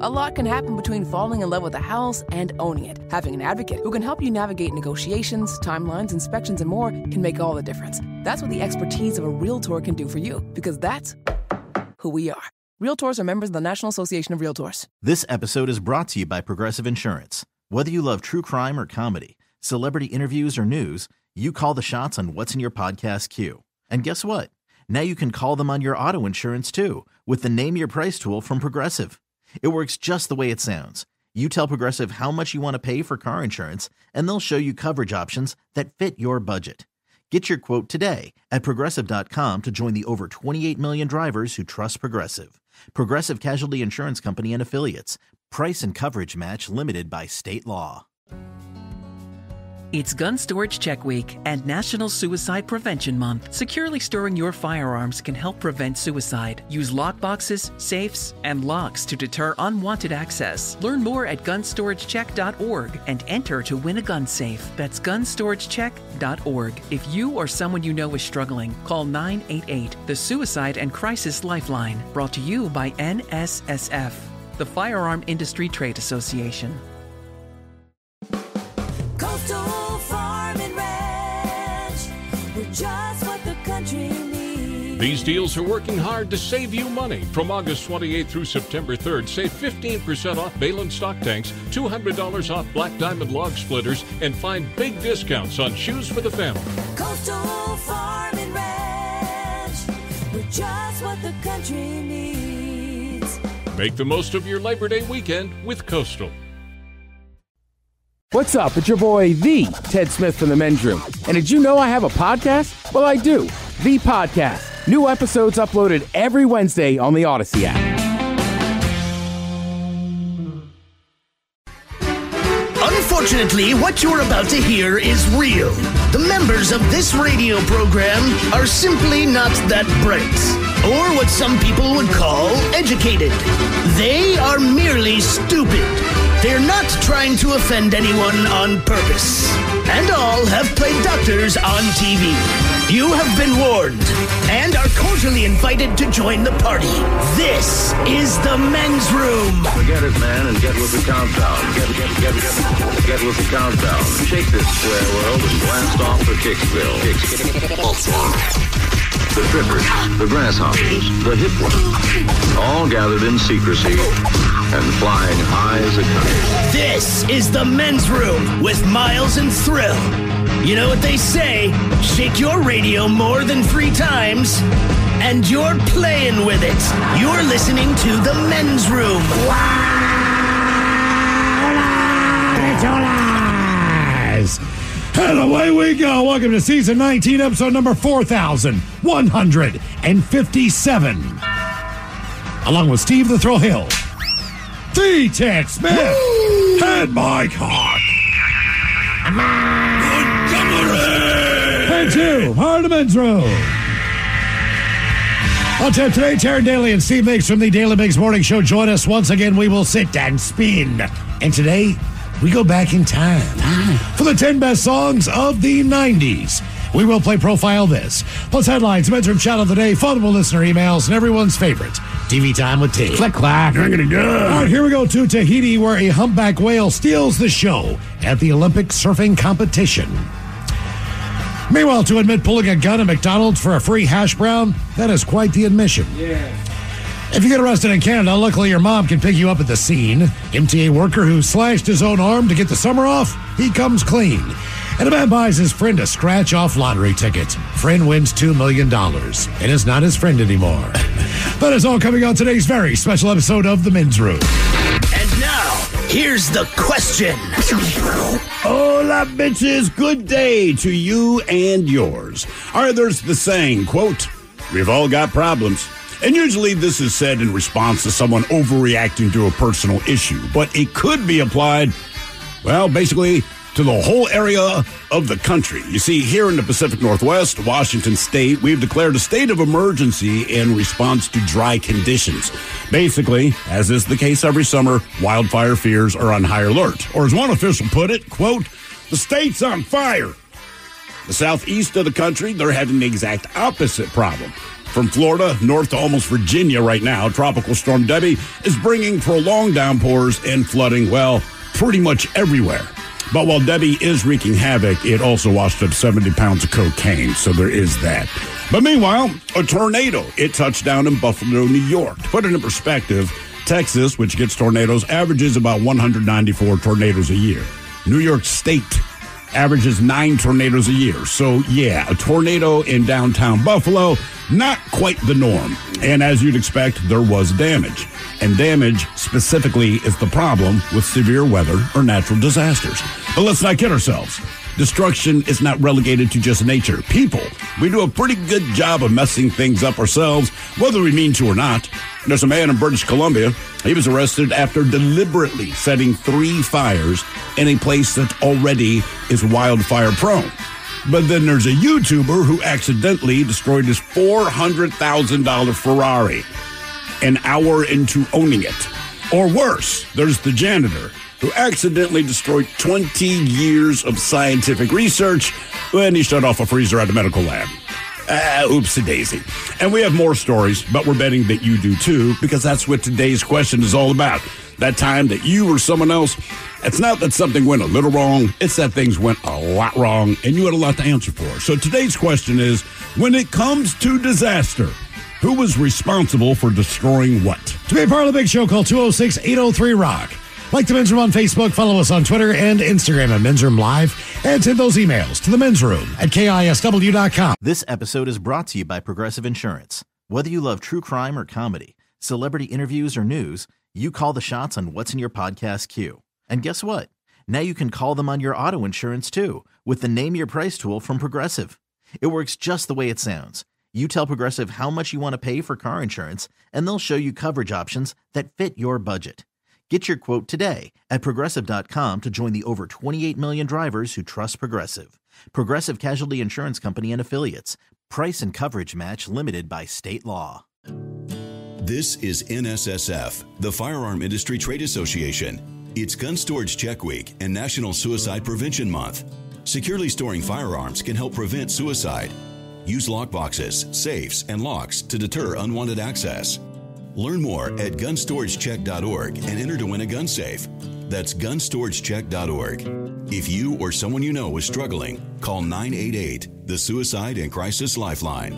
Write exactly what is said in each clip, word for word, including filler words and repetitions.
A lot can happen between falling in love with a house and owning it. Having an advocate who can help you navigate negotiations, timelines, inspections, and more can make all the difference. That's what the expertise of a Realtor can do for you, because that's who we are. Realtors are members of the National Association of Realtors. This episode is brought to you by Progressive Insurance. Whether you love true crime or comedy, celebrity interviews or news, you call the shots on what's in your podcast queue. And guess what? Now you can call them on your auto insurance too with the Name Your Price tool from Progressive. It works just the way it sounds. You tell Progressive how much you want to pay for car insurance, and they'll show you coverage options that fit your budget. Get your quote today at Progressive dot com to join the over twenty-eight million drivers who trust Progressive. Progressive Casualty Insurance Company and Affiliates. Price and coverage match limited by state law. It's Gun Storage Check Week and National Suicide Prevention Month. Securely storing your firearms can help prevent suicide. Use lockboxes, safes, and locks to deter unwanted access. Learn more at gun storage check dot org and enter to win a gun safe. That's gun storage check dot org. If you or someone you know is struggling, call nine eight eight, the Suicide and Crisis Lifeline. Brought to you by N S S F, the Firearm Industry Trade Association. Coastal Farm and Ranch, we're just what the country needs. These deals are working hard to save you money. From August twenty-eighth through September third, save fifteen percent off Balin stock tanks, two hundred dollars off Black Diamond log splitters, and find big discounts on shoes for the family. Coastal Farm and Ranch, we're just what the country needs. Make the most of your Labor Day weekend with Coastal. What's up? It's your boy, the Ted Smith from the Men's Room. And did you know I have a podcast? Well, I do. The Podcast. New episodes uploaded every Wednesday on the Odyssey app. Unfortunately, what you're about to hear is real. The members of this radio program are simply not that bright, or what some people would call educated. They are merely stupid. They're not trying to offend anyone on purpose. And all have played doctors on T V. You have been warned and are cordially invited to join the party. This is the Men's Room. Forget it, man, and get with the countdown. Get, get, get, get, get with the countdown. Shake this square world and blast off for Kicksville. Kicks. The trippers, the grasshoppers, the hip ones, all gathered in secrecy and flying high as a kite. This is the Men's Room with Miles and Thrill. You know what they say, shake your radio more than three times, and you're playing with it. You're listening to the Men's Room. And away we go. Welcome to season nineteen, episode number four thousand one hundred fifty-seven. Along with Steve the Thrill Hill, the Ted Smith, Woo! And Mike Hawk. And two, are the Men's Room. On tap today, Taryn Daly and Steve Miggs from the Daily Miggs Morning Show join us once again. We will sit and spin. And today, we go back in time for the ten best songs of the nineties. We will play Profile This, plus headlines, Men's Room shout of the day, fun listener emails, and everyone's favorite, T V Time with T. Click, clack. All right, here we go to Tahiti, where a humpback whale steals the show at the Olympic surfing competition. Meanwhile, to admit pulling a gun at McDonald's for a free hash brown, that is quite the admission. Yeah. If you get arrested in Canada, luckily your mom can pick you up at the scene. M T A worker who slashed his own arm to get the summer off, he comes clean. And a man buys his friend a scratch-off lottery ticket. Friend wins two million dollars and is not his friend anymore. That is all coming on today's very special episode of The Men's Room. And now, here's the question. Hola, bitches. Good day to you and yours. All right, there's the saying, quote, we've all got problems. And usually this is said in response to someone overreacting to a personal issue. But it could be applied, well, basically to the whole area of the country. You see, here in the Pacific Northwest, Washington State, we've declared a state of emergency in response to dry conditions. Basically, as is the case every summer, wildfire fears are on high alert. Or as one official put it, quote, the state's on fire. The southeast of the country, they're having the exact opposite problem. From Florida north to almost Virginia right now, Tropical Storm Debbie is bringing prolonged downpours and flooding, well, pretty much everywhere. But while Debbie is wreaking havoc, it also washed up seventy pounds of cocaine, so there is that. But meanwhile, a tornado, it touched down in Buffalo, New York. To put it in perspective, Texas, which gets tornadoes, averages about one hundred ninety-four tornadoes a year. New York State averages nine tornadoes a year. So, yeah, a tornado in downtown Buffalo, not quite the norm. And as you'd expect, there was damage. And damage, specifically, is the problem with severe weather or natural disasters. But let's not kid ourselves. Destruction is not relegated to just nature. People, we do a pretty good job of messing things up ourselves, whether we mean to or not. There's a man in British Columbia. He was arrested after deliberately setting three fires in a place that already is wildfire prone. But then there's a YouTuber who accidentally destroyed his four hundred thousand dollars Ferrari an hour into owning it. Or worse, there's the janitor who accidentally destroyed twenty years of scientific research when he shut off a freezer at a medical lab. Uh, oopsie-daisy. And we have more stories, but we're betting that you do too, because that's what today's question is all about. That time that you or someone else, it's not that something went a little wrong, it's that things went a lot wrong, and you had a lot to answer for. So today's question is, when it comes to disaster, who was responsible for destroying what? To be a part of the big show, call two oh six, eight oh three, rock. Like the Men's Room on Facebook, follow us on Twitter and Instagram at Men's Room Live, and send those emails to the Men's Room at K I S W dot com. This episode is brought to you by Progressive Insurance. Whether you love true crime or comedy, celebrity interviews or news, you call the shots on what's in your podcast queue. And guess what? Now you can call them on your auto insurance too, with the Name Your Price tool from Progressive. It works just the way it sounds. You tell Progressive how much you want to pay for car insurance, and they'll show you coverage options that fit your budget. Get your quote today at Progressive dot com to join the over twenty-eight million drivers who trust Progressive. Progressive Casualty Insurance Company and Affiliates. Price and coverage match limited by state law. This is N S S F, the Firearm Industry Trade Association. It's Gun Storage Check Week and National Suicide Prevention Month. Securely storing firearms can help prevent suicide. Use lockboxes, safes, and locks to deter unwanted access. Learn more at gun storage check dot org and enter to win a gun safe. That's gun storage check dot org. If you or someone you know is struggling, call nine eight eight, the Suicide and Crisis Lifeline.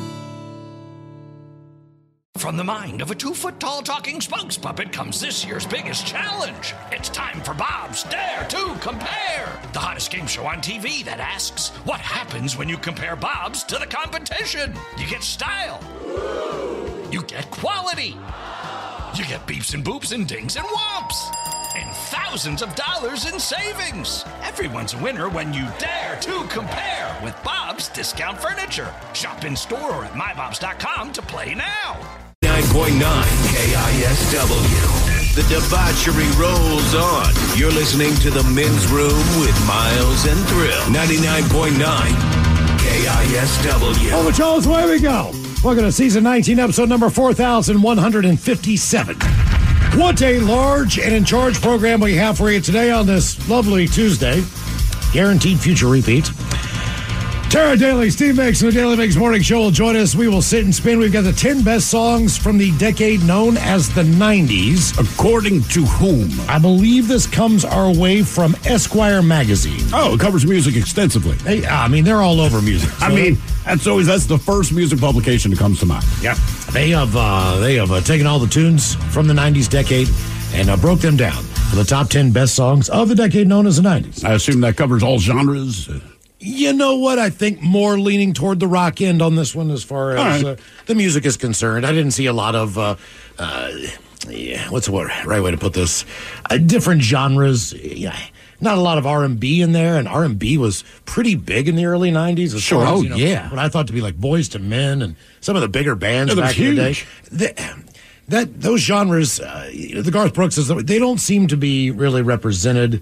From the mind of a two-foot-tall talking spokes puppet comes this year's biggest challenge. It's time for Bob's Dare to Compare, the hottest game show on T V that asks, what happens when you compare Bob's to the competition? You get style. You get quality. You get beeps and boops and dings and whomps. And thousands of dollars in savings. Everyone's a winner when you dare to compare with Bob's Discount Furniture. Shop in store or at my bobs dot com to play now. nine point nine K I S W. The debauchery rolls on. You're listening to the Men's Room with Miles and Thrill. ninety-nine point nine K I S W. Oh, but Charles, away we go. Welcome to season nineteen, episode number four thousand one hundred fifty-seven. What a large and in charge program we have for you today on this lovely Tuesday. Guaranteed future repeat. Tara Daly, Steve Mix, and the Daily Mix Morning Show will join us. We will sit and spin. We've got the ten best songs from the decade known as the nineties. According to whom? I believe this comes our way from Esquire magazine. Oh, it covers music extensively. They, I mean, they're all over music. So I mean, that's always that's the first music publication that comes to mind. Yeah, they have uh, they have uh, taken all the tunes from the nineties decade and uh, broke them down for the top ten best songs of the decade known as the nineties. I assume that covers all genres. You know what? I think more leaning toward the rock end on this one as far as right. uh, the music is concerned. I didn't see a lot of, uh, uh, yeah, what's the right way to put this? Uh, different genres. Yeah, not a lot of R and B in there, and R and B was pretty big in the early nineties. As sure, far as, oh, you know, yeah. What I thought to be like Boys to Men and some of the bigger bands yeah, back in the day. The, that those genres, uh, the Garth Brookses, they don't seem to be really represented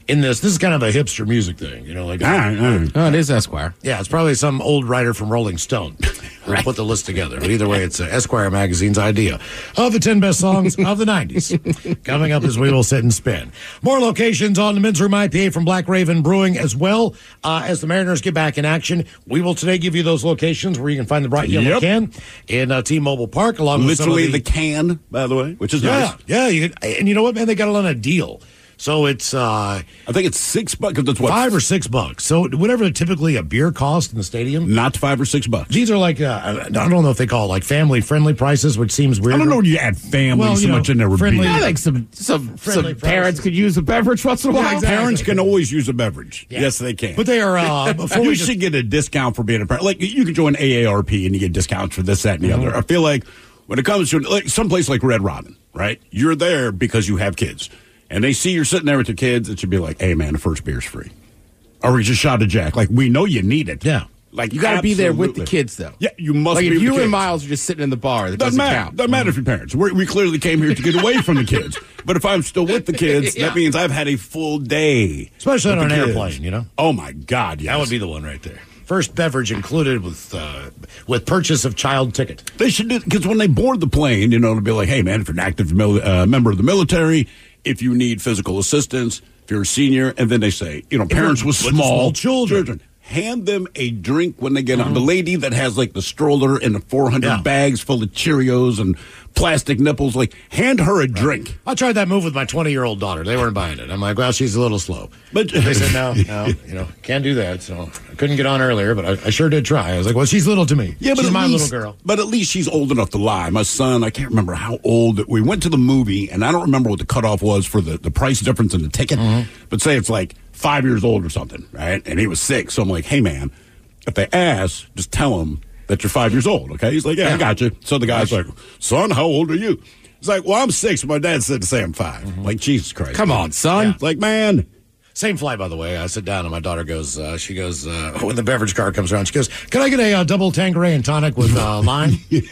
in this. This is kind of a hipster music thing, you know, like ah, ah. Oh, it is Esquire. Yeah, it's probably some old writer from Rolling Stone who Right. put the list together. But either way, it's uh, Esquire magazine's idea of the ten best songs of the nineties. Coming up as we will sit and spin. More locations on the Men's Room I P A from Black Raven Brewing as well. Uh, as the Mariners get back in action, we will today give you those locations where you can find the bright yellow Yep. can in uh, T-Mobile Park, along with some of Literally the, the can, by the way, which is yeah, nice. yeah. You could, and you know what, man? They got it on a deal. So it's uh, I think it's six bucks. That's what five or six bucks. So whatever typically a beer costs in the stadium, not five or six bucks. these are like uh, I don't know if they call it like family friendly prices, which seems weird. I don't know when you add family Well, so you know, much in there with friendly- beer. I think some some, Friendly some parents prices. could use a beverage once in a while. Yeah, exactly. Parents can always use a beverage. Yeah. Yes, they can. But they are uh, before you we should just, get a discount for being a parent. Like you can join A A R P and you get discounts for this, that, and the Mm-hmm. other. I feel like when it comes to like someplace like Red Robin, right? You're there because you have kids, and they see you're sitting there with your kids. It should be like, hey man, the first beer's free, or we just shot a Jack. Like we know you need it. Yeah. Like You got to be there with the absolutely. kids, though. Yeah, you must Like be if with you the and kids. Miles are just sitting in the bar, that Doesn't doesn't matter. count. Doesn't matter if you're parents. We're, we clearly came here to get away from the kids. But if I'm still with the kids, Yeah. that means I've had a full day. especially on with an the kids. airplane, you know. Oh my God, yes. That would be the one right there. First beverage included with uh, with purchase of child ticket. They should do because when they board the plane, you know, it'll be like, hey man, if you're an active mil- uh, member of the military, if you need physical assistance, if you're a senior, and then they say, you know, parents with with small, small children. hand them a drink when they get on. The lady that has like the stroller and the four hundred Yeah. bags full of Cheerios and plastic nipples, like hand her a drink. I tried that move with my twenty-year-old daughter. They weren't buying it. I'm like, well, she's a little slow. But They said, no, no, you know, can't do that. So I couldn't get on earlier, but I, I sure did try. I was like, well, she's little to me. Yeah, but she's at my least, little girl. But at least she's old enough to lie. My son, I can't remember how old. We went to the movie, and I don't remember what the cutoff was for the, the price difference in the ticket. Mm-hmm. But say it's like five years old or something, right? And he was six. So I'm like, hey, man, if they ask, just tell them that you're five years old, okay? He's like, yeah, I got you. So the guy's like, son, how old are you? He's like, well, I'm six. My dad said to say I'm five. Mm-hmm. Like, Jesus Christ. Come on, son. It's like, man. Same flight, by the way. I sit down and my daughter goes, uh, she goes, uh, when the beverage car comes around, she goes, can I get a uh, double Tanqueray and tonic with uh, lime?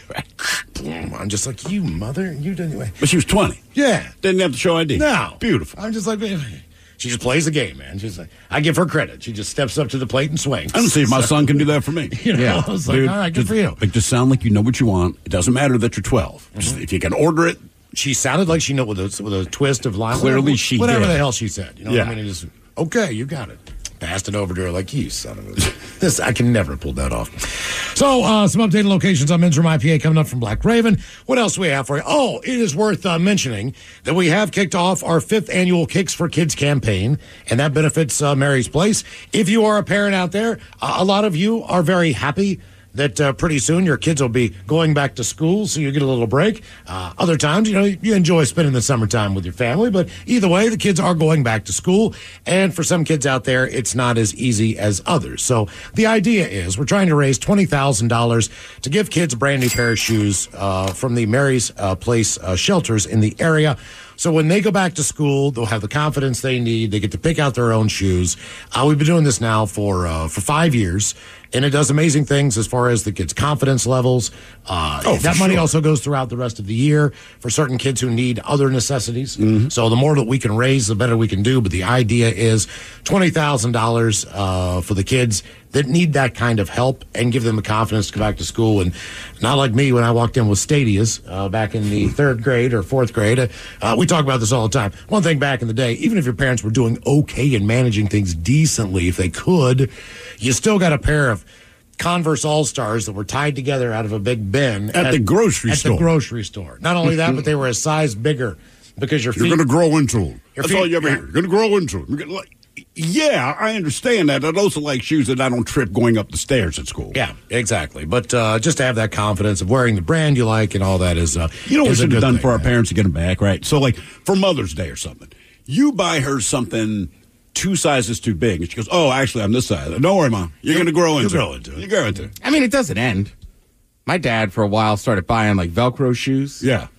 I'm just like, you mother, you didn't. But she was twenty. Yeah. Didn't have to show I D. No. Beautiful. I'm just like, she just plays the game, man. She's like, I give her credit. She just steps up to the plate and swings. I don't see if my son can do that for me. You know, Yeah. I was like, Dude, all right, good just, for you. Like, just sound like you know what you want. It doesn't matter that you're twelve. Just, if you can order it, She sounded like she knew with a, with a twist of lime. Clearly whatever, she Whatever did. the hell she said. You know Yeah. what I mean? It just, okay, you got it. Passed it over to her like, you son of a... This, I can never pull that off. So, uh, some updated locations on Men's Room I P A coming up from Black Raven. What else do we have for you? Oh, it is worth uh, mentioning that we have kicked off our fifth annual Kicks for Kids campaign, and that benefits uh, Mary's Place. If you are a parent out there, uh, a lot of you are very happy that uh, pretty soon your kids will be going back to school, so you get a little break. Uh, other times, you know, you enjoy spending the summertime with your family, but either way, the kids are going back to school, and for some kids out there, it's not as easy as others. So the idea is we're trying to raise twenty thousand dollars to give kids a brand new pair of shoes uh, from the Mary's uh, Place uh, shelters in the area. So when they go back to school, they'll have the confidence they need. They get to pick out their own shoes. Uh, we've been doing this now for uh, for five years, and it does amazing things as far as the kids' confidence levels. Uh, Oh, that for money sure. also goes throughout the rest of the year for certain kids who need other necessities. Mm-hmm. So the more that we can raise, the better we can do. But the idea is twenty thousand dollars uh, for the kids that need that kind of help and give them the confidence to go back to school. And not like me when I walked in with Stadias uh, back in the third grade or fourth grade. Uh, we talk about this all the time. One thing back in the day, even if your parents were doing okay and managing things decently, if they could, you still got a pair of Converse All-Stars that were tied together out of a big bin. At the grocery at store. the grocery store. Not only that, but they were a size bigger because your feet... you're going to grow into them. Your That's feet- all you ever yeah. hear. You're going to grow into them. You're gonna, like, yeah, I understand that. I'd also like shoes that I don't trip going up the stairs at school. Yeah, exactly. But uh, just to have that confidence of wearing the brand you like and all that is, uh, You know what we is a should have good done thing, for our man. parents to get them back, right? So, like, for Mother's Day or something, you buy her something two sizes too big. And she goes, oh, actually, I'm this size. Don't worry, Mom. You're going to grow into grow it. into it. You grow into it. I mean, it doesn't end. My dad, for a while, started buying like Velcro shoes. Yeah.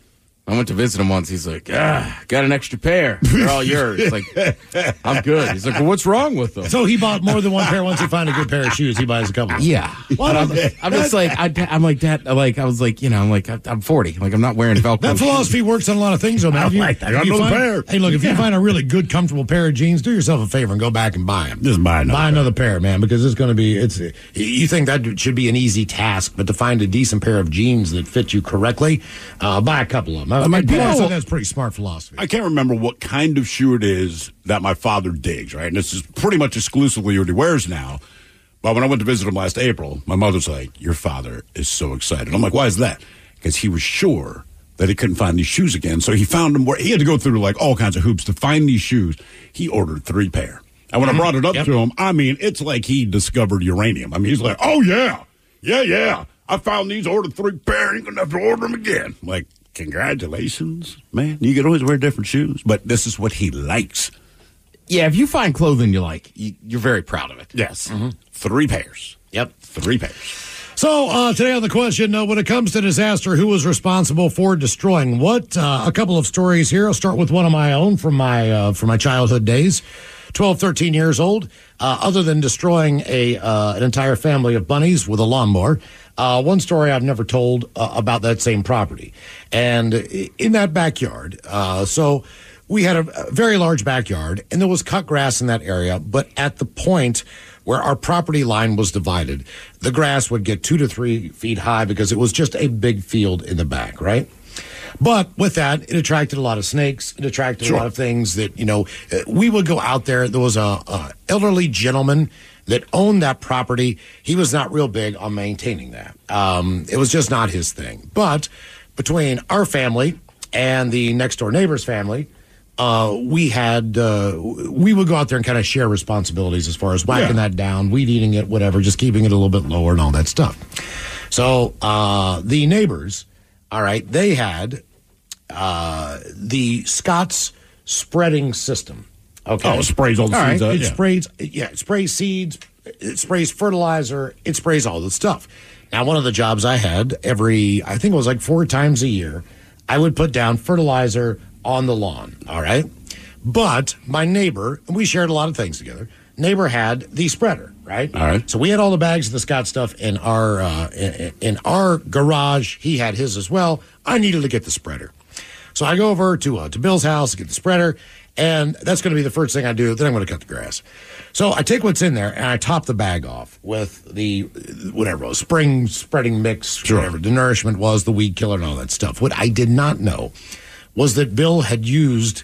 I went to visit him once. He's like, ah, got an extra pair. They're all yours. Like, I'm good. He's like, well, what's wrong with them? So he bought more than one pair. Once he finds a good pair of shoes, he buys a couple. Yeah. Well, I'm, I'm just like, I, I'm like that. Like, I was like, you know, I'm like, I'm forty. Like, I'm not wearing Velcro. That philosophy works on a lot of things, though, man. I If you, like that. if I you got another find- pair. Hey, look, if Yeah. you find a really good, comfortable pair of jeans, do yourself a favor and go back and buy them. Just buy another Buy pair. another pair, man, because it's going to be, it's. You think that should be an easy task, but to find a decent pair of jeans that fit you correctly, uh, buy a couple of them. I, mean, I, you I know- think that's pretty smart philosophy. I can't remember what kind of shoe it is that my father digs, right? And this is pretty much exclusively what he wears now. But when I went to visit him last April, my mother's like, your father is so excited. I'm like, why is that? Because he was sure that he couldn't find these shoes again. So he found them where he had to go through like all kinds of hoops to find these shoes. He ordered three pair. And when I brought it up Yep. to him, I mean, it's like he discovered uranium. I mean, he's like, oh, yeah, yeah, yeah. I found these, ordered three pair, and you're going to have to order them again. I'm like, congratulations, man. You can always wear different shoes, but this is what he likes. Yeah, if you find clothing you like, you, you're very proud of it. Yes. Three pairs. Yep. Three pairs. So uh, today on the question, uh, when it comes to disaster, who was responsible for destroying what? Uh, a couple of stories here. I'll start with one of my own from my uh, from my childhood days. twelve, thirteen years old. Uh, other than destroying a uh, an entire family of bunnies with a lawnmower, uh, one story I've never told uh, about that same property. And in that backyard, uh, so we had a, a very large backyard, and there was cut grass in that area, but at the point where our property line was divided, the grass would get two to three feet high because it was just a big field in the back, right? But with that, it attracted a lot of snakes. It attracted Sure. a lot of things that, you know, uh, we would go out there. There was a, a elderly gentleman that owned that property. He was not real big on maintaining that. Um, it was just not his thing. But between our family and the next door neighbor's family, uh, we had, uh, we would go out there and kind of share responsibilities as far as whacking Yeah. that down, weed eating it, whatever, just keeping it a little bit lower and all that stuff. So, uh, the neighbors, all right, they had, uh, the Scott's spreading system. Okay. Oh, it sprays all the All seeds right. out, It yeah. sprays, yeah, it sprays seeds, it sprays fertilizer, it sprays all the stuff. Now, one of the jobs I had every, I think it was like four times a year, I would put down fertilizer on the lawn, all right? But my neighbor, and we shared a lot of things together, neighbor had the spreader, right? All right. So we had all the bags of the Scott stuff in our, uh, in, in our garage. He had his as well. I needed to get the spreader. So I go over to, uh, to Bill's house to get the spreader, and that's going to be the first thing I do. Then I'm going to cut the grass. So I take what's in there and I top the bag off with the, whatever it was, spring spreading mix, Sure. whatever the nourishment was, the weed killer and all that stuff. What I did not know was that Bill had used,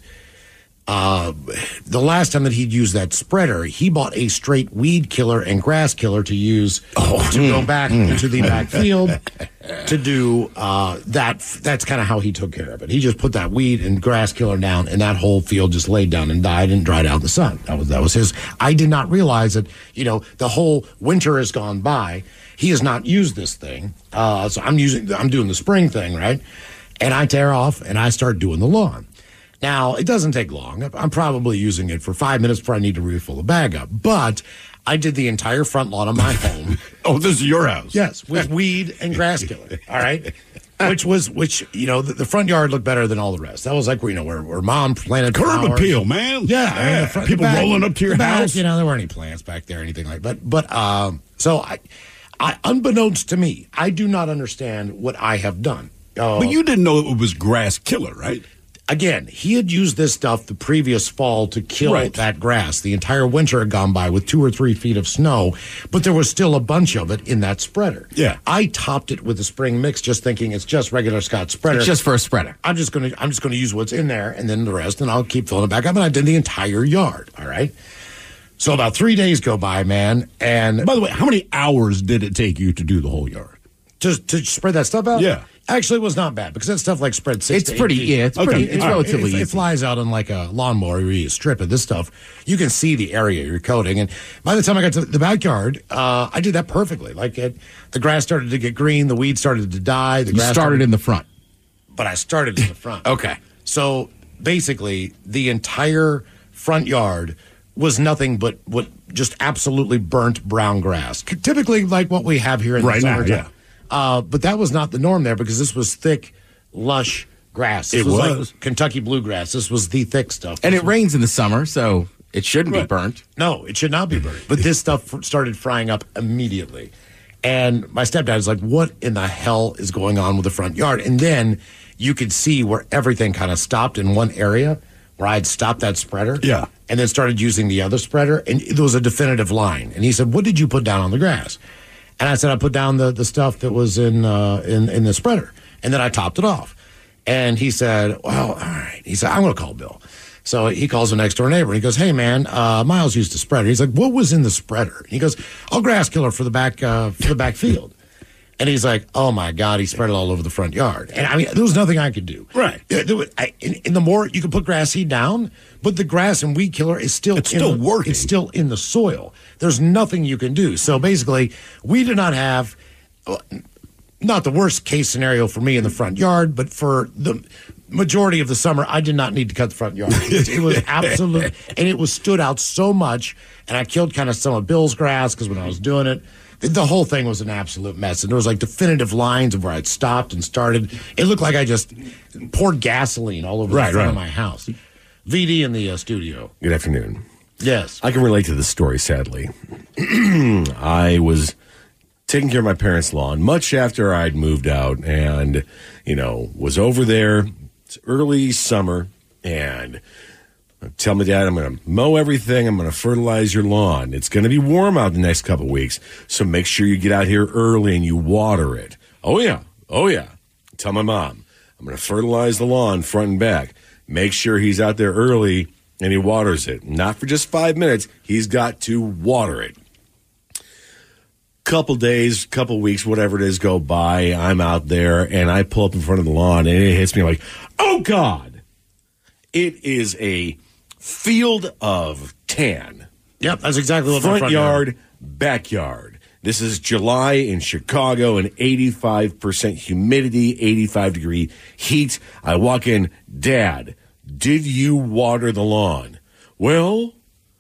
uh, the last time that he'd used that spreader, he bought a straight weed killer and grass killer to use Oh. to go back into the back field to do uh, that. That's kind of how he took care of it. He just put that weed and grass killer down, and that whole field just laid down and died and dried out in the sun. That was that was his. I did not realize that, you know, the whole winter has gone by. He has not used this thing, uh, so I'm using. I'm doing the spring thing, right? And I tear off and I start doing the lawn. Now, it doesn't take long. I'm probably using it for five minutes before I need to refill the bag up. But I did the entire front lawn of my home. Oh, this is your house? Yes, with weed and grass killer. All right. Which was, which, you know, the, the front yard looked better than all the rest. That was like, where, you know, where, where mom planted Curb flowers. appeal, man. Yeah. I mean, Yeah. the front- People the back- rolling up to your the back, house. You know, there weren't any plants back there or anything like that. But, but, um, so I, I, unbeknownst to me, I do not understand what I have done. Uh, But you didn't know it was grass killer, right? Again, he had used this stuff the previous fall to kill Right. that grass. The entire winter had gone by with two or three feet of snow, but there was still a bunch of it in that spreader. Yeah. I topped it with a spring mix, just thinking it's just regular Scott spreader. It's just for a spreader. I'm just gonna I'm just gonna use what's in there and then the rest, and I'll keep filling it back up. And I did the entire yard. All right. So about three days go by, man, and By the way, how many hours did it take you to do the whole yard? to to spread that stuff out. Yeah. Actually, it was not bad because that stuff like spread six. It's to eight pretty- feet. yeah, it's Okay. pretty, it's All right. relatively It, it easy. flies out on like a lawnmower where you strip it. This stuff, you can see the area you're coating. And by the time I got to the backyard, uh, I did that perfectly. Like it, the grass started to get green, the weeds started to die. The You grass started in the front. but I started in the front. Okay. So basically, the entire front yard was nothing but what just absolutely burnt brown grass. C- Typically, like what we have here in Right the now, summertime. yeah. Uh, but that was not the norm there because this was thick, lush grass. This It was, was. like Kentucky bluegrass. This was the thick stuff. And This it was- rains in the summer, so it shouldn't Right. be burnt. No, it should not be burnt. But this stuff f- started frying up immediately. And my stepdad was like, what in the hell is going on with the front yard? And then you could see where everything kind of stopped in one area where I had stopped that spreader. Yeah. And then started using the other spreader. And there was a definitive line. And he said, what did you put down on the grass? And I said, I put down the, the stuff that was in, uh, in, in the spreader. And then I topped it off. And he said, well, all right. He said, I'm going to call Bill. So he calls the next door neighbor. And he goes, hey, man, uh, Miles used a spreader. He's like, what was in the spreader? He goes, oh, grass killer for the back uh, for the back field. And he's like, oh, my God, he spread it all over the front yard. And, I mean, there was nothing I could do. Right. Uh, there was- I- In, in the more, you can put grass seed down, but the grass and weed killer is still It's in still the- working. It's still in the soil. There's nothing you can do. So basically, we did not have, uh, not the worst case scenario for me in the front yard, but for the majority of the summer, I did not need to cut the front yard. It was, it was absolute, and it was stood out so much, and I killed kind of some of Bill's grass because when I was doing it, the- the whole thing was an absolute mess. And there was like definitive lines of where I'd stopped and started. It looked like I just poured gasoline all over Right, the front right. of my house. V D in the uh, studio. Good afternoon. Yes. I can relate to this story, sadly. I was taking care of my parents' lawn much after I'd moved out and, you know, was over there. It's early summer, and I tell my dad, I'm going to mow everything. I'm going to fertilize your lawn. It's going to be warm out the next couple of weeks, so make sure you get out here early and you water it. Oh, yeah. Oh, yeah. Tell my mom, I'm going to fertilize the lawn front and back. Make sure he's out there early and he waters it. Not for just five minutes. He's got to water it. Couple days, couple weeks, whatever it is, go by. I'm out there and I pull up in front of the lawn and it hits me like, oh, God. It is a field of tan. Yep, that's exactly what my front, front yard, yard. backyard. This is July in Chicago and eighty-five percent humidity, eighty-five degree heat. I walk in, Dad, did you water the lawn? Well,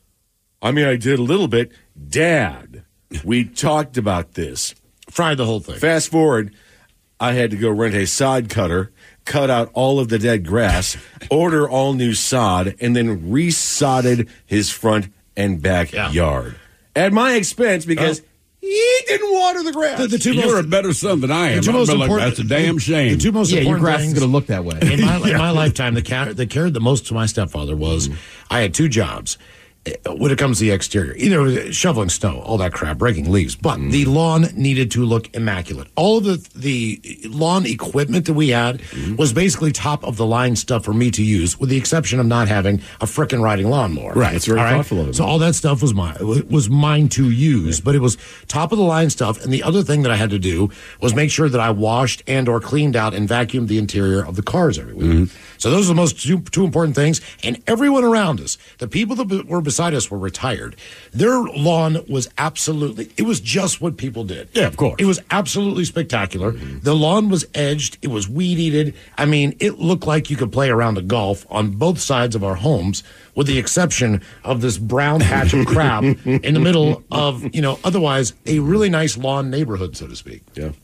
I mean, I did a little bit. Dad, we talked about this. Fried the whole thing. Fast forward, I had to go rent a sod cutter, cut out all of the dead grass, order all new sod, and then resodded his front and back Yeah. yard. At my expense because Oh. he didn't water the grass. The, the two You're most, a better son than I am. the two I'd most be like, important- that's a damn shame. The two most Yeah, your important grass is things going to look that way. in my in my lifetime, the car that cared the most to my stepfather was I had two jobs. uh, When it comes to the exterior, either it was shoveling snow, all that crap, breaking leaves, but the lawn needed to look immaculate. All of the the lawn equipment that we had was basically top of the line stuff for me to use, with the exception of not having a frickin' riding lawnmower. Right, it's very All thoughtful of him. So all that stuff was mine. Was mine to use, but it was top of the line stuff. And the other thing that I had to do was make sure that I washed and or cleaned out and vacuumed the interior of the cars every week. So those are the most two, two important things. And everyone around us, the people that be- were beside us were retired. Their lawn was absolutely, it was just what people did. Yeah, of course. It was absolutely spectacular. The lawn was edged. It was weed eated. I mean, it looked like you could play around a golf on both sides of our homes, with the exception of this brown patch of crap in the middle of, you know, otherwise a really nice lawn neighborhood, so to speak. Yeah.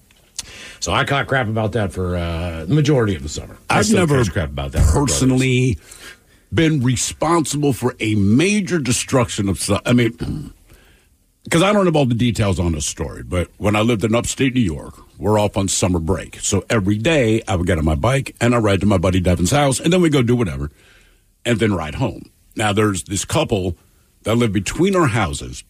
So I caught crap about that for uh, the majority of the summer. I've still never catch crap about that for personally been responsible for a major destruction of stuff. I mean, because I don't know all the details on this story, but when I lived in upstate New York, we're off on summer break. So every day I would get on my bike and I ride to my buddy Devin's house, and then we go do whatever, and then ride home. Now, there's this couple that lived between our houses.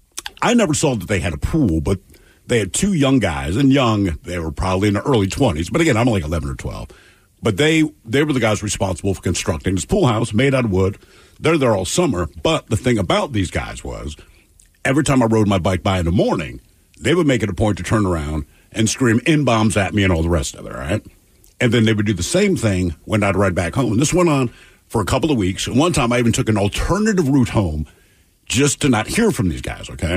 I never saw that they had a pool, but they had two young guys, and young, they were probably in their early twenties. But again, I'm like eleven or twelve. But they they were the guys responsible for constructing this pool house made out of wood. They're there all summer. But the thing about these guys was, every time I rode my bike by in the morning, they would make it a point to turn around and scream N-bombs at me and all the rest of it, all right? And then they would do the same thing when I'd ride back home. And this went on for a couple of weeks. And one time I even took an alternative route home just to not hear from these guys, okay?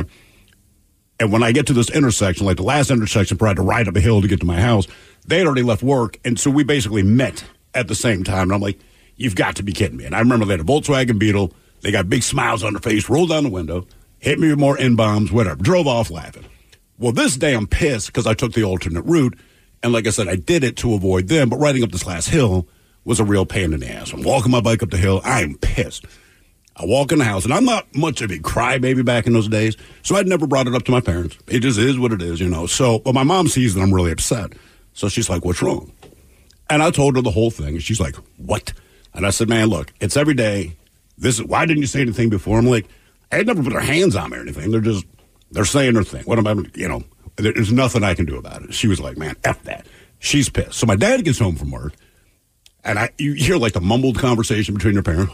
And when I get to this intersection, like the last intersection where I had to ride up a hill to get to my house, they had already left work. And so we basically met at the same time. And I'm like, you've got to be kidding me. And I remember they had a Volkswagen Beetle. They got big smiles on their face, rolled down the window, hit me with more N-bombs, whatever, drove off laughing. Well, this day I'm pissed because I took the alternate route. And like I said, I did it to avoid them. But riding up this last hill, was a real pain in the ass. I'm walking my bike up the hill. I'm pissed. I walk in the house, and I'm not much of a crybaby back in those days, so I'd never brought it up to my parents. It just is what it is, you know. So, but my mom sees that I'm really upset. So she's like, what's wrong? And I told her the whole thing, and she's like, what? And I said, man, look, it's every day. This is, why didn't you say anything before? I'm like, I had never put their hands on me or anything. They're just, they're saying their thing. What am I, you know, there's nothing I can do about it. She was like, man, F that. She's pissed. So my dad gets home from work, and I you hear like the mumbled conversation between their parents.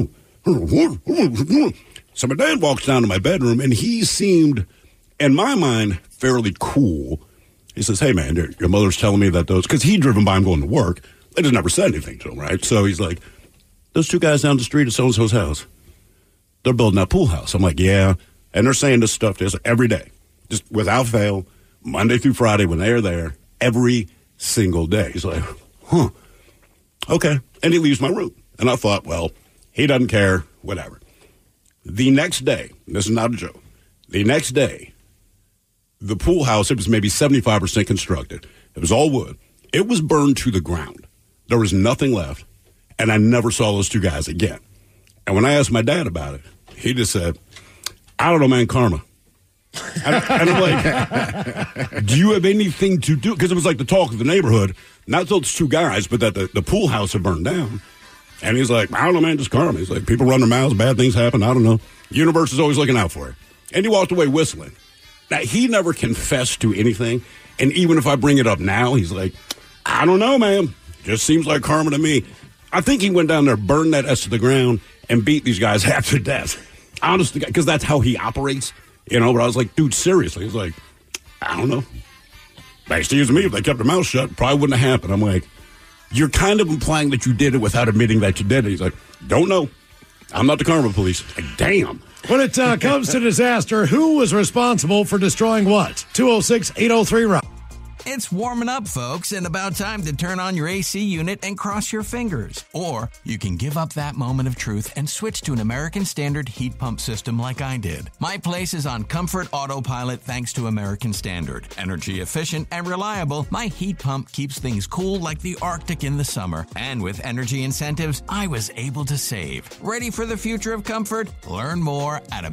So my dad walks down to my bedroom, and he seemed, in my mind, fairly cool. He says, hey, man, your, your mother's telling me that those, because he'd driven by him going to work. They just never said anything to him, right? So he's like, those two guys down the street at so-and-so's house, they're building that pool house. I'm like, yeah. And they're saying this stuff to us every day, just without fail, Monday through Friday when they're there, every single day. He's like, huh, okay. And he leaves my room. And I thought, well, he doesn't care, whatever. The next day, this is not a joke, the next day, the pool house, it was maybe seventy-five percent constructed. It was all wood. It was burned to the ground. There was nothing left. And I never saw those two guys again. And when I asked my dad about it, he just said, I don't know, man, karma. And, and I'm like, do you have anything to do? Because it was like the talk of the neighborhood, not those two guys, but that the, the pool house had burned down. And he's like, I don't know, man, just karma. He's like, people run their mouths, bad things happen, I don't know. The universe is always looking out for it. And he walked away whistling. Now, he never confessed to anything. And even if I bring it up now, he's like, I don't know, man. Just seems like karma to me. I think he went down there, burned that S to the ground, and beat these guys half to death. Honestly, because that's how he operates. You know, but I was like, dude, seriously. He's like, I don't know. Thanks to you and me, if they kept their mouth shut, probably wouldn't have happened. I'm like, you're kind of implying that you did it without admitting that you did it. He's like, don't know. I'm not the karma police. Like, damn. When it uh, comes to disaster, who was responsible for destroying what? two oh six, eight oh three, Rob. It's warming up, folks, and about time to turn on your A C unit and cross your fingers. Or you can give up that moment of truth and switch to an American Standard heat pump system like I did. My place is on Comfort Autopilot thanks to American Standard. Energy efficient and reliable, my heat pump keeps things cool like the Arctic in the summer. And with energy incentives, I was able to save. Ready for the future of comfort? Learn more at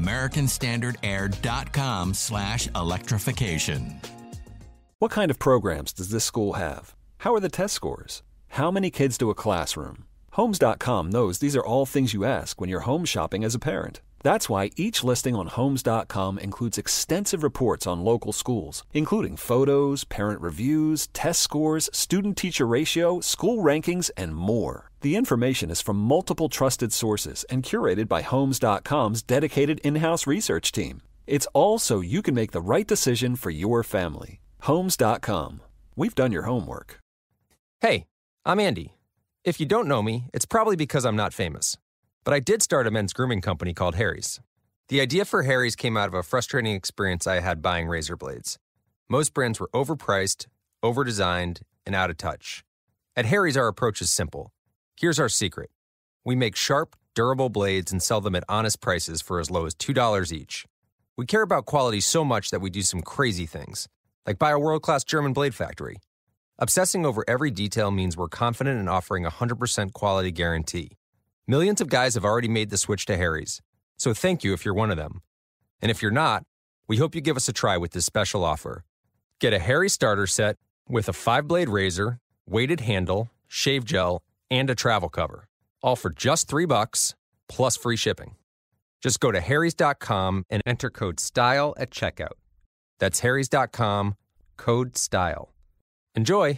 americanstandardair.com slash electrification. What kind of programs does this school have? How are the test scores? How many kids to a classroom? Homes dot com knows these are all things you ask when you're home shopping as a parent. That's why each listing on Homes dot com includes extensive reports on local schools, including photos, parent reviews, test scores, student-teacher ratio, school rankings, and more. The information is from multiple trusted sources and curated by Homes dot com's dedicated in-house research team. It's all so you can make the right decision for your family. Homes dot com. We've done your homework. Hey, I'm Andy. If you don't know me, it's probably because I'm not famous. But I did start a men's grooming company called Harry's. The idea for Harry's came out of a frustrating experience I had buying razor blades. Most brands were overpriced, overdesigned, and out of touch. At Harry's, our approach is simple. Here's our secret. We make sharp, durable blades and sell them at honest prices for as low as two dollars each. We care about quality so much that we do some crazy things, like buy a world-class German blade factory. Obsessing over every detail means we're confident in offering a one hundred percent quality guarantee. Millions of guys have already made the switch to Harry's, so thank you if you're one of them. And if you're not, we hope you give us a try with this special offer. Get a Harry's starter set with a five-blade razor, weighted handle, shave gel, and a travel cover, all for just three bucks plus free shipping. Just go to harrys dot com and enter code STYLE at checkout. That's harrys dot com, code STYLE. Enjoy!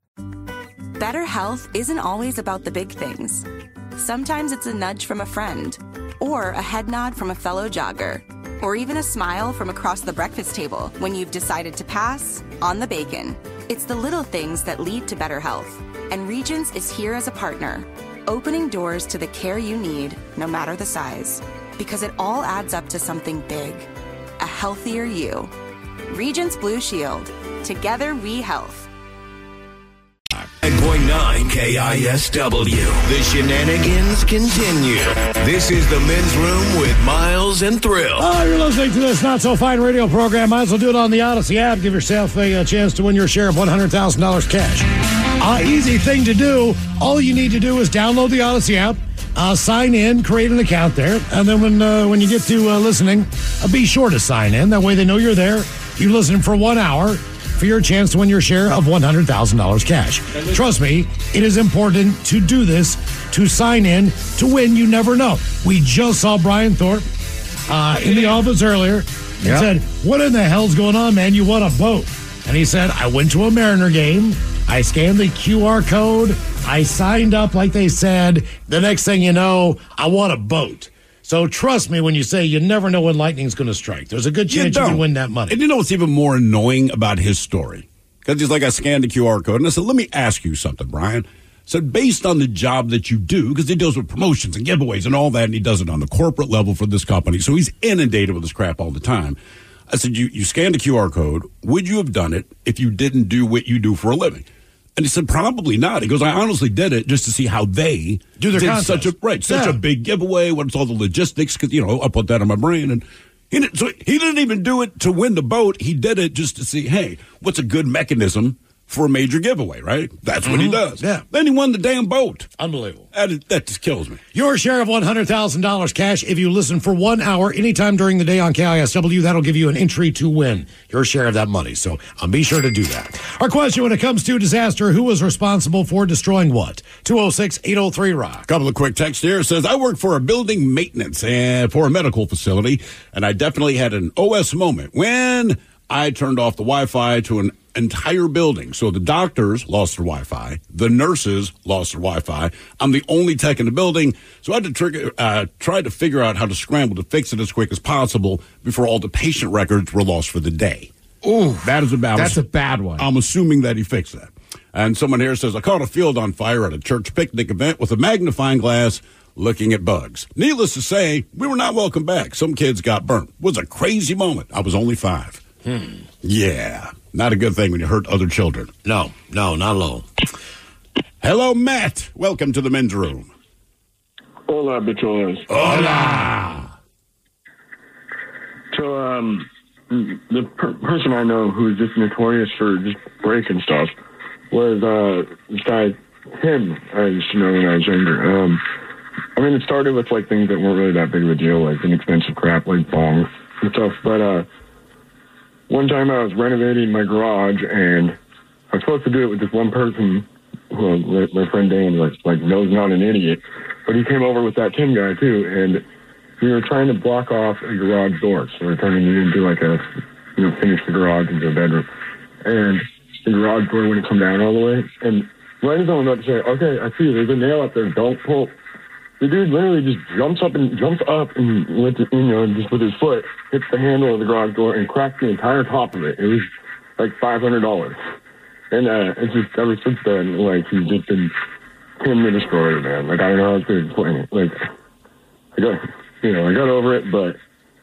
Better health isn't always about the big things. Sometimes it's a nudge from a friend, or a head nod from a fellow jogger, or even a smile from across the breakfast table when you've decided to pass on the bacon. It's the little things that lead to better health, and Regence is here as a partner, opening doors to the care you need, no matter the size, because it all adds up to something big, a healthier you. Regence Blue Shield. Together we health. nine point point nine K I S W. The shenanigans continue. This is the Men's Room with Miles and Thrill. Oh, you're listening to this not-so-fine radio program. Might as well do it on the Odyssey app. Give yourself a, a chance to win your share of one hundred thousand dollars cash. Uh, easy thing to do. All you need to do is download the Odyssey app, uh, sign in, create an account there, and then when uh, when you get to uh, listening, uh, be sure to sign in. That way they know you're there. You listen for one hour for your chance to win your share of one hundred thousand dollars cash. Trust me, it is important to do this, to sign in, to win. You never know. We just saw Brian Thorpe uh, in the office earlier and Yep. said, what in the hell's going on, man? You won a boat. And he said, I went to a Mariner game. I scanned the Q R code. I signed up like they said. The next thing you know, I won a boat. So trust me when you say you never know when lightning's going to strike. There's a good chance you, you can win that money. And you know what's even more annoying about his story? Because he's like, I scanned the Q R code, and I said, let me ask you something, Brian. I said, based on the job that you do, because he deals with promotions and giveaways and all that, and he does it on the corporate level for this company, so he's inundated with this crap all the time. I said, you, you scanned the Q R code. Would you have done it if you didn't do what you do for a living? And he said, probably not. He goes, I honestly did it just to see how they do their did contest. such a right, such Yeah. a big giveaway. What's all the logistics? Because you know, I put that in my brain, and he didn't, so he didn't even do it to win the boat. He did it just to see, hey, what's a good mechanism for a major giveaway? Right? That's what he Mhm. does. Yeah. Then he won the damn boat. Unbelievable. That, that just kills me. Your share of one hundred thousand dollars cash if you listen for one hour anytime during the day on K I S W. That'll give you an entry to win your share of that money. So um, be sure to do that. Our question when it comes to disaster, who was responsible for destroying what? two oh six, eight oh three, rock. Couple of quick texts here. It says, I work for a building maintenance and for a medical facility, and I definitely had an O S moment when I turned off the Wi-Fi to an entire building. So the doctors lost their Wi-Fi. The nurses lost their Wi-Fi. I'm the only tech in the building. So I had to trigger, uh, try to figure out how to scramble to fix it as quick as possible before all the patient records were lost for the day. Ooh, that is a bad that's a bad one. I'm assuming that he fixed that. And someone here says, I caught a field on fire at a church picnic event with a magnifying glass looking at bugs. Needless to say, we were not welcome back. Some kids got burnt. It was a crazy moment. I was only five. Hmm. Yeah, not a good thing when you hurt other children. No, no, not alone. Hello, Matt. Welcome to the men's room. Hola, bicholas. Hola. So, um, the per- person I know who is just notorious for just breaking stuff was uh, this guy, Tim, I used to know when I was younger. Um, I mean, it started with, like, things that weren't really that big of a deal, like inexpensive crap like bongs and stuff. But uh, one time I was renovating my garage, and I was supposed to do it with this one person, well, my friend Dan, like, like knows not an idiot, but he came over with that Tim guy, too, and we were trying to block off a garage door. So we were turning it into, like, a, you know, finish the garage into a bedroom. And the garage door wouldn't come down all the way. And right as I'm about to say, okay, I see, there's a nail up there, don't pull. The dude literally just jumps up and jumps up and, with the, you know, just with his foot, hits the handle of the garage door and cracks the entire top of it. It was like five hundred dollars. And uh, it's just, ever since then, like, he's just been Tim the Destroyer, man. Like, I don't know how else to explain it. Like, I got, you know, I got over it, but...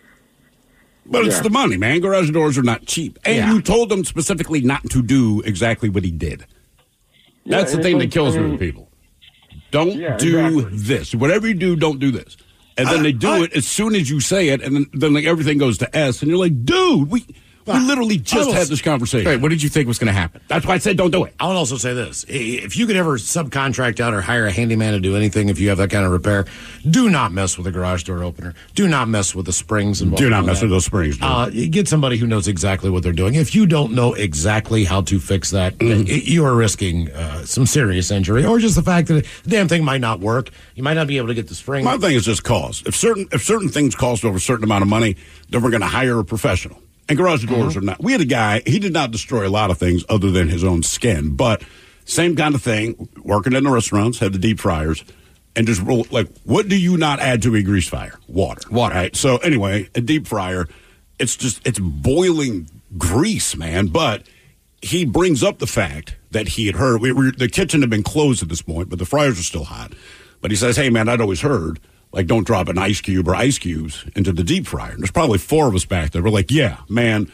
But it's yeah. the money, man. Garage doors are not cheap. And Yeah. you told him specifically not to do exactly what he did. Yeah, That's the and thing it's that like, kills I me mean- with people. Don't Yeah, do exactly. this. Whatever you do, don't do this. And then I- they do I- it as soon as you say it, and then, then like everything goes to S, and you're like, dude, we we literally just almost- had this conversation. Wait, what did you think was going to happen? That's why I said don't do it. I would also say this. If you could ever subcontract out or hire a handyman to do anything, if you have that kind of repair, do not mess with a garage door opener. Do not mess with the springs involved. Do not in mess that. with those springs, dude. Uh, get somebody who knows exactly what they're doing. If you don't know exactly how to fix that, Mm-hmm. y- you are risking uh, some serious injury, or just the fact that the damn thing might not work. You might not be able to get the spring. My thing is just cost. If certain if certain things cost over a certain amount of money, then we're going to hire a professional. And garage doors Mhm. are not. We had a guy, he did not destroy a lot of things other than his own skin, but same kind of thing, working in the restaurants, had the deep fryers, and just roll, like, what do you not add to a grease fire? Water. Water. Right? So anyway, a deep fryer, it's just, it's boiling grease, man, but he brings up the fact that he had heard, we were, the kitchen had been closed at this point, but the fryers are still hot. But he says, hey, man, I'd always heard, like, don't drop an ice cube or ice cubes into the deep fryer. And there's probably four of us back there. We're like, yeah, man,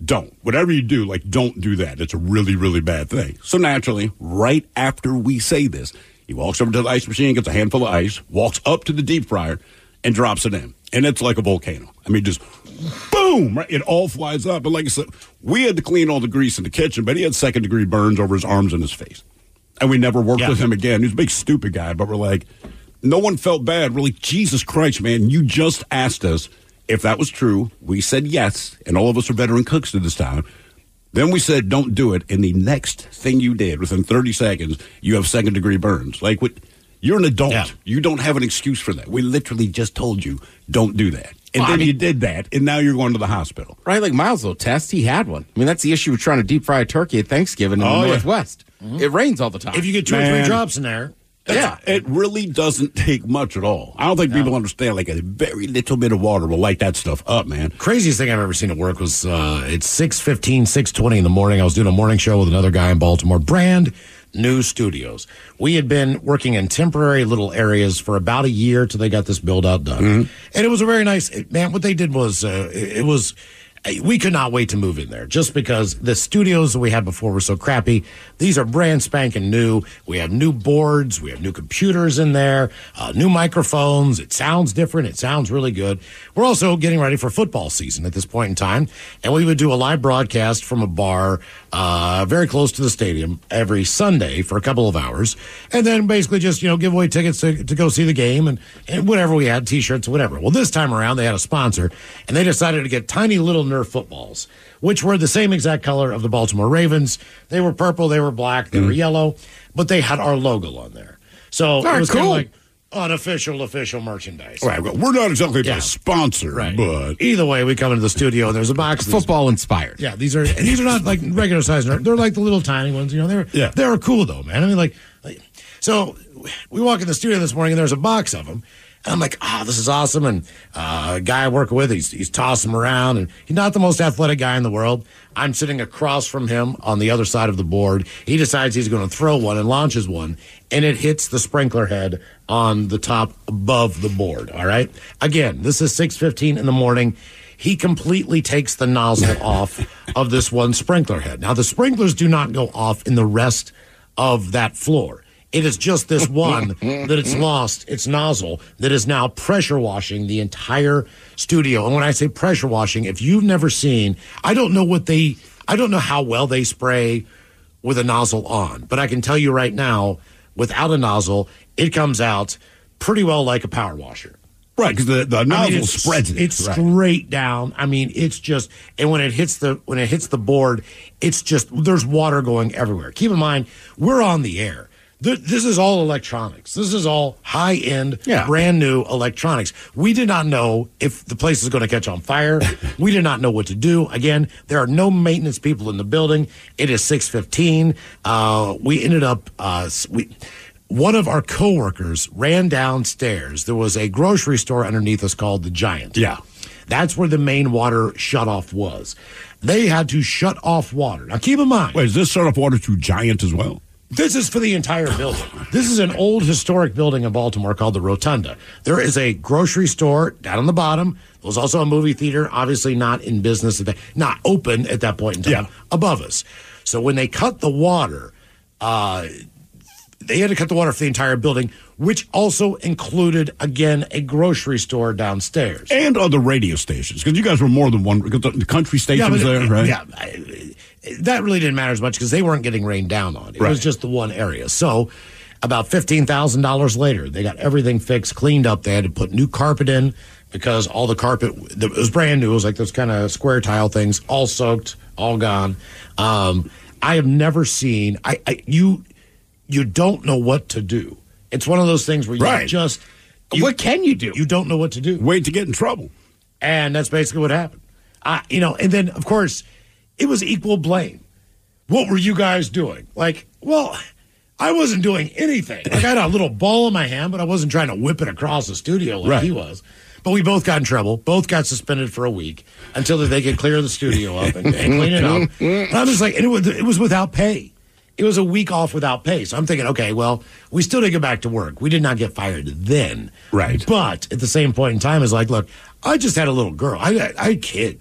don't. Whatever you do, like, don't do that. It's a really, really bad thing. So naturally, right after we say this, he walks over to the ice machine, gets a handful of ice, walks up to the deep fryer, and drops it in. And it's like a volcano. I mean, just boom, right? It all flies up. And like I said, we had to clean all the grease in the kitchen, but he had second-degree burns over his arms and his face. And we never worked Yeah. with him again. He was a big, stupid guy, but we're like, no one felt bad. We're like, Jesus Christ, man, you just asked us if that was true. We said yes, and all of us are veteran cooks at this time. Then we said, don't do it. And the next thing you did, within thirty seconds, you have second-degree burns. Like, what? You're an adult. Yeah. You don't have an excuse for that. We literally just told you, don't do that. And Well, then I mean- you did that, and now you're going to the hospital. Right, like Miles' little test, he had one. I mean, that's the issue with trying to deep fry a turkey at Thanksgiving in Oh, the yeah. Northwest. It rains all the time. If you get two or Man. three drops in there, Yeah, it really doesn't take much at all. I don't think people understand, like, a very little bit of water will light that stuff up, man. craziest thing I've ever seen at work was uh, it's six fifteen, six twenty in the morning. I was doing a morning show with another guy in Baltimore. Brand new studios. We had been working in temporary little areas for about a year till they got this build out done. Mm-hmm. And it was a very nice, man, what they did was, uh, it, it was, we could not wait to move in there just because the studios that we had before were so crappy. These are brand spanking new. We have new boards. We have new computers in there, uh, new microphones. It sounds different. It sounds really good. We're also getting ready for football season at this point in time. And we would do a live broadcast from a bar uh, very close to the stadium every Sunday for a couple of hours. And then basically just, you know, give away tickets to, to go see the game and, and whatever we had, T-shirts, whatever. Well, this time around, they had a sponsor, and they decided to get tiny little Nerf footballs, which were the same exact color of the Baltimore Ravens. They were purple, they were black, they were yellow, but they had our logo on there. So right, it was kind cool. of like unofficial, official merchandise. Right, well, we're not exactly Yeah. a sponsor, Right. but Either way, we come into the studio and there's a box of these- Football inspired. Yeah, these are and these are not like regular size Nerf. They're like the little tiny ones. You know, they're Yeah. they're cool though, man. I mean, like, like so we walk in the studio this morning and there's a box of them. And I'm like, oh, this is awesome. And uh, a guy I work with, he's he's tossing them around, and he's not the most athletic guy in the world. I'm sitting across from him on the other side of the board. He decides he's going to throw one and launches one, and it hits the sprinkler head on the top above the board. All right. Again, this is six fifteen in the morning. He completely takes the nozzle off of this one sprinkler head. Now, the sprinklers do not go off in the rest of that floor. It is just this one that it's lost its nozzle that is now pressure washing the entire studio. And when I say pressure washing, if you've never seen, I don't know what they, I don't know how well they spray with a nozzle on, but I can tell you right now, without a nozzle, it comes out pretty well like a power washer. right, because the, the nozzle I mean, it's, spreads it. It's right. straight down. I mean, it's just, and when it hits the when it hits the board, it's just there's water going everywhere. Keep in mind, we're on the air. Th- This is all electronics. This is all high end, Yeah. brand new electronics. We did not know if the place is going to catch on fire. We did not know what to do. Again, there are no maintenance people in the building. It is six fifteen. Uh, we ended up uh, s- we. One of our coworkers ran downstairs. There was a grocery store underneath us called the Giant. Yeah. That's where the main water shutoff was. They had to shut off water. Now, keep in mind. Wait, is this shut off water to Giant as well? This is for the entire building. This is an old historic building in Baltimore called the Rotunda. There is a grocery store down on the bottom. There was also a movie theater, obviously not in business, at that, not open at that point in time, Yeah. above us. So when they cut the water, uh, they had to cut the water for the entire building, which also included, again, a grocery store downstairs. And other radio stations, because you guys were more than one, because the, the country stations but it- there, right? Yeah, I- that really didn't matter as much because they weren't getting rained down on. It Right. was just the one area. So about fifteen thousand dollars later, they got everything fixed, cleaned up. They had to put new carpet in because all the carpet, it was brand new. It was like those kind of square tile things, all soaked, all gone. Um, I have never seen, I, I you you don't know what to do. It's one of those things where you Right. just, you, What can you do? you don't know what to do. Wait to get in trouble. And that's basically what happened. Uh, you know, and then, of course, it was equal blame. What were you guys doing? Like, well, I wasn't doing anything. Like, I had a little ball in my hand, but I wasn't trying to whip it across the studio like Right. he was. But we both got in trouble. Both got suspended for a week until they could clear the studio up and, and clean it up. And I'm just like, and it was, it was without pay. It was a week off without pay. So I'm thinking, okay, well, we still didn't get back to work. We did not get fired then. Right. But at the same point in time, it's like, look, I just had a little girl. I, I, I had kids.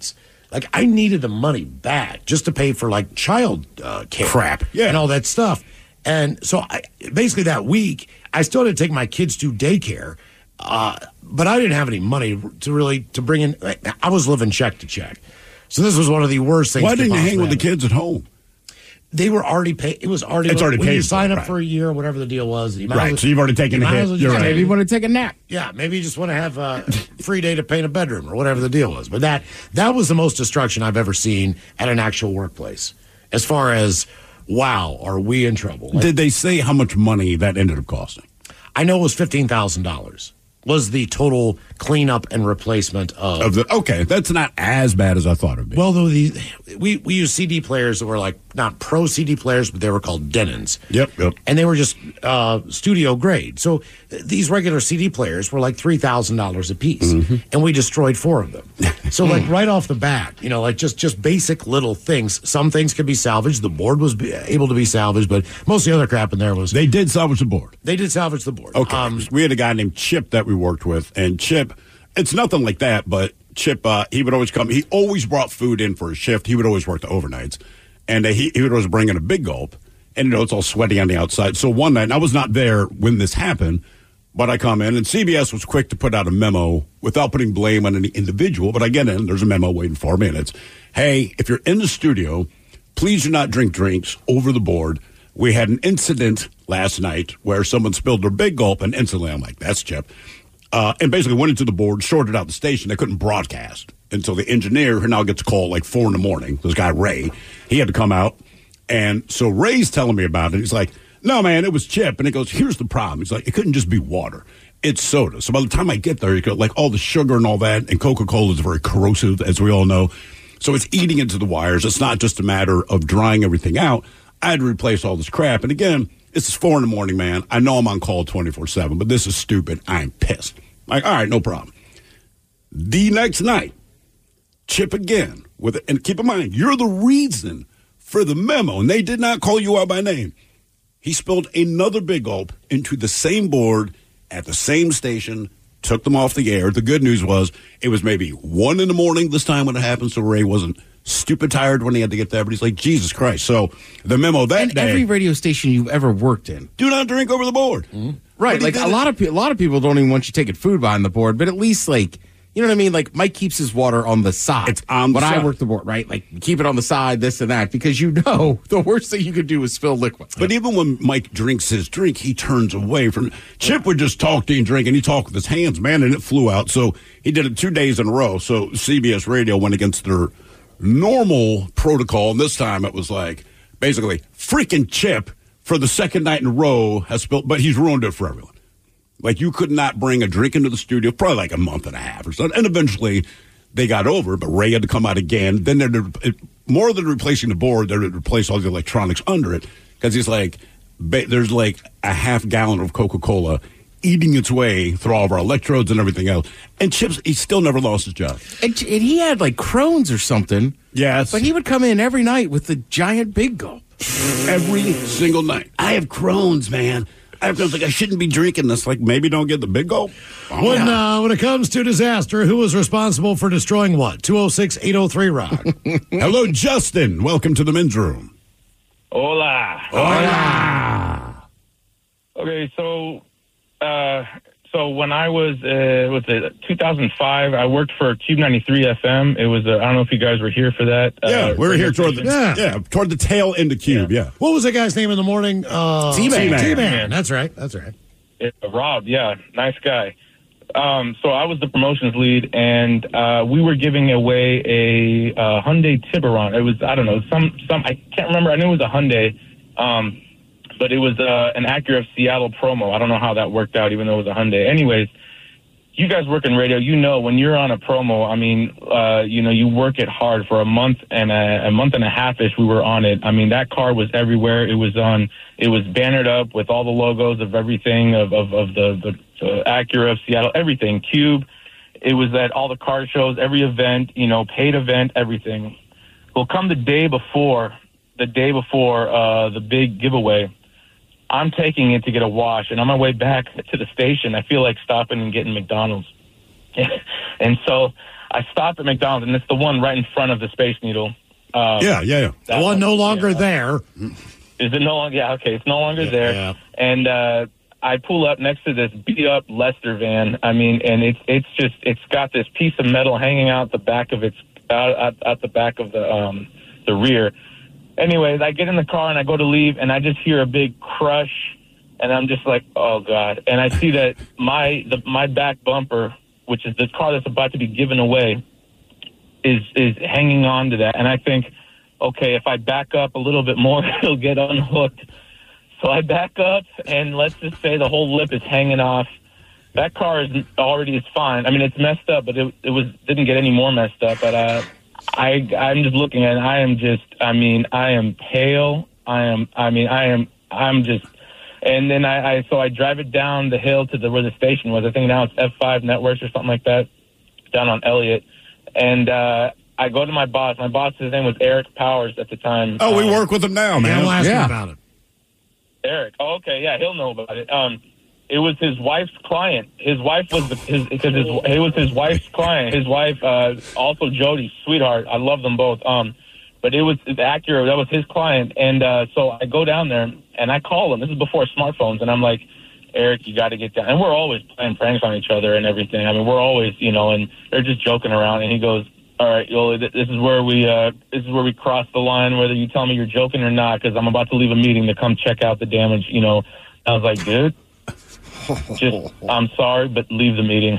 Like, I needed the money bad just to pay for, like, child uh, care. Crap. Yeah. And all that stuff. And so, I, basically, that week, I still had to take my kids to daycare, uh, but I didn't have any money to really, to bring in. I was living check to check. So this was one of the worst things. Why didn't you hang with the happen. kids at home? They were already paid. It was already. It's already when paid you sign for, up right. for a year, whatever the deal was. You might Right, as- so you've already taken you a might hit. as well You're just- right. Maybe you want to take a nap. Yeah, maybe you just want to have a free day to paint a bedroom or whatever the deal was. But that that was the most destruction I've ever seen at an actual workplace. As far as, wow, are we in trouble? Like, Did they say how much money that ended up costing? I know it was fifteen thousand dollars. Was the total cleanup and replacement of, Of the okay, that's not as bad as I thought it would be. well, though the we we used C D players that were like not pro C D players, but they were called Denons. Yep, yep. And they were just uh, studio grade. So th- these regular C D players were like three thousand dollars a piece, Mm-hmm. and we destroyed four of them. So like right off the bat, you know, like just just basic little things. Some things could be salvaged. The board was be, able to be salvaged, but most of the other crap in there was They did salvage the board. they did salvage the board. Okay. Um, we had a guy named Chip that we worked with, and Chip, it's nothing like that, but Chip, uh, he would always come. He always brought food in for his shift. He would always work the overnights, and uh, he, he would always bring in a big gulp, and, you know, it's all sweaty on the outside. So one night, and I was not there when this happened, but I come in, and C B S was quick to put out a memo without putting blame on any individual, but I get in, there's a memo waiting for me, and it's, hey, if you're in the studio, please do not drink drinks over the board. We had an incident last night where someone spilled their big gulp, and instantly I'm like, that's Chip. Uh, and basically went into the board, shorted out the station. They couldn't broadcast until the engineer, who now gets a call like four in the morning, this guy Ray, he had to come out. And so Ray's telling me about it. He's like, no, man, it was Chip. And he goes, here's the problem. He's like, it couldn't just be water. It's soda. So by the time I get there, you go, like all the sugar and all that, and Coca-Cola is very corrosive, as we all know. So it's eating into the wires. It's not just a matter of drying everything out. I had to replace all this crap. And again, this is four in the morning, man. I know I'm on call twenty-four seven, but this is stupid. I'm pissed. Like, all right, no problem. The next night, Chip again with it. And keep in mind, you're the reason for the memo, and they did not call you out by name. He spilled another big gulp into the same board at the same station, took them off the air. The good news was it was maybe one in the morning this time when it happened, so Ray wasn't stupid tired when he had to get there, but he's like, Jesus Christ. So the memo that And day, every radio station you've ever worked in. do not drink over the board. Mm-hmm. Right, But he like did a it- lot of pe- a lot of people don't even want you taking food behind the board, but at least like you know what I mean. Like Mike keeps his water on the side. It's on the when I side. work the board, right? Like keep it on the side, this and that, because you know the worst thing you could do is spill liquid. But even when Mike drinks his drink, he turns away from. Chip would just talk to you and drink, and he talked with his hands, man, and it flew out. So he did it two days in a row. So C B S Radio went against their normal protocol, and this time it was like basically freaking Chip for the second night in a row has spilled, but he's ruined it for everyone. Like you could not bring a drink into the studio, probably like a month and a half or something, and eventually they got over. But Ray had to come out again. Then they're it, more than replacing the board, they're to replace all the electronics under it because he's like, ba- there's like a half gallon of Coca-Cola eating its way through all of our electrodes and everything else. And Chips, he still never lost his job. And, and he had like Crohn's or something. Yes. But he would come in every night with the giant big gulp. Every single night. I have Crohn's, man. I have Crohn's. Like, I shouldn't be drinking this. Like, maybe don't get the big gulp. Oh, When yeah. uh, when it comes to disaster, who was responsible for destroying what? two oh six, eight oh three, Rock. Hello, Justin. Welcome to the men's room. Hola. Hola. Okay, so uh, so when I was uh, was it two thousand five, I worked for Cube ninety-three F M. It was uh, I don't know if you guys were here for that. Yeah, uh, we're here toward the Yeah. yeah. toward the tail end of Cube. Yeah. What was that guy's name in the morning? Uh, T-Man. T-Man. T-Man. That's right. That's right. Yeah, Rob, yeah, nice guy. Um, so I was the promotions lead, and uh, we were giving away a uh, Hyundai Tiburon. It was I don't know some some I can't remember. I knew it was a Hyundai, um, but it was uh, an Acura of Seattle promo. I don't know how that worked out, even though it was a Hyundai. Anyways, you guys work in radio. You know when you're on a promo. I mean, uh, you know you work it hard for a month and a, a month and a half ish. We were on it. I mean that car was everywhere. It was on. It was bannered up with all the logos of everything of of, of the the. Uh, Acura of Seattle, everything, Cube. It was at all the car shows, every event, you know, paid event, everything. Well, come the day before, the day before uh, the big giveaway, I'm taking it to get a wash, and on my way back to the station, I feel like stopping and getting McDonald's. And so I stopped at McDonald's, and it's the one right in front of the Space Needle. Um, yeah, yeah, yeah. The one no longer yeah. there. Is it no longer? Yeah, okay, it's no longer Yeah, there. yeah. And uh, I pull up next to this beat up Lester van. I mean, and it's it's just it's got this piece of metal hanging out the back of its out, out, out the back of the um, the rear. Anyways, I get in the car and I go to leave, and I just hear a big crush, and I'm just like, oh God! And I see that my the my back bumper, which is the car that's about to be given away, is is hanging on to that, and I think, okay, if I back up a little bit more, it'll get unhooked. So I back up, and let's just say the whole lip is hanging off. That car is already is fine. I mean, it's messed up, but it it was didn't get any more messed up. But uh, I I'm just looking at it. I am just. I mean, I am pale. I am. I mean, I am. I'm just. And then I, I so I drive it down the hill to the where the station was. I think now it's F five Networks or something like that, down on Elliott. And uh, I go to my boss. My boss, his name was Eric Powers at the time. Oh, we um, work with him now, man. Yeah, we'll ask yeah. him about it. Eric. Oh, okay, yeah, he'll know about it. Um, it was his wife's client. His wife was the, his because his it was his wife's client. His wife, uh, also Jody, sweetheart. I love them both. Um, but it was the Acura. That was his client, and uh, so I go down there and I call him. This is before smartphones, and I'm like, Eric, you got to get down. And we're always playing pranks on each other and everything. I mean, we're always, you know, and they're just joking around. And he goes, all right, Yoli, this is where we uh, this is where we cross the line, whether you tell me you're joking or not, because I'm about to leave a meeting to come check out the damage. You know, I was like, dude, just I'm sorry, but leave the meeting.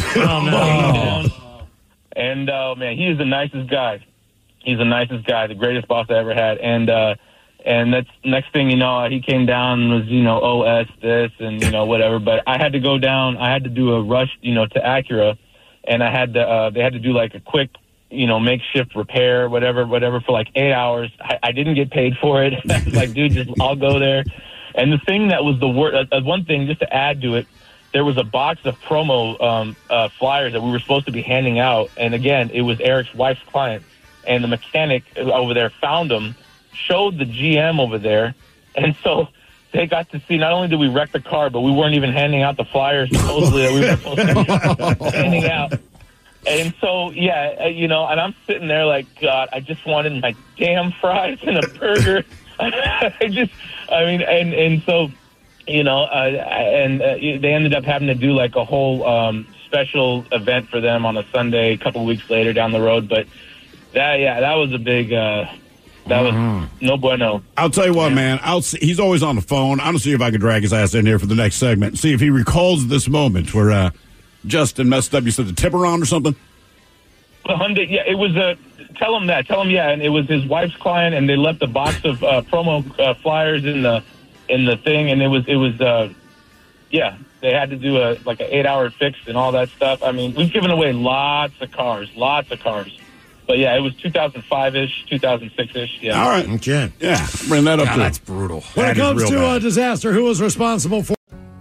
Oh, no. And uh, man, he is the nicest guy. He's the nicest guy, the greatest boss I ever had. And uh, and that's next thing you know, he came down and was, you know, O S this and you know whatever. But I had to go down. I had to do a rush, you know, to Acura, and I had to. Uh, they had to do like a quick, you know, makeshift repair, whatever, whatever, for like eight hours. I, I didn't get paid for it. I was like, dude, just I'll go there. And the thing that was the worst, uh, one thing just to add to it, there was a box of promo um, uh, flyers that we were supposed to be handing out. And again, it was Eric's wife's client. And the mechanic over there found them, showed the G M over there. And so they got to see, not only did we wreck the car, but we weren't even handing out the flyers supposedly that we were supposed to be handing out. And so, yeah, you know, and I'm sitting there like, God, I just wanted my damn fries and a burger. I just, I mean, and, and so, you know, uh, and uh, they ended up having to do like a whole um, special event for them on a Sunday a couple of weeks later down the road. But that, yeah, that was a big, uh, that was mm-hmm. no bueno. I'll tell you what, man. I'll see, he's always on the phone. I'll see if I can drag his ass in here for the next segment. See if he recalls this moment where uh, Justin messed up. You said the Tiburon or something? The Hyundai, yeah, it was a. Tell him that. Tell him, yeah, and it was his wife's client, and they left a box of uh, promo uh, flyers in the in the thing, and it was it was, uh, yeah, they had to do a like an eight hour fix and all that stuff. I mean, we've given away lots of cars, lots of cars, but yeah, it was two thousand five ish, two thousand six ish. Yeah. All right. Okay. Yeah. Bring that up. God, to that's brutal. When that it comes to bad. a disaster, who is responsible for?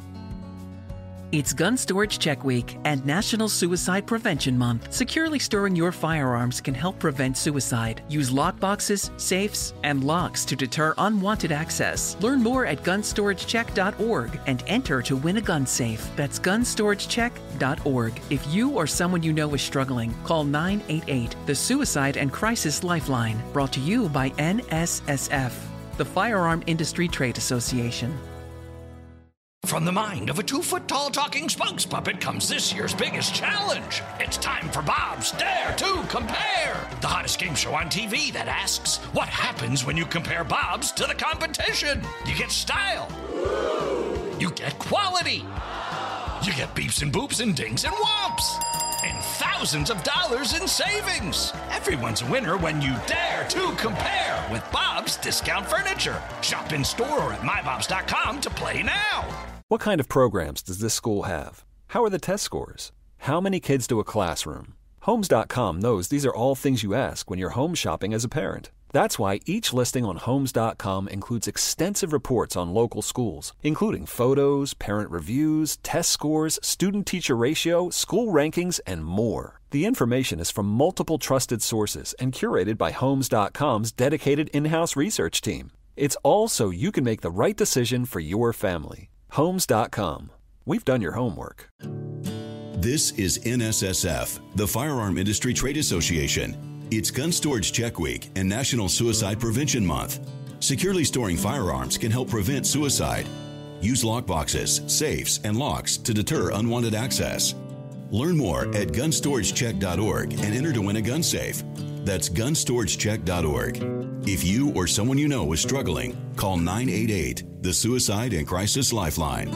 It's Gun Storage Check Week and National Suicide Prevention Month. Securely storing your firearms can help prevent suicide. Use lockboxes, safes, and locks to deter unwanted access. Learn more at gun storage check dot org and enter to win a gun safe. That's gun storage check dot org. If you or someone you know is struggling, call nine eight eight, the Suicide and Crisis Lifeline. Brought to you by N S S F, the Firearm Industry Trade Association. From the mind of a two-foot-tall talking spokes puppet comes this year's biggest challenge. It's time for Bob's Dare to Compare, the hottest game show on T V that asks, what happens when you compare Bob's to the competition? You get style. You get quality. You get beeps and boops and dings and whomps. And thousands of dollars in savings. Everyone's a winner when you dare to compare with Bob's Discount Furniture. Shop in store or at my bobs dot com to play now. What kind of programs does this school have? How are the test scores? How many kids do a classroom? Homes dot com knows these are all things you ask when you're home shopping as a parent. That's why each listing on Homes dot com includes extensive reports on local schools, including photos, parent reviews, test scores, student-teacher ratio, school rankings, and more. The information is from multiple trusted sources and curated by Homes dot com's dedicated in-house research team. It's all so you can make the right decision for your family. Homes dot com. We've done your homework. This is N S S F, the Firearm Industry Trade Association. It's Gun Storage Check Week and National Suicide Prevention Month. Securely storing firearms can help prevent suicide. Use lockboxes, safes, and locks to deter unwanted access. Learn more at gun storage check dot org and enter to win a gun safe. That's gun storage check dot org. If you or someone you know is struggling, call nine eight eight, the Suicide and Crisis Lifeline.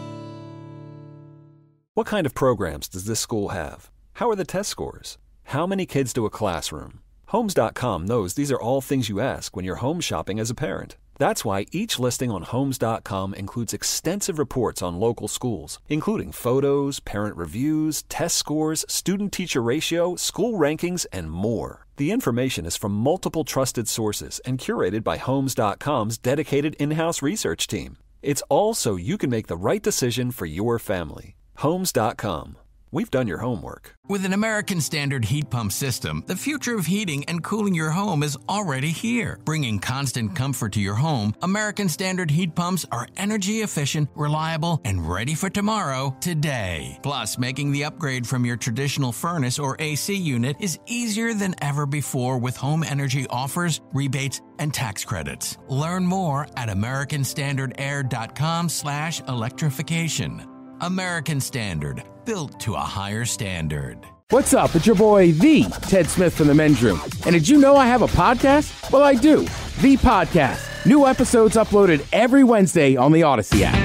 What kind of programs does this school have? How are the test scores? How many kids do a classroom? Homes dot com knows these are all things you ask when you're home shopping as a parent. That's why each listing on Homes dot com includes extensive reports on local schools, including photos, parent reviews, test scores, student-teacher ratio, school rankings, and more. The information is from multiple trusted sources and curated by Homes dot com's dedicated in-house research team. It's all so you can make the right decision for your family. Homes dot com. We've done your homework. With an American Standard heat pump system, the future of heating and cooling your home is already here. Bringing constant comfort to your home, American Standard heat pumps are energy efficient, reliable, and ready for tomorrow, today. Plus, making the upgrade from your traditional furnace or A C unit is easier than ever before with home energy offers, rebates, and tax credits. Learn more at american standard air dot com slash electrification. American Standard, built to a higher standard. What's up? It's your boy, the Ted Smith from the Men's Room. And did you know I have a podcast? Well, I do. The Podcast. New episodes uploaded every Wednesday on the Odyssey app.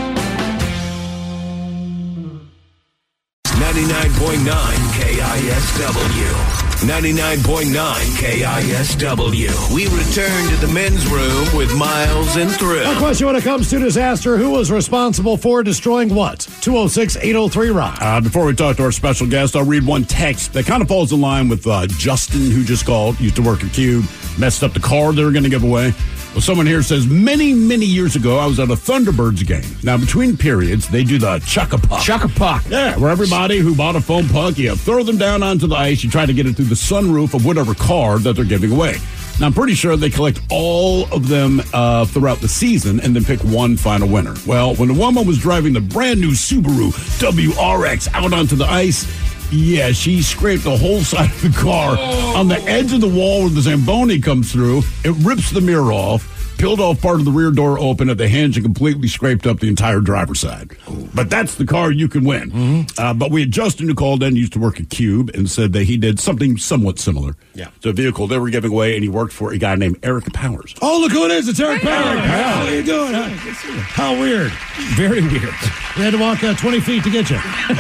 ninety-nine point nine K I S W. ninety-nine point nine K I S W. We return to the Men's Room with Miles and Thrill. My question when it comes to disaster, who was responsible for destroying what? two oh six, eight oh three, Rock. Uh, before we talk to our special guest, I'll read one text that kind of falls in line with uh, Justin, who just called, used to work at Cube, messed up the car they were going to give away. Well, someone here says, many, many years ago, I was at a Thunderbirds game. Now, between periods, they do the chuck-a-puck. Chuck-a-puck. Yeah, where everybody who bought a foam puck, you throw them down onto the ice, you try to get it through the sunroof of whatever car that they're giving away. Now, I'm pretty sure they collect all of them uh, throughout the season and then pick one final winner. Well, when the woman was driving the brand new Subaru W R X out onto the ice, yeah, she scraped the whole side of the car. Oh. On the edge of the wall where the Zamboni comes through, it rips the mirror off, peeled off part of the rear door open at the hinge, and completely scraped up the entire driver's side. Ooh. But that's the car you can win. Mm-hmm. Uh, but we had Justin, who called in, used to work at Cube, and said that he did something somewhat similar yeah. to a vehicle they were giving away, and he worked for a guy named Eric Powers. Oh, look who it is. It's Eric hey, Powers. Eric. How are you doing? How weird. Very weird. We had to walk uh, twenty feet to get you.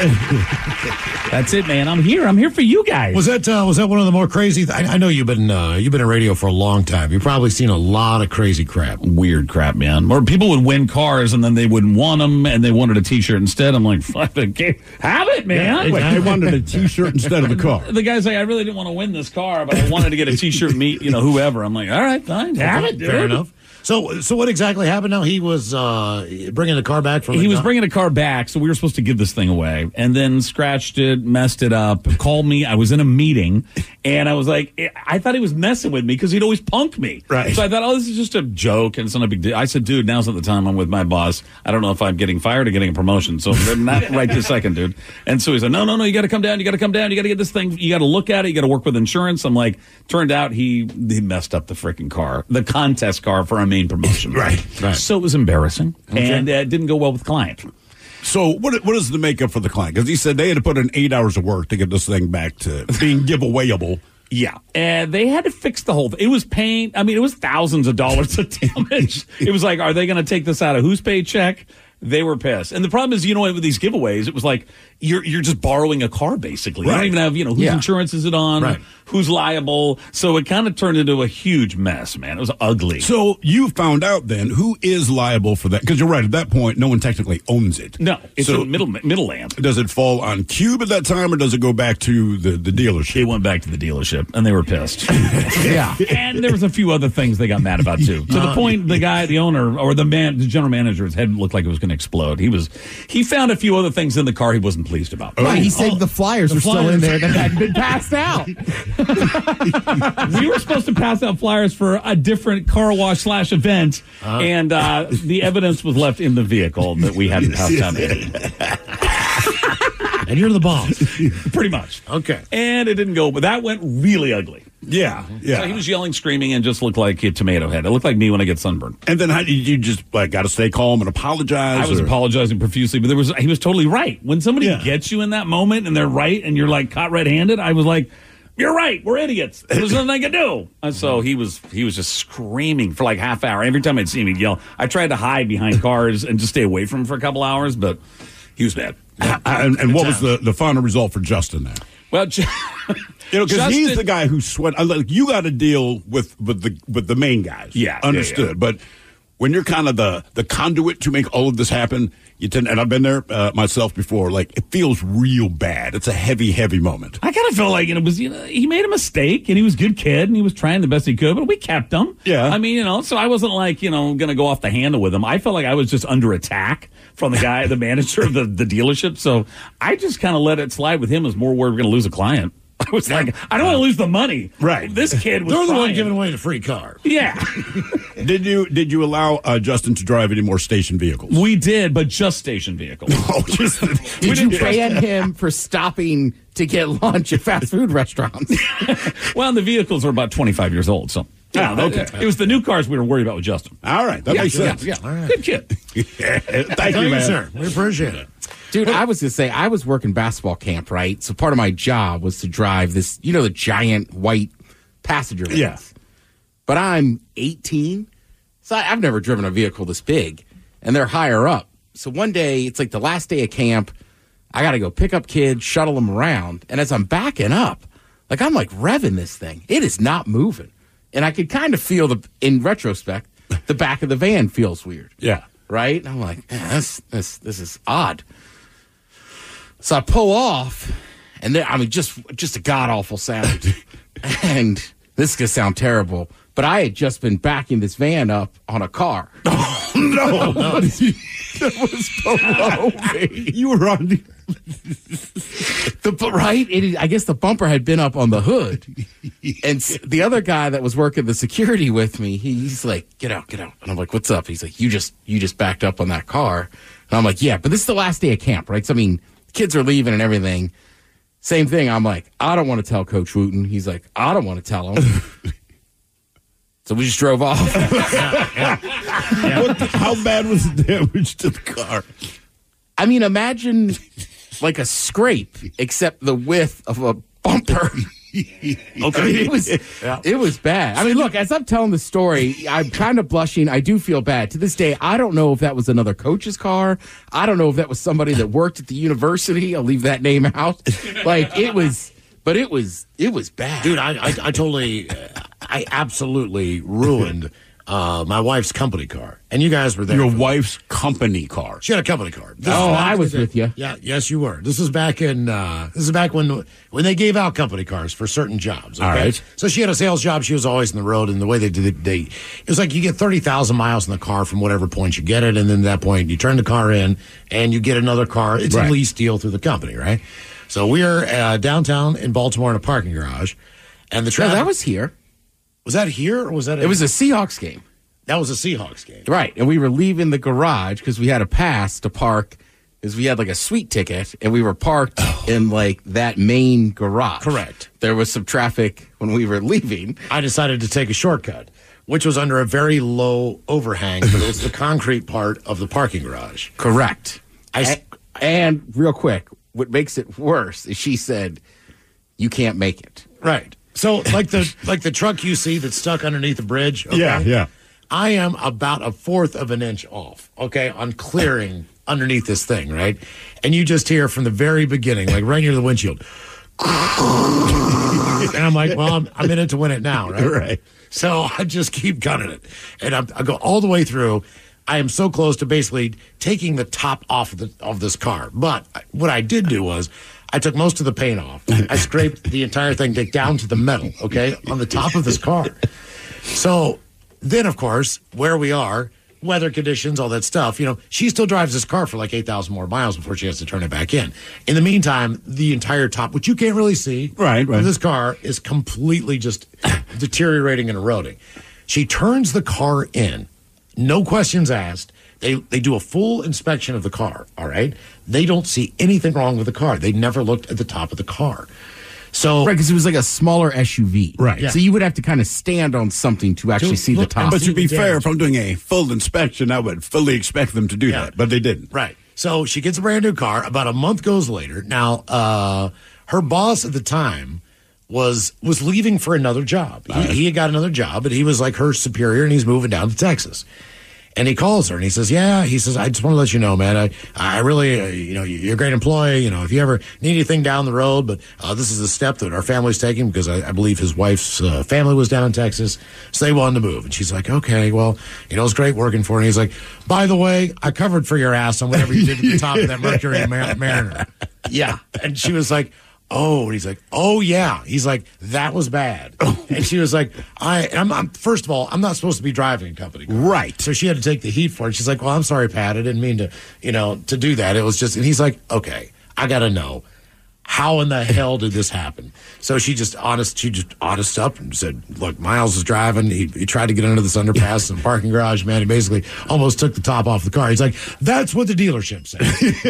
That's it, man. I'm here. I'm here for you guys. Was that uh, was that one of the more crazy? Th- I, I know you've been uh, you've been in radio for a long time. You've probably seen a lot of crazy crap. Weird crap, man. Or people would win cars and then they wouldn't want them and they wanted a T-shirt instead. I'm like, fuck it, have it, man. Yeah, I wanted a T-shirt instead of the car. The guy's like, I really didn't want to win this car, but I wanted to get a T-shirt, meet you know whoever. I'm like, all right, fine, have it, dude. Fair enough. So, so what exactly happened now? He was uh, bringing the car back from. He was bringing a car back, so we were supposed to give this thing away, and then scratched it, messed it up, called me. I was in a meeting, and I was like, I thought he was messing with me because he'd always punk me. Right. So I thought, oh, this is just a joke, and it's not a big deal. I said, dude, now's not the time. I'm with my boss. I don't know if I'm getting fired or getting a promotion, so not right this second, dude. And so he said, no, no, no, you got to come down. You got to come down. You got to get this thing. You got to look at it. You got to work with insurance. I'm like, turned out he he messed up the freaking car, the contest car for our main promotion. Right. Right. So it was embarrassing, okay. and it uh, didn't go well with the client. So what what is the makeup for the client? Because he said they had to put in eight hours of work to get this thing back to being giveawayable. Yeah, and they had to fix the whole thing. It was pain. I mean, it was thousands of dollars of damage. It was like, are they going to take this out of whose paycheck? They were pissed. And the problem is, you know, with these giveaways, it was like you're you're just borrowing a car, basically. Right. You don't even have, you know, whose yeah. insurance is it on? Right. Who's liable? So it kind of turned into a huge mess, man. It was ugly. So you found out then who is liable for that? Because you're right, at that point, no one technically owns it. No, it's so a middle middle land. Does it fall on Cube at that time, or does it go back to the, the dealership? It went back to the dealership, and they were pissed. Yeah. And there was a few other things they got mad about, too. To the point, the guy, the owner, or the man, the general manager, his head looked like it was going to explode. He was, he found a few other things in the car he wasn't pleased about. Right, he said oh, the flyers the were flyers. still in there that hadn't been passed out. We were supposed to pass out flyers for a different car wash slash event, uh, and uh, the evidence was left in the vehicle that we hadn't passed out any. And you're the boss. Pretty much. Okay. And it didn't go, but that went really ugly. Yeah, yeah. So he was yelling, screaming, and just looked like a tomato head. It looked like me when I get sunburned. And then how did you just like got to stay calm and apologize? I was or? apologizing profusely, but there was he was totally right. When somebody Yeah. gets you in that moment and they're right, and you're like caught red-handed, I was like, "You're right. We're idiots. There's nothing I can do." And so he was he was just screaming for like half hour. Every time I'd see him, he'd yell. I tried to hide behind cars and just stay away from him for a couple hours, but he was bad. and and what was the, the final result for Justin then? Well, J- you know, because Justin- he's the guy who sweat. I Like you got to deal with with the with the main guys. Yeah, understood. yeah, yeah. But when you're kind of the the conduit to make all of this happen, you tend. And I've been there uh, myself before. Like it feels real bad. It's a heavy, heavy moment. I kind of felt like it was, you know, he made a mistake and he was a good kid and he was trying the best he could, but we kept him. Yeah. I mean, you know, so I wasn't like, you know, going to go off the handle with him. I felt like I was just under attack from the guy, the manager of the, the dealership. So I just kind of let it slide with him as more worried we're going to lose a client. I was like, I don't want to lose the money. Right. This kid was They're the one trying. giving away the free car. Yeah. Did you did you allow uh, Justin to drive any more station vehicles? We did, but just station vehicles. Oh, just Did you ban him for stopping to get lunch at fast food restaurants? Well, the vehicles were about twenty-five years old, so. Yeah, Yeah, okay. that- It was the new cars we were worried about with Justin. All right, that Yeah, makes yeah, sense. Yeah, All right. good kid. Thank you, man. sir. We appreciate it. Dude, I was going to say, I was working basketball camp, right? So part of my job was to drive this, you know, the giant white passenger vans. Yeah. But I'm eighteen, so I, I've never driven a vehicle this big, and they're higher up. So one day, it's like the last day of camp, I got to go pick up kids, shuttle them around, and as I'm backing up, like I'm like revving this thing. It is not moving. And I could kind of feel, the in retrospect, the back of the van feels weird. Yeah. Right? And I'm like, man, this, this, this is odd. So I pull off, and there, I mean, just just a god awful sound. And this is gonna sound terrible, but I had just been backing this van up on a car. Oh, no, that was below me. You were on the. The, right? It, I guess the bumper had been up on the hood. And s- the other guy that was working the security with me, he, he's like, get out, get out. And I'm like, what's up? He's like, you just you just backed up on that car. And I'm like, yeah, but this is the last day of camp, right? So, I mean, kids are leaving and everything. Same thing. I'm like, I don't want to tell Coach Wooten. He's like, I don't want to tell him. So we just drove off. Yeah, yeah. Yeah. What the- how bad was the damage to the car? I mean, imagine like a scrape, except the width of a bumper. Okay. I mean, it was it was bad. I mean, look, as I'm telling the story, I'm kind of blushing. I do feel bad. To this day, I don't know if that was another coach's car. I don't know if that was somebody that worked at the university. I'll leave that name out. Like it was, but it was it was bad. Dude, I, I, I totally, I absolutely ruined uh, my wife's company car. And you guys were there. Your wife's company car. She had a company car. This Oh, is back I was in the- with you. Yeah, yes, you were. This is back in. Uh, this is back when when they gave out company cars for certain jobs. Okay? All right. So she had a sales job. She was always on the road, and the way they did it, they it was like you get thirty thousand miles in the car from whatever point you get it, and then at that point you turn the car in, and you get another car. It's Right. a lease deal through the company, right? So we are uh, downtown in Baltimore in a parking garage, and the No, traffic that was here. was that here or was that? It was a Seahawks game. that was a Seahawks game. Right. And we were leaving the garage because we had a pass to park because we had like a suite ticket and we were parked in like that main garage. Correct. There was some traffic when we were leaving. I decided to take a shortcut, which was under a very low overhang, but it was the concrete part of the parking garage. Correct. I s- and, and real quick, what makes it worse is she said, you can't make it. Right. So like the like the truck you see that's stuck underneath the bridge. Okay? Yeah, yeah. I am about a fourth of an inch off, okay, on clearing underneath this thing, right? And you just hear from the very beginning, like right near the windshield. And I'm like, well, I'm, I'm in it to win it now, right? Right. So I just keep gunning it. And I'm, I go all the way through. I am so close to basically taking the top off of, the, of this car. But what I did do was I took most of the paint off. I scraped the entire thing down to the metal, okay, on the top of this car. So then, of course, where we are, weather conditions, all that stuff, you know, she still drives this car for like eight thousand more miles before she has to turn it back in. In the meantime, the entire top, which you can't really see, Right, right. of this car is completely just deteriorating and eroding. She turns the car in, no questions asked. They they do a full inspection of the car, all right? They don't see anything wrong with the car. They never looked at the top of the car. So right, because it was like a smaller S U V. Right. Yeah. So you would have to kind of stand on something to actually To see look- the top. But to be fair, if I'm doing a full inspection, I would fully expect them to do that, but they didn't. Right. So she gets a brand new car. About a month goes later. Now, uh, her boss at the time was was leaving for another job. He, he had got another job, and he was like her superior, and he's moving down to Texas. And he calls her, and he says, yeah, he says, I just want to let you know, man, I, I really, uh, you know, you're a great employee. You know, if you ever need anything down the road, but uh, this is a step that our family's taking because I, I believe his wife's uh, family was down in Texas, so they wanted to move. And she's like, okay, well, you know, it's great working for you. And he's like, by the way, I covered for your ass on whatever you did at the top of that Mercury Mar- Mariner. Yeah. And she was like, oh, and he's like, oh yeah. He's like, that was bad. And she was like, I, I'm, I'm, first of all, I'm not supposed to be driving a company car. Right. So she had to take the heat for it. She's like, well, I'm sorry, Pat. I didn't mean to, you know, to do that. It was just, and he's like, okay, I got to know. How in the hell did this happen? So she just honest, she just honest up and said, look, Miles was driving. He, he tried to get under this underpass in the parking garage, man. He basically almost took the top off the car. He's like, that's what the dealership said.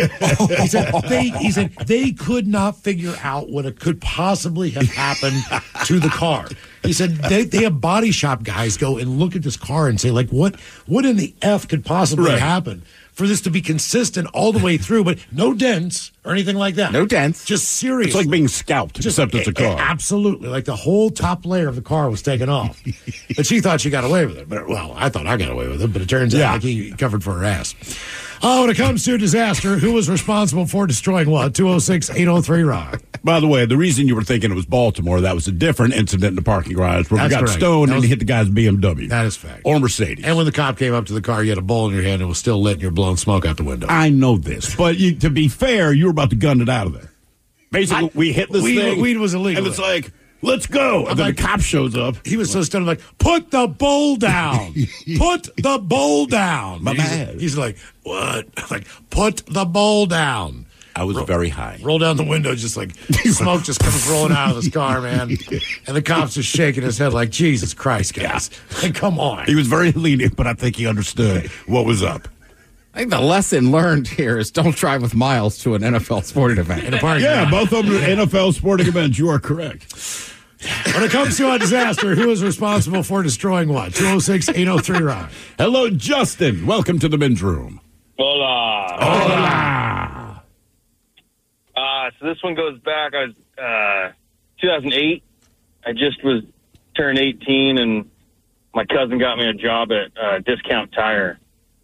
he, said they, he said they could not figure out what it could possibly have happened to the car. He said they, they have body shop guys go and look at this car and say, like, what, what in the F could possibly Right. happen for this to be consistent all the way through, but no dents or anything like that. No dents. Just serious. It's like being scalped, Just, except it's a car. Absolutely. Like the whole top layer of the car was taken off. But she thought she got away with it. But, well, I thought I got away with it, but it turns out Yeah. like he covered for her ass. Oh, when it comes to disaster, who was responsible for destroying what? two oh six, eight oh three, Rock. By the way, the reason you were thinking it was Baltimore, that was a different incident in the parking garage where That's we got correct. stoned That and was- he hit the guy's B M W. That is fact. Or Mercedes. And when the cop came up to the car, you had a bowl in your hand and it was still lit and you're blowing smoke out the window. I know this, but you, to be fair, you were about to gun it out of there. Basically, I- we hit this weed- thing. weed was illegal. And it's like, let's go. And then like- the cop shows up. He was so stunned, I'm like, put the bowl down. Put the bowl down. My he's, bad. he's like, what? I'm like, put the bowl down. I was very high. Roll down the window, just like smoke just comes rolling out of his car, man. And the cop's just shaking his head like, Jesus Christ, guys. Like, come on. He was very lenient, but I think he understood what was up. I think the lesson learned here is don't drive with Miles to an N F L sporting event. In a parking Yeah, lot. both of them are N F L sporting events. You are correct. When it comes to a disaster, who is responsible for destroying what? two oh six, eight oh three, Rock. Hello, Justin. Welcome to the men's room. Hola. Hola. Uh, so this one goes back. I was uh, two thousand eight. I just was turned eighteen, and my cousin got me a job at uh, Discount Tire.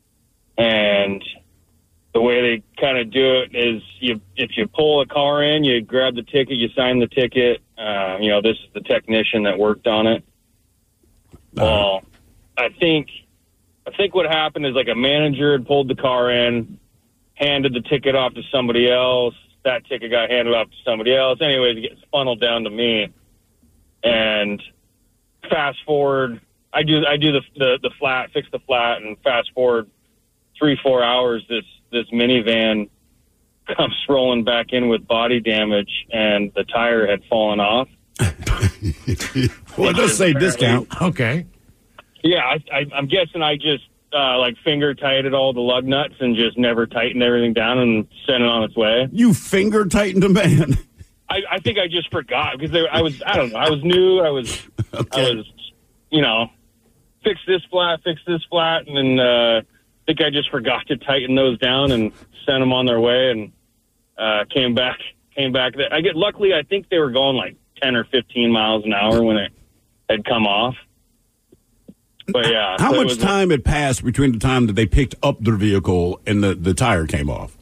And the way they kind of do it is, you if you pull a car in, you grab the ticket, you sign the ticket. Uh, you know, this is the technician that worked on it. Well, I think I think what happened is like a manager had pulled the car in, handed the ticket off to somebody else. That ticket got handed off to somebody else. Anyways, it gets funneled down to me. And fast forward, I do I do the the, the flat, fix the flat, and fast forward three four hours. This this minivan comes rolling back in with body damage, and the tire had fallen off. Well, it does say discount. Okay. Yeah, I, I, I'm guessing I just uh, like finger tightened all the lug nuts and just never tightened everything down and sent it on its way. You finger tightened a man. I, I think I just forgot because there, I was I don't know I was new I was Okay. I was you know fix this flat fix this flat and then uh, I think I just forgot to tighten those down and sent them on their way and uh, came back came back. I get luckily I think they were going like ten or fifteen miles an hour when it had come off. But yeah, How so it much was- time had passed between the time that they picked up their vehicle and the, the tire came off?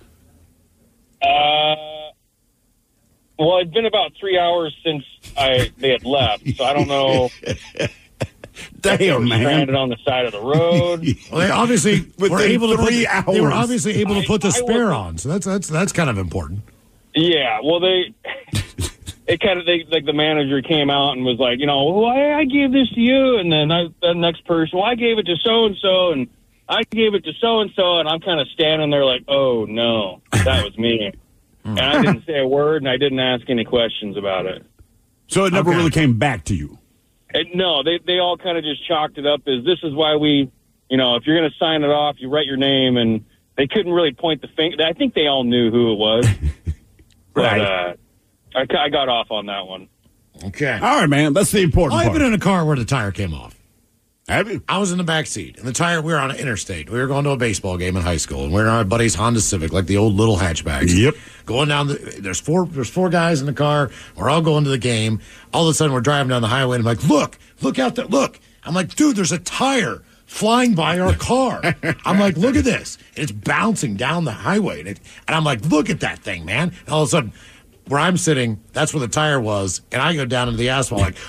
Uh, well, it'd been about three hours since I they had left, so I don't know. Damn, man. Stranded on the side of the road. Well, they obviously were Within able to put, three They were hours. obviously able to put the I- I spare wasn't- on, so that's that's that's kind of important. Yeah, well, they it kind of they like the manager came out and was like, you know, well, I, I gave this to you, and then I, the next person, well, I gave it to so and so, and I gave it to so and so, and I'm kind of standing there like, oh no, that was me, and I didn't say a word, and I didn't ask any questions about it. So it never Okay. really came back to you. And no, they they all kind of just chalked it up as this is why we you know, if you're going to sign it off, you write your name, and they couldn't really point the finger. I think they all knew who it was. But Right. uh, I, I got off on that one. Okay. All right, man. That's the important I've part. been in a car where the tire came off. Have you? I was in the back seat, and the tire, we were on an interstate. We were going to a baseball game in high school, and we were in our buddy's Honda Civic, like the old little hatchbacks. Yep. Going down the, there's four, there's four guys in the car. We're all going to the game. All of a sudden, we're driving down the highway, and I'm like, look, look out there, look. I'm like, dude, there's a tire flying by our car. I'm like, look at this. And it's bouncing down the highway. And, it, and I'm like, look at that thing, man. And all of a sudden, where I'm sitting, that's where the tire was. And I go down into the asphalt like,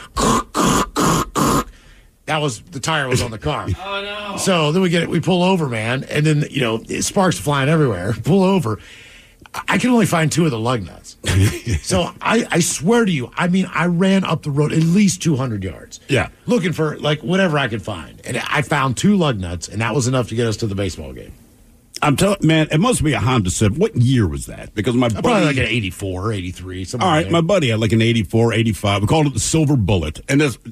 that was, the tire was on the car. Oh, no. So then we get it, we pull over, man. And then, you know, sparks flying everywhere. Pull over. I can only find two of the lug nuts. So I, I swear to you, I mean, I ran up the road at least two hundred yards. Yeah. Looking for, like, whatever I could find. And I found two lug nuts, and that was enough to get us to the baseball game. I'm telling man, it must be a Honda Civic. What year was that? Because my buddy, Probably like an eighty-four, eighty-three, something all right, like that. my buddy had like an eighty-four, eighty-five. We called it the Silver Bullet, and this,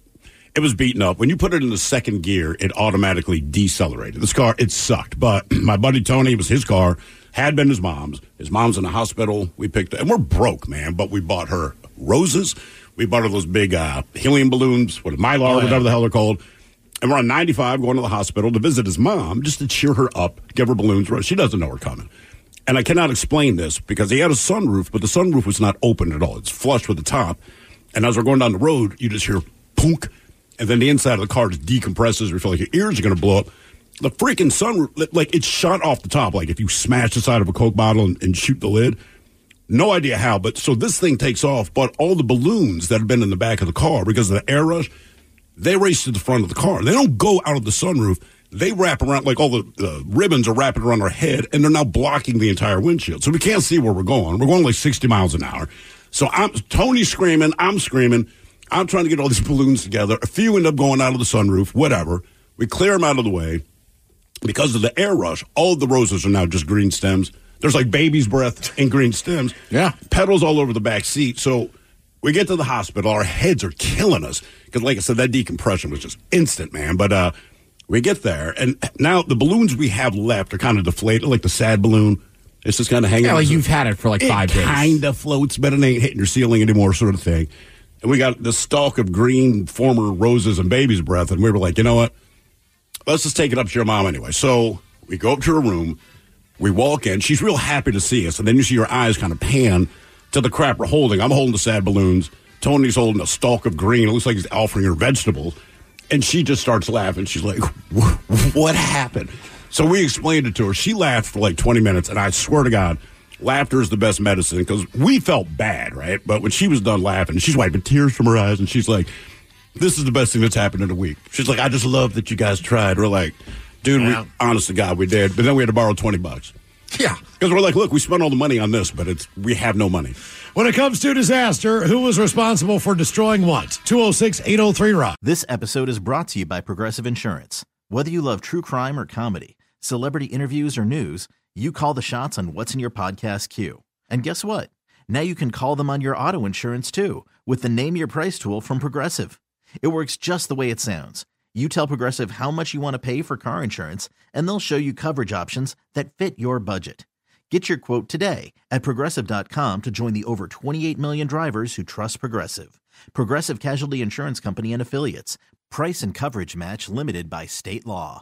it was beaten up. When you put it in the second gear, it automatically decelerated. This car, it sucked. But my buddy Tony, it was his car, had been his mom's. His mom's in the hospital. We picked it, and we're broke, man. But we bought her roses. We bought her those big uh, helium balloons, what Mylar, Oh, yeah. whatever the hell they're called. And we're on ninety-five going to the hospital to visit his mom just to cheer her up, give her balloons. She doesn't know we're coming. And I cannot explain this because he had a sunroof, but the sunroof was not open at all. It's flush with the top. And as we're going down the road, you just hear punk. And then the inside of the car just decompresses. We feel like your ears are going to blow up. The freaking sunroof, like it's shot off the top. Like if you smash the side of a Coke bottle and, and shoot the lid. No idea how. But so this thing takes off, but all the balloons that have been in the back of the car because of the air rush, they race to the front of the car. They don't go out of the sunroof. They wrap around, like all the uh, ribbons are wrapping around our head, and they're now blocking the entire windshield. So we can't see where we're going. We're going like sixty miles an hour. So I'm Tony's screaming. I'm screaming. I'm trying to get all these balloons together. A few end up going out of the sunroof, whatever. We clear them out of the way. Because of the air rush, all of the roses are now just green stems. There's like baby's breath in green stems. Yeah. Petals all over the back seat. So we get to the hospital. Our heads are killing us. Because, like I said, that decompression was just instant, man. But uh, we get there. And now the balloons we have left are kind of deflated, like the sad balloon. It's just kind of hanging Yeah, out. like you've had it for like five days. It kind of floats, but it ain't hitting your ceiling anymore, sort of thing. And we got this stalk of green former roses and baby's breath. And we were like, you know what? Let's just take it up to your mom anyway. So we go up to her room. We walk in. She's real happy to see us. And then you see her eyes kind of pan to the crap we're holding. I'm holding the sad balloons. Tony's holding a stalk of green. It looks like he's offering her vegetables. And she just starts laughing. She's like, what happened? So we explained it to her. She laughed for like twenty minutes. And I swear to God, laughter is the best medicine because we felt bad, right? But when she was done laughing, she's wiping tears from her eyes. And she's like, this is the best thing that's happened in a week. She's like, I just love that you guys tried. We're like, dude, Yeah. we, honest to God, we did. But then we had to borrow twenty bucks. Yeah. Because we're like, look, we spent all the money on this, but it's we have no money. When it comes to disaster, who was responsible for destroying what? two oh six, eight oh three, rock. This episode is brought to you by Progressive Insurance. Whether you love true crime or comedy, celebrity interviews or news, you call the shots on what's in your podcast queue. And guess what? Now you can call them on your auto insurance too with the Name Your Price tool from Progressive. It works just the way it sounds. You tell Progressive how much you want to pay for car insurance, and they'll show you coverage options that fit your budget. Get your quote today at Progressive dot com to join the over twenty-eight million drivers who trust Progressive. Progressive Casualty Insurance Company and Affiliates. Price and coverage match limited by state law.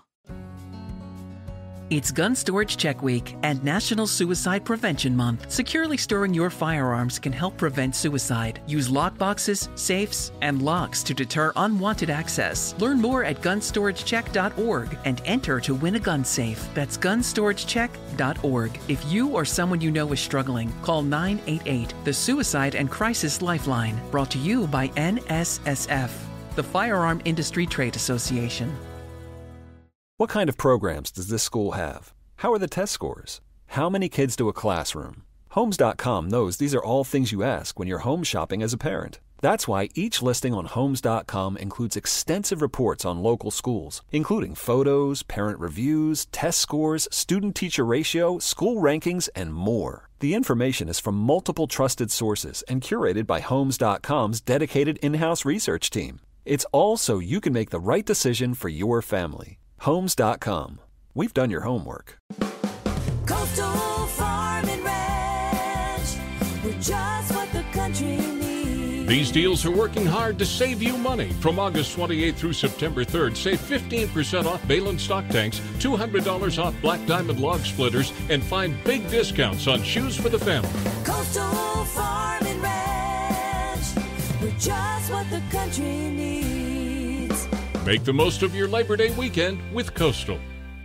It's Gun Storage Check Week and National Suicide Prevention Month. Securely storing your firearms can help prevent suicide. Use lockboxes, safes, and locks to deter unwanted access. Learn more at gun storage check dot org and enter to win a gun safe. That's gun storage check dot org. If you or someone you know is struggling, call nine eight eight, the Suicide and Crisis Lifeline. Brought to you by N S S F, the Firearm Industry Trade Association. What kind of programs does this school have? How are the test scores? How many kids to a classroom? Homes dot com knows these are all things you ask when you're home shopping as a parent. That's why each listing on Homes dot com includes extensive reports on local schools, including photos, parent reviews, test scores, student-teacher ratio, school rankings, and more. The information is from multiple trusted sources and curated by Homes dot com's dedicated in-house research team. It's all so you can make the right decision for your family. Homes dot com. We've done your homework. Coastal Farm and Ranch. We're just what the country needs. These deals are working hard to save you money. From August twenty-eighth through September third, save fifteen percent off Balin stock tanks, two hundred dollars off Black Diamond log splitters, and find big discounts on shoes for the family. Coastal Farm and Ranch. We're just what the country needs. Make the most of your Labor Day weekend with Coastal.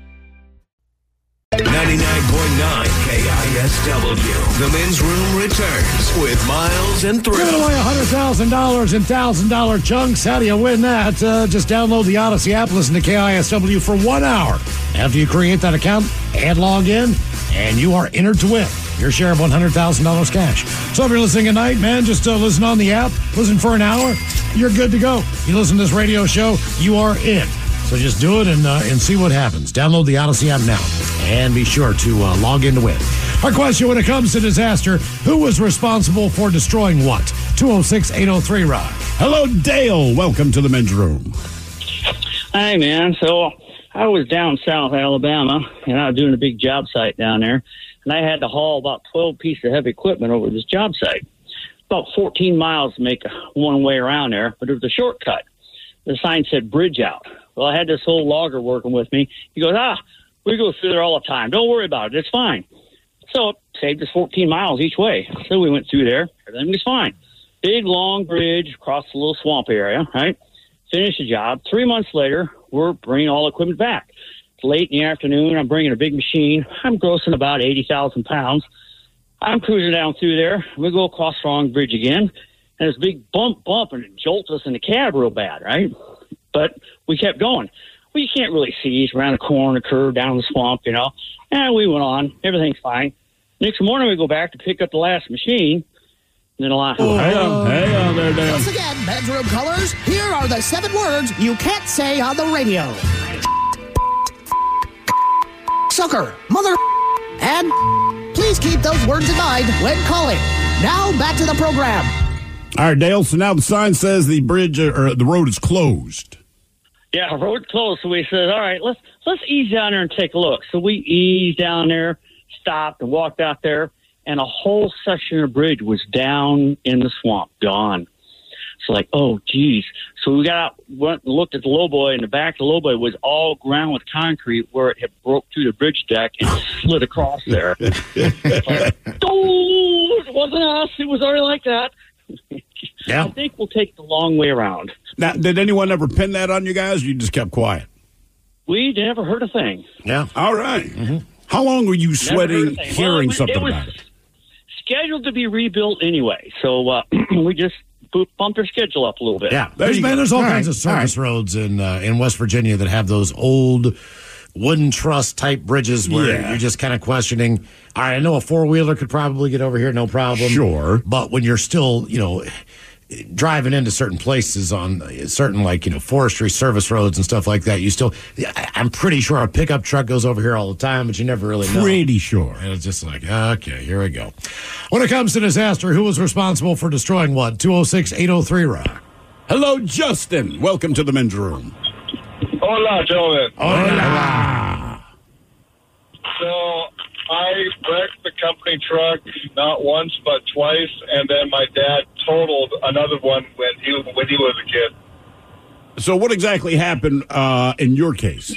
ninety-nine point nine K I S W. The Men's Room returns with Miles and Thrill. Giving away one hundred thousand dollars in one thousand dollars chunks. How do you win that? Uh, just download the Odyssey app, listen to K I S W for one hour. After you create that account and log in, and you are entered to win your share of one hundred thousand dollars cash. So if you're listening at night, man, just uh, listen on the app. Listen for an hour. You're good to go. You listen to this radio show, you are in. So just do it and uh, and see what happens. Download the Odyssey app now. And be sure to uh, log in to win. Our question when it comes to disaster, who was responsible for destroying what? two oh six, eight oh three, Rod. Hello, Dale. Welcome to the Men's Room. Hi, man. So I was down south Alabama, and I was doing a big job site down there. And I had to haul about twelve pieces of heavy equipment over this job site. About fourteen miles to make one way around there, but it was a shortcut. The sign said bridge out. Well, I had this old logger working with me. He goes, ah, we go through there all the time. Don't worry about it. It's fine. So it saved us fourteen miles each way. So we went through there. Everything was fine. Big, long bridge across the little swamp area, right? Finished the job. Three months later, we're bringing all equipment back. It's late in the afternoon. I'm bringing a big machine. I'm grossing about eighty thousand pounds. I'm cruising down through there. We go across the wrong bridge again. And this big bump, bump, and it jolts us in the cab real bad, right? But we kept going. Well, you can't really see. It's around a corner, curve, down the swamp, you know. And we went on. Everything's fine. Next morning, we go back to pick up the last machine. And then a lot. Oh, hang on, hang on there, Dan. Once again, bedroom colors, here are the seven words you can't say on the radio. Sucker, mother, and please keep those words in mind when calling. Now, back to the program. All right, Dale, so now the sign says the bridge or the road is closed. Yeah, road closed. So we said, all right, let's let's ease down there and take a look. So we eased down there, stopped, and walked out there, and a whole section of bridge was down in the swamp, gone. It's like, oh, geez. So we got out, went and looked at the lowboy, and the back of the lowboy was all ground with concrete where it had broke through the bridge deck and slid across there. Like, oh, it wasn't us. It was already like that. Yeah. I think we'll take the long way around. Now, did anyone ever pin that on you guys, or you just kept quiet? We never heard a thing. Yeah. All right. Mm-hmm. How long were you sweating hearing well, it was, something it was about it? Scheduled to be rebuilt anyway, so uh, we just bumped our schedule up a little bit. Yeah, there's, man, there's all, all kinds right. of service all right. roads in uh, in West Virginia that have those old wooden truss type bridges where yeah. you're just kind of questioning. All right, I know a four wheeler could probably get over here, no problem. Sure, but when you're still, you know, driving into certain places on certain, like, you know, forestry service roads and stuff like that, you still, I'm pretty sure a pickup truck goes over here all the time, but you never really know. Pretty sure. And it's just like, okay, here we go. When it comes to disaster, who was responsible for destroying what? two oh six, eight oh three, Rock. Hello, Justin. Welcome to the Men's Room. Hola, gentlemen. Hola. So I wrecked the company truck not once but twice, and then my dad totaled another one when he when he was a kid. So what exactly happened uh, in your case?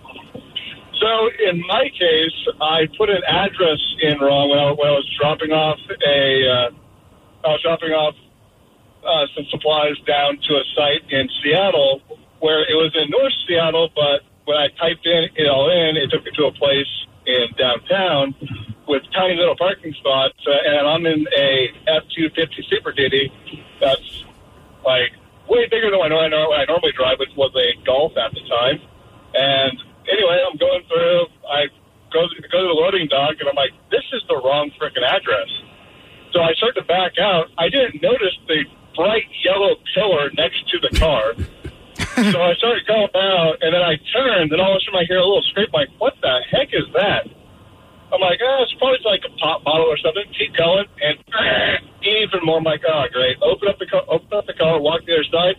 So in my case, I put an address in wrong when I, when I was dropping off a uh, I was dropping off uh, some supplies down to a site in Seattle where it was in North Seattle, but when I typed in it all in, it took me to a place in downtown with tiny little parking spots, uh, and I'm in a F two fifty Super Duty that's like way bigger than what I, know, what I normally drive, which was a Golf at the time. And anyway, I'm going through, I go, go to the loading dock, and I'm like, this is the wrong freaking address. So I start to back out. I didn't notice the bright yellow pillar next to the car. So I started going out, and then I turned, and all of a sudden I hear a little scrape, like, what the heck is that? I'm like, oh, it's probably like a pop bottle or something. Keep going, and even more, I'm like, oh, great. Open up the car, open up the car, walk the other side,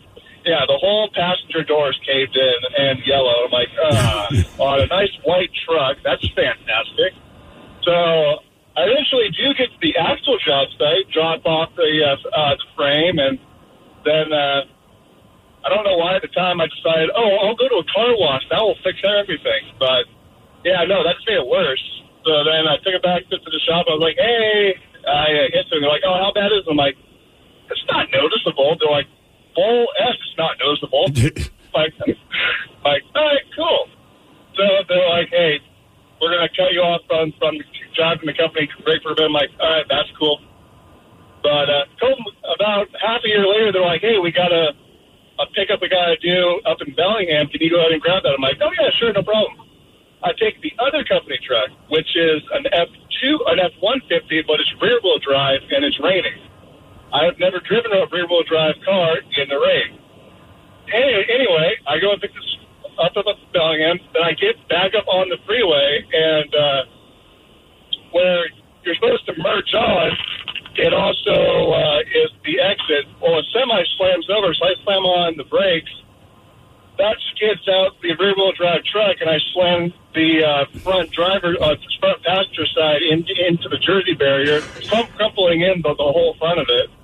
yeah, the whole passenger doors caved in and yellow. I'm like, uh, on a nice white truck. That's fantastic. So I eventually do get to the actual job site, drop off the, uh, uh, the frame, and then uh, I don't know why at the time I decided, oh, I'll go to a car wash. That will fix everything. But, yeah, no, that just made it worse. So then I took it back to the shop. I was like, hey, I hit them. They're like, oh, how bad is it? I'm like, it's not noticeable. They're like, bull F, it's not noticeable. like, like, all right, cool. So they're like, hey, we're going to cut you off from, from driving the company break for a bit. I'm like, all right, that's cool. But uh, about half a year later, they're like, hey, we got a, a pickup we got to do up in Bellingham. Can you go ahead and grab that? I'm like, oh, yeah, sure, no problem. I take the other company truck, which is an F two, an F one fifty, but it's rear-wheel drive, and it's raining. I have never driven a rear-wheel drive car in the rain. Hey, anyway, I go and pick this up at Bellingham, then I get back up on the freeway, and uh, where you're supposed to merge on, it also uh, is the exit. Well, a semi slams over, so I slam on the brakes. That skids out the rear-wheel drive truck, and I slam the uh, front driver, uh, front passenger side in, into the Jersey barrier, some crumpling in the, the whole front of it.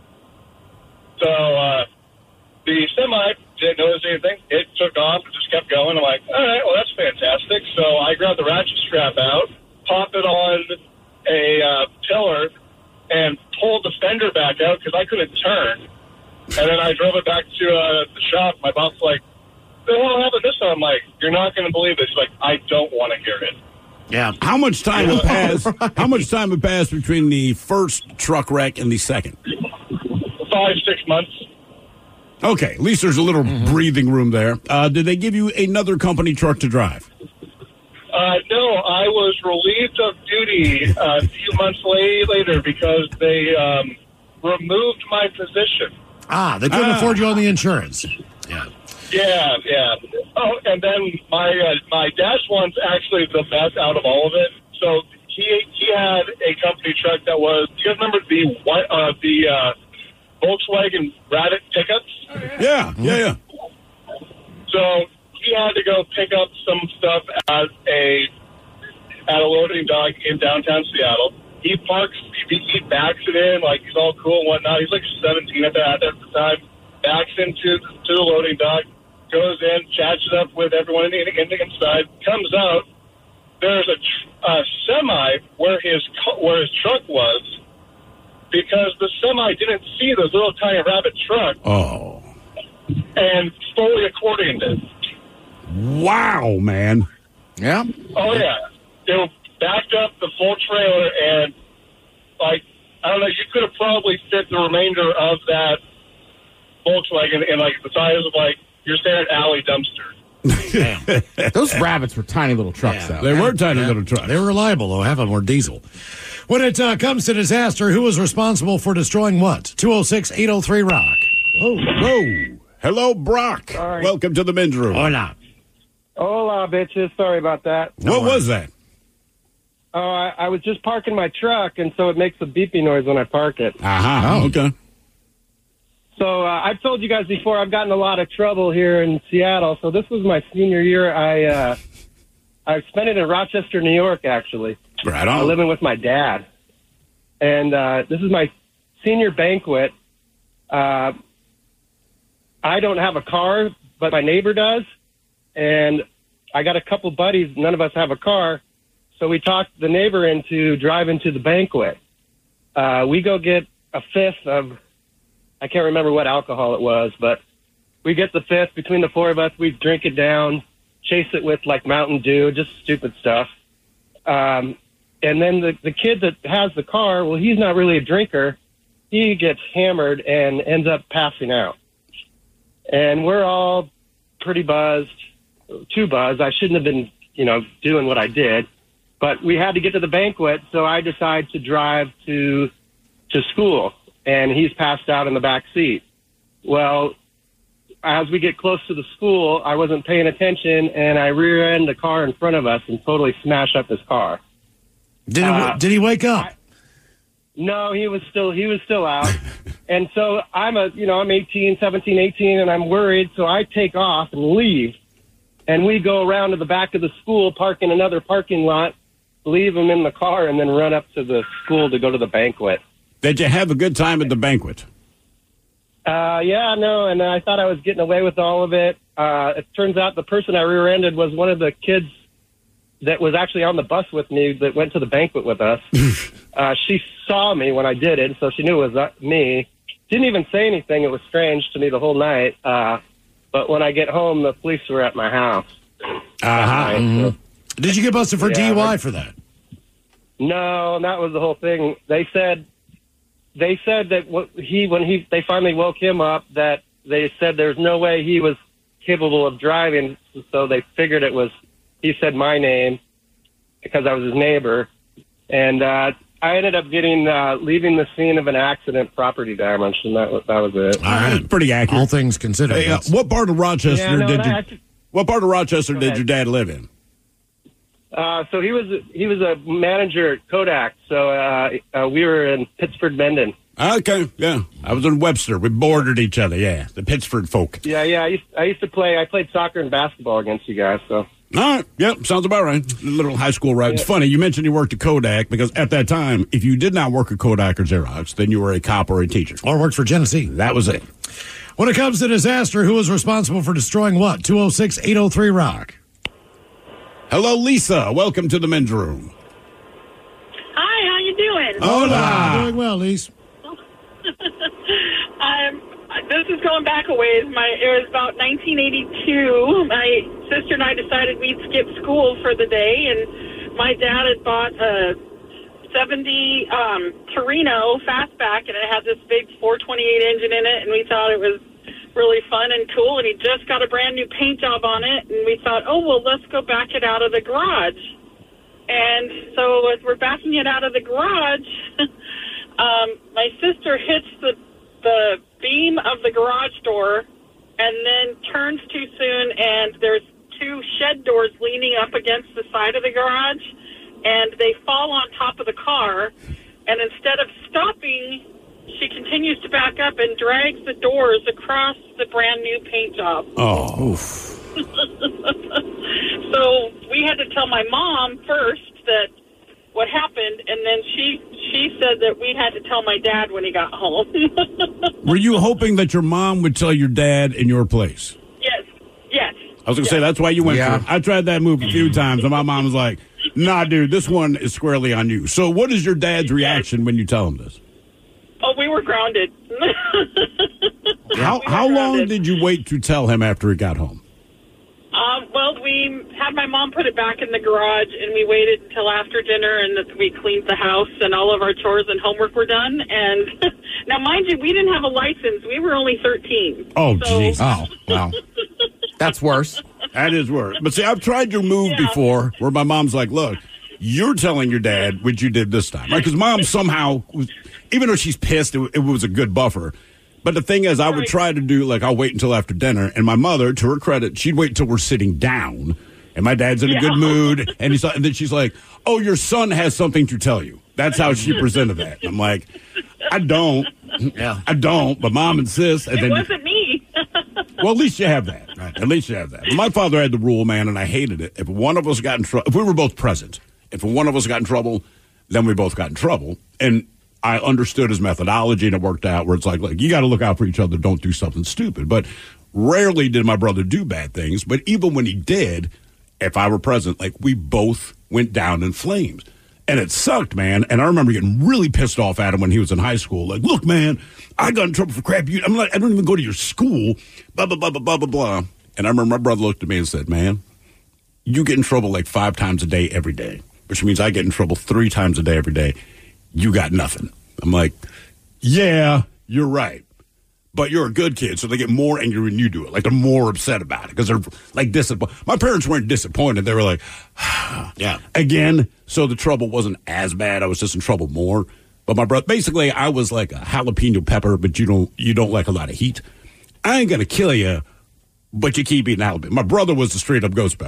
So uh, the semi didn't notice anything. It took off and just kept going. I'm like, all right, well, that's fantastic. So I grabbed the ratchet strap out, popped it on a uh, tiller, and pulled the fender back out because I couldn't turn. And then I drove it back to uh, the shop. My boss was like, what the hell happened this time? I'm like, you're not going to believe this. He's like, I don't want to hear it. Yeah. How much time would pass? How much time would pass between the first truck wreck and the second? Five, six months. Okay, at least there's a little Mm-hmm. breathing room there. Uh, did they give you another company truck to drive? Uh, no, I was relieved of duty uh, a few months later because they um, removed my position. Ah, they couldn't Ah. afford you on the insurance. Yeah. Yeah, yeah. Oh, and then my uh, my dash one's actually the best out of all of it. So he he had a company truck that was. Do you guys remember the what uh, the uh, Volkswagen Radix pickups? Yeah, yeah, yeah. So he had to go pick up some stuff at a at a loading dock in downtown Seattle. He parks, he, he backs it in like he's all cool and whatnot. He's like seventeen at that at the time. Backs into to the loading dock, goes in, chats it up with everyone in the, in the inside. Comes out. There's a, tr- a semi where his cu- where his truck was because the semi didn't see the little tiny rabbit truck. Oh. And fully accordioned it. Wow, man. Yeah. Oh, yeah. It backed up the full trailer, and, like, I don't know, you could have probably fit the remainder of that Volkswagen in, like, the size of, like, your standard alley dumpster. Damn. Those rabbits were tiny little trucks, though. They were tiny little trucks. They were reliable, though. Half of them were diesel. When it uh, comes to disaster, who was responsible for destroying what? two oh six, eight oh three, rock. Whoa. Whoa. Hello, Brock. Sorry. Welcome to the men's room. Hola. Hola, bitches. Sorry about that. What was that? Oh, I, I was just parking my truck, and so it makes a beeping noise when I park it. Uh-huh. Oh, okay. So uh, I've told you guys before, I've gotten a lot of trouble here in Seattle. So this was my senior year. I uh, I spent it in Rochester, New York, actually. Right on. Uh, living with my dad. And uh, this is my senior banquet. Uh, I don't have a car, but my neighbor does. And I got a couple buddies. None of us have a car. So we talked the neighbor into driving to the banquet. Uh, we go get a fifth of, I can't remember what alcohol it was, but we get the fifth. Between the four of us, we drink it down, chase it with like Mountain Dew, just stupid stuff. Um, and then the, the kid that has the car, well, he's not really a drinker. He gets hammered and ends up passing out. And we're all pretty buzzed, too buzzed. I shouldn't have been, you know, doing what I did. But we had to get to the banquet, so I decided to drive to to school, and he's passed out in the back seat. Well, as we get close to the school, I wasn't paying attention, and I rear-end the car in front of us and totally smash up his car. Did, it, Uh, did he wake up? I, No, he was still he was still out. And so I'm a you know, I'm eighteen, seventeen, eighteen, and I'm worried, so I take off and leave. And we go around to the back of the school, park in another parking lot, leave him in the car, and then run up to the school to go to the banquet. Did you have a good time at the banquet? Uh, yeah, no, and I thought I was getting away with all of it. Uh, it turns out the person I rear-ended was one of the kids that was actually on the bus with me that went to the banquet with us. uh, she saw me when I did it, so she knew it was uh, me. Didn't even say anything. It was strange to me the whole night. Uh, but when I get home, the police were at my house. Uh-huh. So, Did you get busted for Yeah, D U I I- for that? no, and that was the whole thing. They said they said that what he when he they finally woke him up, that they said there's no way he was capable of driving, so they figured it was he said my name because I was his neighbor, and uh, I ended up getting uh, leaving the scene of an accident, property damage, and that was that was it. All right, pretty accurate. All things considered. Hey, uh, that's- what part of Rochester Yeah, no, did and you? I actually- What part of Rochester Go did ahead. your dad live in? Uh, so he was he was a manager at Kodak. So uh, uh, we were in Pittsford, Mendon. Okay, yeah. I was in Webster. We bordered each other, yeah. The Pittsford folk. Yeah, yeah. I used, I used to play. I played soccer and basketball against you guys. So All right, yep, sounds about right. A little high school ride. It's funny, you mentioned you worked at Kodak, because at that time, if you did not work at Kodak or Xerox, then you were a cop or a teacher. Or worked for Genesee. That was it. When it comes to disaster, who is responsible for destroying what? two oh six, eight oh three, Rock. Hello, Lisa. Welcome to the men's room. Hi, how you doing? Hola. Doing well, Lise. um, this is going back a ways. My it was about nineteen eighty-two. My sister and I decided we'd skip school for the day, and my dad had bought a seventy um, Torino fastback, and it had this big four twenty-eight engine in it, and we thought it was really fun and cool, and he just got a brand new paint job on it, and we thought, oh, well, let's go back it out of the garage. And so as we're backing it out of the garage, um, my sister hits the, the beam of the garage door and then turns too soon, and there's two shed doors leaning up against the side of the garage, and they fall on top of the car, and instead of stopping, she continues to back up and drags the doors across the brand new paint job. Oh. So we had to tell my mom first that what happened, and then she she said that we had to tell my dad when he got home. Were you hoping that your mom would tell your dad in your place? Yes, yes. I was going to say, that's why you went Yeah. for it. I tried that move a few times, and my mom was like, nah, dude, this one is squarely on you. So what is your dad's reaction when you tell him this? Oh, we were grounded. How, how long did you wait to tell him after he got home? Um, well, we had my mom put it back in the garage, and we waited until after dinner, and that we cleaned the house, and all of our chores and homework were done. And now, mind you, we didn't have a license. We were only thirteen. Oh, So- jeez. Oh, wow. That's worse. That is worse. But see, I've tried your move Yeah. before where my mom's like, look, you're telling your dad what you did this time. Right? Because mom somehow, was, even though she's pissed, it, it was a good buffer. But the thing is, I would Right. try to do, like, I'll wait until after dinner. And my mother, to her credit, she'd wait until we're sitting down. And my dad's in a Yeah. good mood. And, he's, and then she's like, oh, your son has something to tell you. That's how she presented that. And I'm like, I don't. Yeah. I don't. But mom insists. And It then, wasn't me. well, at least you have that. Right. At least you have that. My father had the rule, man, and I hated it. If one of us got in trouble, if we were both present, if one of us got in trouble, then we both got in trouble. And I understood his methodology, and it worked out where it's like, like you got to look out for each other. Don't do something stupid. But rarely did my brother do bad things. But even when he did, if I were present, like we both went down in flames. And it sucked, man. And I remember getting really pissed off at him when he was in high school. Like, look, man, I got in trouble for crap. You, I'm like, I don't even go to your school. Blah, blah, blah, blah, blah, blah, blah. And I remember my brother looked at me and said, man, you get in trouble like five times a day every day, which means I get in trouble three times a day every day. You got nothing. I'm like, yeah, you're right. But you're a good kid, so they get more angry when you do it. Like, they're more upset about it because they're, like, disappointed. My parents weren't disappointed. They were like, yeah. Again, so the trouble wasn't as bad. I was just in trouble more. But my brother, basically, I was like a jalapeno pepper, but you don't you don't like a lot of heat. I ain't going to kill you, but you keep eating jalapeno. My brother was the straight-up ghost pepper.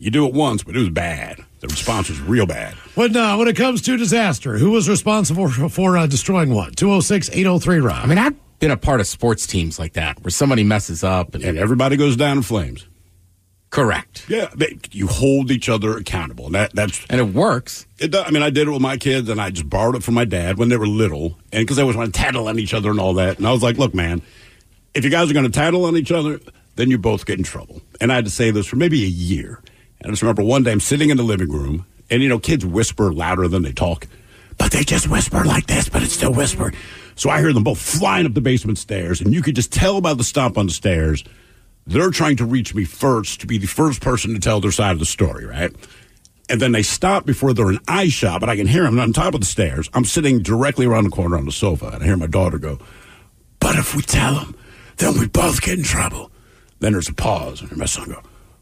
You do it once, but it was bad. The response was real bad. When, uh, when it comes to disaster, who was responsible for, for uh, destroying what? two oh six, eight oh three, Rob. I mean, I've been a part of sports teams like that where somebody messes up. And, and everybody goes down in flames. Correct. Yeah, they, you hold each other accountable. And that, that's And it works. It does. I mean, I did it with my kids, and I just borrowed it from my dad when they were little, and because they always want to tattle on each other and all that. And I was like, look, man, if you guys are going to tattle on each other, then you both get in trouble. And I had to say this for maybe a year. And I just remember one day I'm sitting in the living room, and, you know, kids whisper louder than they talk. But they just whisper like this, but it's still whisper. So I hear them both flying up the basement stairs, and you could just tell by the stomp on the stairs, they're trying to reach me first to be the first person to tell their side of the story, right? And then they stop before they're in eye shot, but I can hear them on top of the stairs. I'm sitting directly around the corner on the sofa, and I hear my daughter go, but if we tell them, then we both get in trouble. Then there's a pause, and my son go,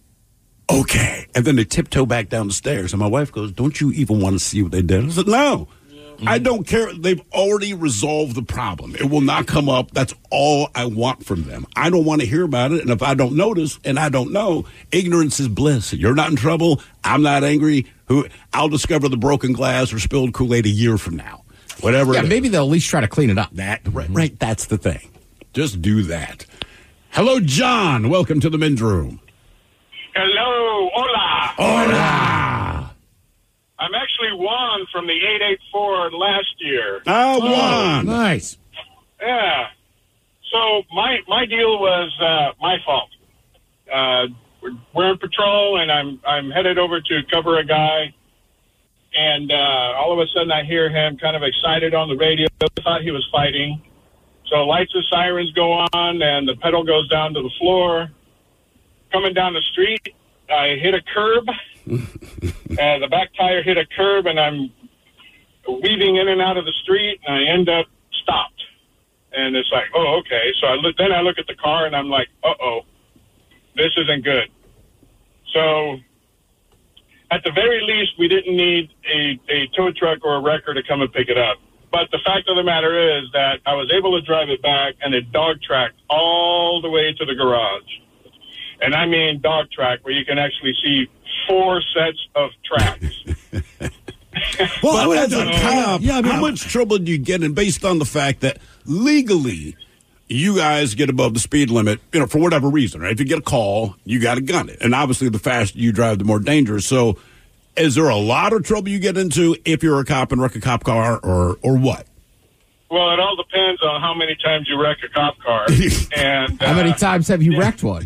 okay. And then they tiptoe back down the stairs, and my wife goes, don't you even want to see what they did? I said, no. I don't care. They've already resolved the problem. It will not come up. That's all I want from them. I don't want to hear about it. And if I don't notice and I don't know, ignorance is bliss. You're not in trouble. I'm not angry. Who? I'll discover the broken glass or spilled Kool-Aid a year from now. Whatever. Yeah, maybe they'll at least try to clean it up. That right, right. That's the thing. Just do that. Hello, John. Welcome to the men's room. Hello. Hola. Hola. I'm actually Juan from the eight eight four last year. Ah, Juan. Oh, nice. Yeah. So my my deal was uh, my fault. Uh, we're, we're in patrol, and I'm I'm headed over to cover a guy, and uh, all of a sudden I hear him kind of excited on the radio. I thought he was fighting. So lights and sirens go on, and the pedal goes down to the floor. Coming down the street, I hit a curb. uh, the back tire hit a curb, and I'm weaving in and out of the street, and I end up stopped. And it's like, oh, okay. So I look, then I look at the car, and I'm like, uh-oh, this isn't good. So at the very least, we didn't need a, a tow truck or a wrecker to come and pick it up. But the fact of the matter is that I was able to drive it back, and it dog tracked all the way to the garage. And I mean dog track, where you can actually see four sets of tracks. Well, but as a cop, yeah, I mean, how much trouble do you get in based on the fact that legally you guys get above the speed limit, you know, for whatever reason, right? If you get a call, you got to gun it. And obviously the faster you drive, the more dangerous. So is there a lot of trouble you get into if you're a cop and wreck a cop car or, or what? Well, it all depends on how many times you wreck a cop car. And How many uh, times have you yeah. wrecked one?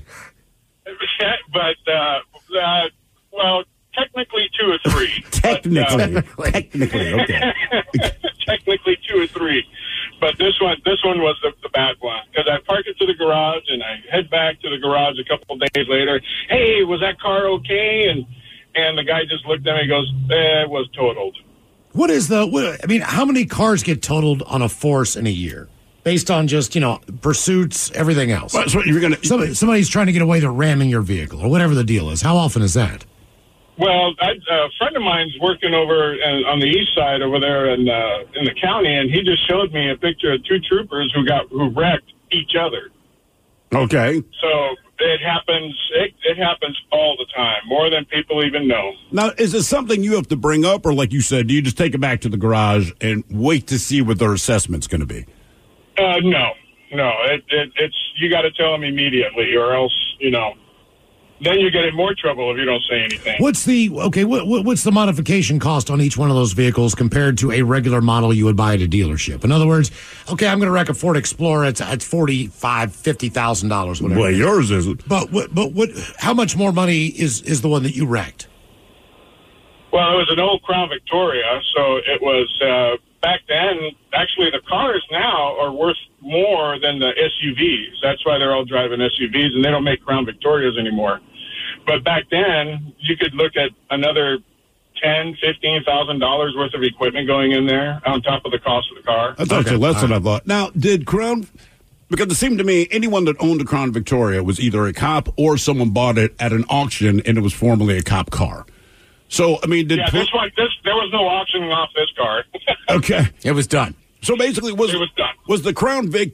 But, uh, uh, well, technically two or three. Technically. But, uh, Technically, okay. technically two or three. But this one this one was the, the bad one. Because I park it to the garage, and I head back to the garage a couple of days later. Hey, was that car okay? And and the guy just looked at me and goes, eh, it was totaled. What is the, what, I mean, how many cars get totaled on a force in a year? Based on just, you know, pursuits, everything else. Well, so you're gonna, Somebody, somebody's trying to get away, they're ramming your vehicle, or whatever the deal is. How often is that? Well, I, a friend of mine's working over in, on the east side over there in uh, in the county, and he just showed me a picture of two troopers who got who wrecked each other. Okay. So it happens. It, it happens all the time, more than people even know. Now, is it something you have to bring up, or like you said, do you just take it back to the garage and wait to see what their assessment's going to be? Uh, no, no. It, it, it's you got to tell them immediately, or else you know. Then you get in more trouble if you don't say anything. What's the okay? What, what, what's the modification cost on each one of those vehicles compared to a regular model you would buy at a dealership? In other words, okay, I'm going to wreck a Ford Explorer. It's it's forty five, fifty thousand dollars, whatever. Well, yours isn't. But what? But what? How much more money is is the one that you wrecked? Well, it was an old Crown Victoria, so it was uh, back then. Actually, the cars now are worth more than the S U Vs. That's why they're all driving S U Vs, and they don't make Crown Victorias anymore. But back then, you could look at another ten, fifteen thousand dollars worth of equipment going in there on top of the cost of the car. That's actually less than I thought. Now, did Crown? Because it seemed to me anyone that owned a Crown Victoria was either a cop or someone bought it at an auction and it was formerly a cop car. So, I mean, did yeah, this one, this there was no auctioning off this car. Okay, it was done. So basically, was it was done? Was the Crown Vic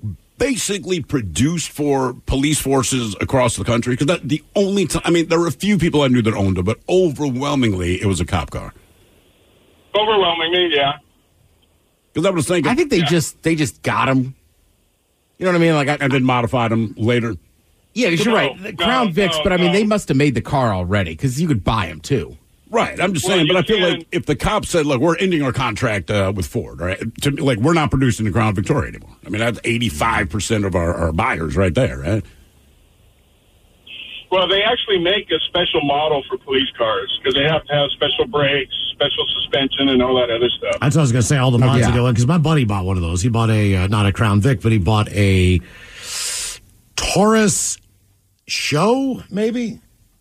basically produced for police forces across the country? Because the only time, I mean, there were a few people I knew that owned them, but overwhelmingly it was a cop car. Overwhelmingly, yeah. Because I was thinking, I think they Yeah. just they just got them. You know what I mean? Like, I, and then modified them later. yeah, because you're No, right. The no, Crown Vics, no, but I mean, no. they must have made the car already because you could buy them too. Right, I'm just Well, saying, but you I feel can- like if the cops said, look, we're ending our contract uh, with Ford, right? To, like, we're not producing the Crown Victoria anymore. I mean, that's eighty-five percent of our, our buyers right there, right? Well, they actually make a special model for police cars because they have to have special brakes, special suspension, and all that other stuff. That's what I was going to say, all the mods yeah. that go in, because my buddy bought one of those. He bought a, uh, not a Crown Vic, but he bought a Taurus Show, maybe?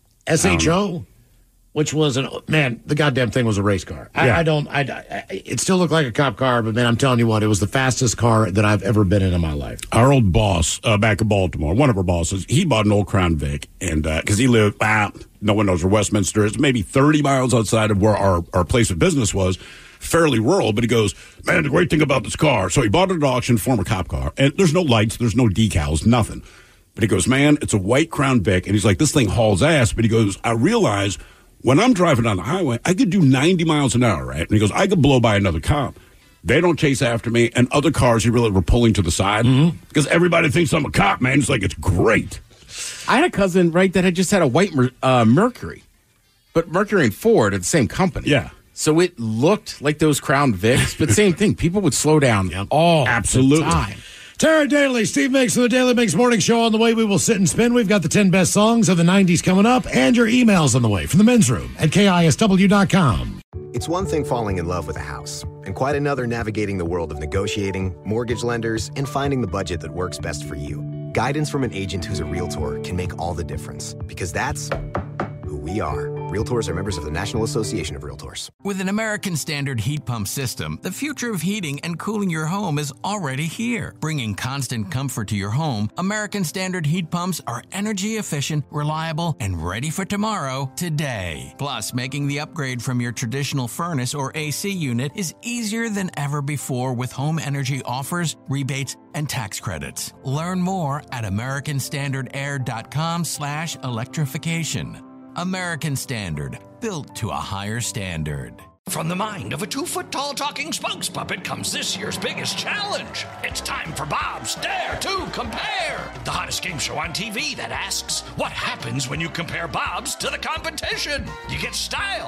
S H O? Which was, an man, the goddamn thing was a race car. I, Yeah. I don't, I, I, it still looked like a cop car, but man, I'm telling you what, it was the fastest car that I've ever been in in my life. Our old boss uh, back in Baltimore, one of our bosses, he bought an old Crown Vic, and because he lived, ah, no one knows where Westminster is, maybe thirty miles outside of where our, our place of business was, fairly rural, but he goes, man, the great thing about this car, so he bought it at auction, former cop car, and there's no lights, there's no decals, nothing. But he goes, man, it's a white Crown Vic, and he's like, this thing hauls ass, but he goes, I realize when I'm driving down the highway, I could do ninety miles an hour, right? And he goes, I could blow by another cop. They don't chase after me, and other cars, you really were pulling to the side because everybody thinks I'm a cop, man. It's like, it's great. I had a cousin, right, that had just had a white Mer- uh, Mercury, but Mercury and Ford are the same company. Yeah. So it looked like those Crown Vics, but same thing. People would slow down all Absolutely. the time. Tara Daly, Steve Mix of the Daily Mix Morning Show on the way. We will sit and spin. We've got the ten best songs of the nineties coming up, and your emails on the way from the men's room at K I S W dot com. It's one thing falling in love with a house, and quite another navigating the world of negotiating, mortgage lenders, and finding the budget that works best for you. Guidance from an agent who's a Realtor can make all the difference, because that's who we are. Realtors are members of the National Association of Realtors. With an American Standard heat pump system, the future of heating and cooling your home is already here. Bringing constant comfort to your home, American Standard heat pumps are energy efficient, reliable, and ready for tomorrow today. Plus, making the upgrade from your traditional furnace or A C unit is easier than ever before with home energy offers, rebates, and tax credits. Learn more at american standard air dot com slash electrification. American Standard, built to a higher standard. From the mind of a two-foot-tall talking spokes puppet comes this year's biggest challenge. It's time for Bob's Dare to Compare, the hottest game show on T V that asks, what happens when you compare Bob's to the competition? You get style.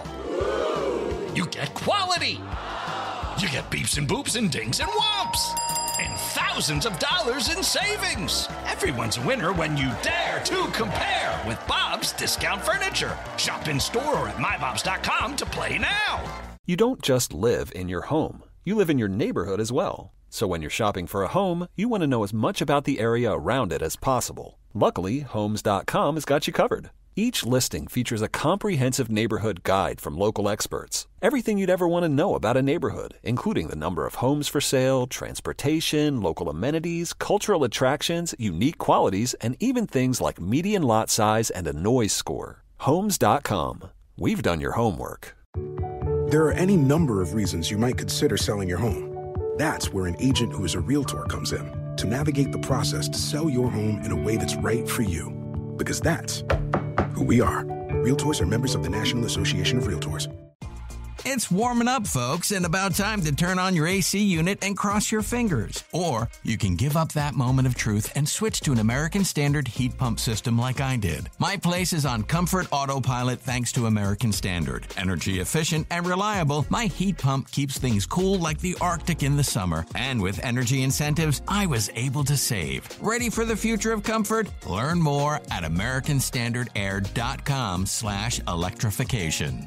You get quality. You get beeps and boops and dings and whomps. And thousands of dollars in savings. Everyone's a winner when you dare to compare with Bob's Discount Furniture. Shop in store or at my bobs dot com to play now. You don't just live in your home. You live in your neighborhood as well. So when you're shopping for a home, you want to know as much about the area around it as possible. Luckily, homes dot com has got you covered. Each listing features a comprehensive neighborhood guide from local experts. Everything you'd ever want to know about a neighborhood, including the number of homes for sale, transportation, local amenities, cultural attractions, unique qualities, and even things like median lot size and a noise score. homes dot com. We've done your homework. There are any number of reasons you might consider selling your home. That's where an agent who is a Realtor comes in to navigate the process to sell your home in a way that's right for you. Because that's who we are. Realtors are members of the National Association of Realtors. It's warming up, folks, and about time to turn on your A C unit and cross your fingers. Or you can give up that moment of truth and switch to an American Standard heat pump system like I did. My place is on Comfort Autopilot thanks to American Standard. Energy efficient and reliable, my heat pump keeps things cool like the Arctic in the summer. And with energy incentives, I was able to save. Ready for the future of comfort? Learn more at american standard air dot com slash electrification.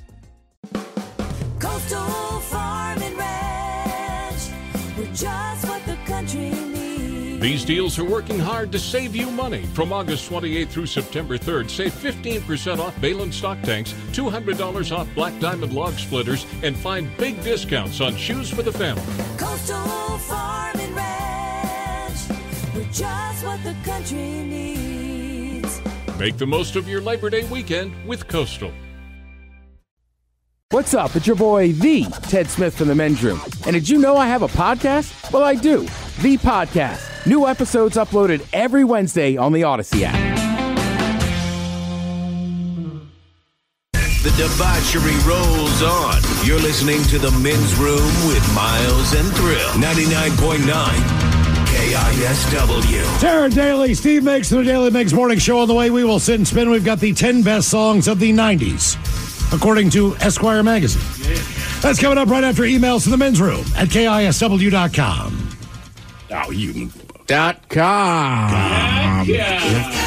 Coastal Farm and Ranch, we're just what the country needs. These deals are working hard to save you money. From August twenty-eighth through September third, save fifteen percent off Balin stock tanks, two hundred dollars off Black Diamond log splitters, and find big discounts on shoes for the family. Coastal Farm and Ranch, we're just what the country needs. Make the most of your Labor Day weekend with Coastal. What's up? It's your boy, the Ted Smith from the men's room. And did you know I have a podcast? Well, I do. The Podcast. New episodes uploaded every Wednesday on the Odyssey app. The debauchery rolls on. You're listening to The Men's Room with Miles and Thrill. ninety-nine point nine K I S W. Tara Daly, Steve Mix, the Daily Mix Morning Show on the way. We will sit and spin. We've got the ten best songs of the nineties, according to Esquire magazine. Yeah. That's coming up right after emails to the men's room at K I S W dot com. Oh, you. Dot com. Yeah.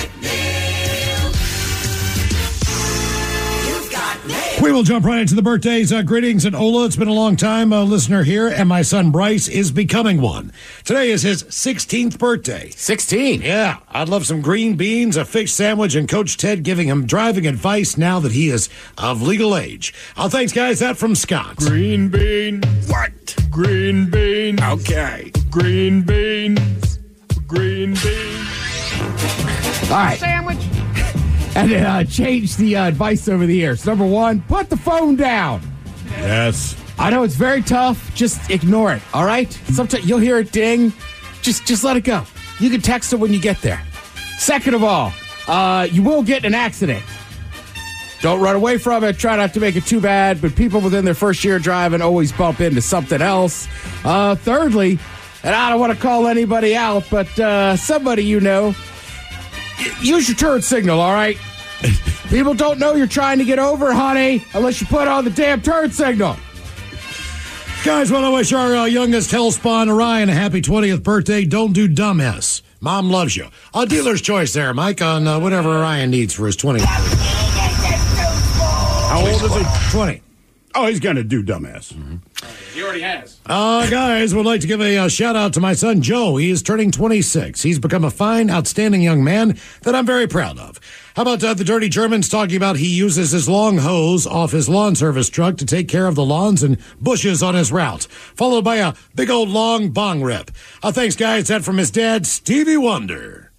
We will jump right into the birthdays. Uh, greetings and Ola. It's been a long time, a listener here, and my son Bryce is becoming one. Today is his sixteenth birthday. sixteen? Yeah. I'd love some green beans, a fish sandwich, and Coach Ted giving him driving advice now that he is of legal age. Oh, thanks, guys. That from Scott. Green bean. What? Green beans. Okay. Green beans. Green beans. All right. Sandwich. And uh, change the uh, advice over the years. Number one, put the phone down. Yes. I know it's very tough. Just ignore it, all right? Sometimes you'll hear it ding. Just just let it go. You can text it when you get there. Second of all, uh, you will get in an accident. Don't run away from it. Try not to make it too bad. But people within their first year driving always bump into something else. Uh, thirdly, and I don't want to call anybody out, but uh, somebody you know, use your turn signal, all right? People don't know you're trying to get over, honey, unless you put on the damn turn signal. Guys, want to wish our uh, youngest hellspawn, Orion, a happy twentieth birthday. Don't do dumbass. Mom loves you. A dealer's choice there, Mike, on uh, whatever Orion needs for his twentieth birthday. How old is he? twenty. Oh, he's going to do dumbass. Mm-hmm. He already has. Uh, guys, would like to give a uh, shout out to my son, Joe. He is turning twenty-six. He's become a fine, outstanding young man that I'm very proud of. How about uh, the Dirty Germans talking about he uses his long hose off his lawn service truck to take care of the lawns and bushes on his route, followed by a big old long bong rip. Uh, thanks, guys. That from his dad, Stevie Wonder.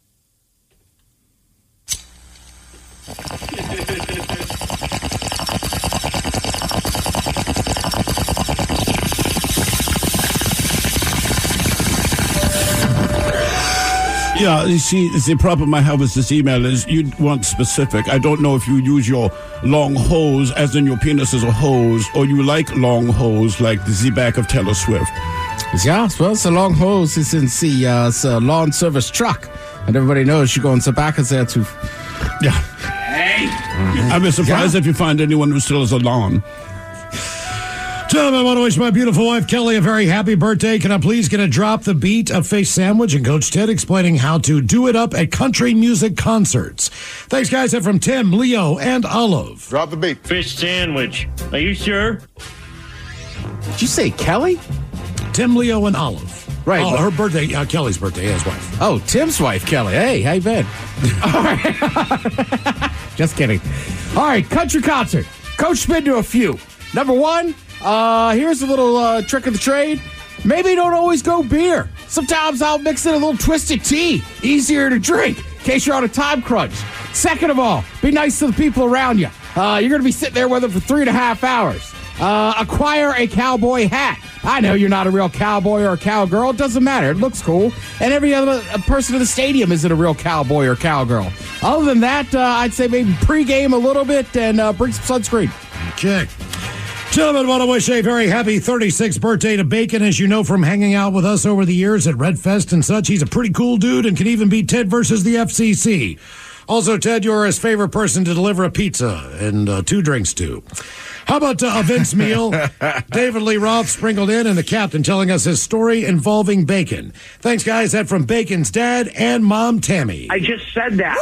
Yeah, you see, the problem I have with this email is you want specific. I don't know if you use your long hose, as in your penis is a hose, or you like long hose like the back of Taylor Swift. Yeah, well, it's a long hose. It's in the uh, it's a lawn service truck. And everybody knows you go in the back of there to... Yeah. Hey! Mm-hmm. I'd be surprised yeah. if you find anyone who still has a lawn. Gentlemen, I want to wish my beautiful wife, Kelly, a very happy birthday. Can I please get a drop the beat of fish sandwich and Coach Ted explaining how to do it up at country music concerts? Thanks, guys. That from Tim, Leo, and Olive. Drop the beat. Fish sandwich. Are you sure? Did you say Kelly? Tim, Leo, and Olive. Right. Oh, her birthday, uh, Kelly's birthday, yeah, his wife. Oh, Tim's wife, Kelly. Hey, how you been? All right. Just kidding. All right, country concert. Coach been to a few. Number one, uh, here's a little uh, trick of the trade. Maybe don't always go beer. Sometimes I'll mix in a little twisted tea. Easier to drink in case you're on a time crunch. Second of all, be nice to the people around you. Uh, you're going to be sitting there with them for three and a half hours. Uh, acquire a cowboy hat. I know you're not a real cowboy or a cowgirl. It doesn't matter. It looks cool. And every other person in the stadium isn't a real cowboy or cowgirl. Other than that, uh, I'd say maybe pregame a little bit and uh, bring some sunscreen. Okay. Gentlemen, want to wish a very happy thirty-sixth birthday to Bacon. As you know from hanging out with us over the years at Red Fest and such, he's a pretty cool dude and can even beat Ted versus the F C C. Also, Ted, you're his favorite person to deliver a pizza and uh, two drinks to. How about uh, a Vince meal? David Lee Roth sprinkled in, and the captain telling us his story involving Bacon. Thanks, guys. That from Bacon's dad and mom, Tammy. I just said that.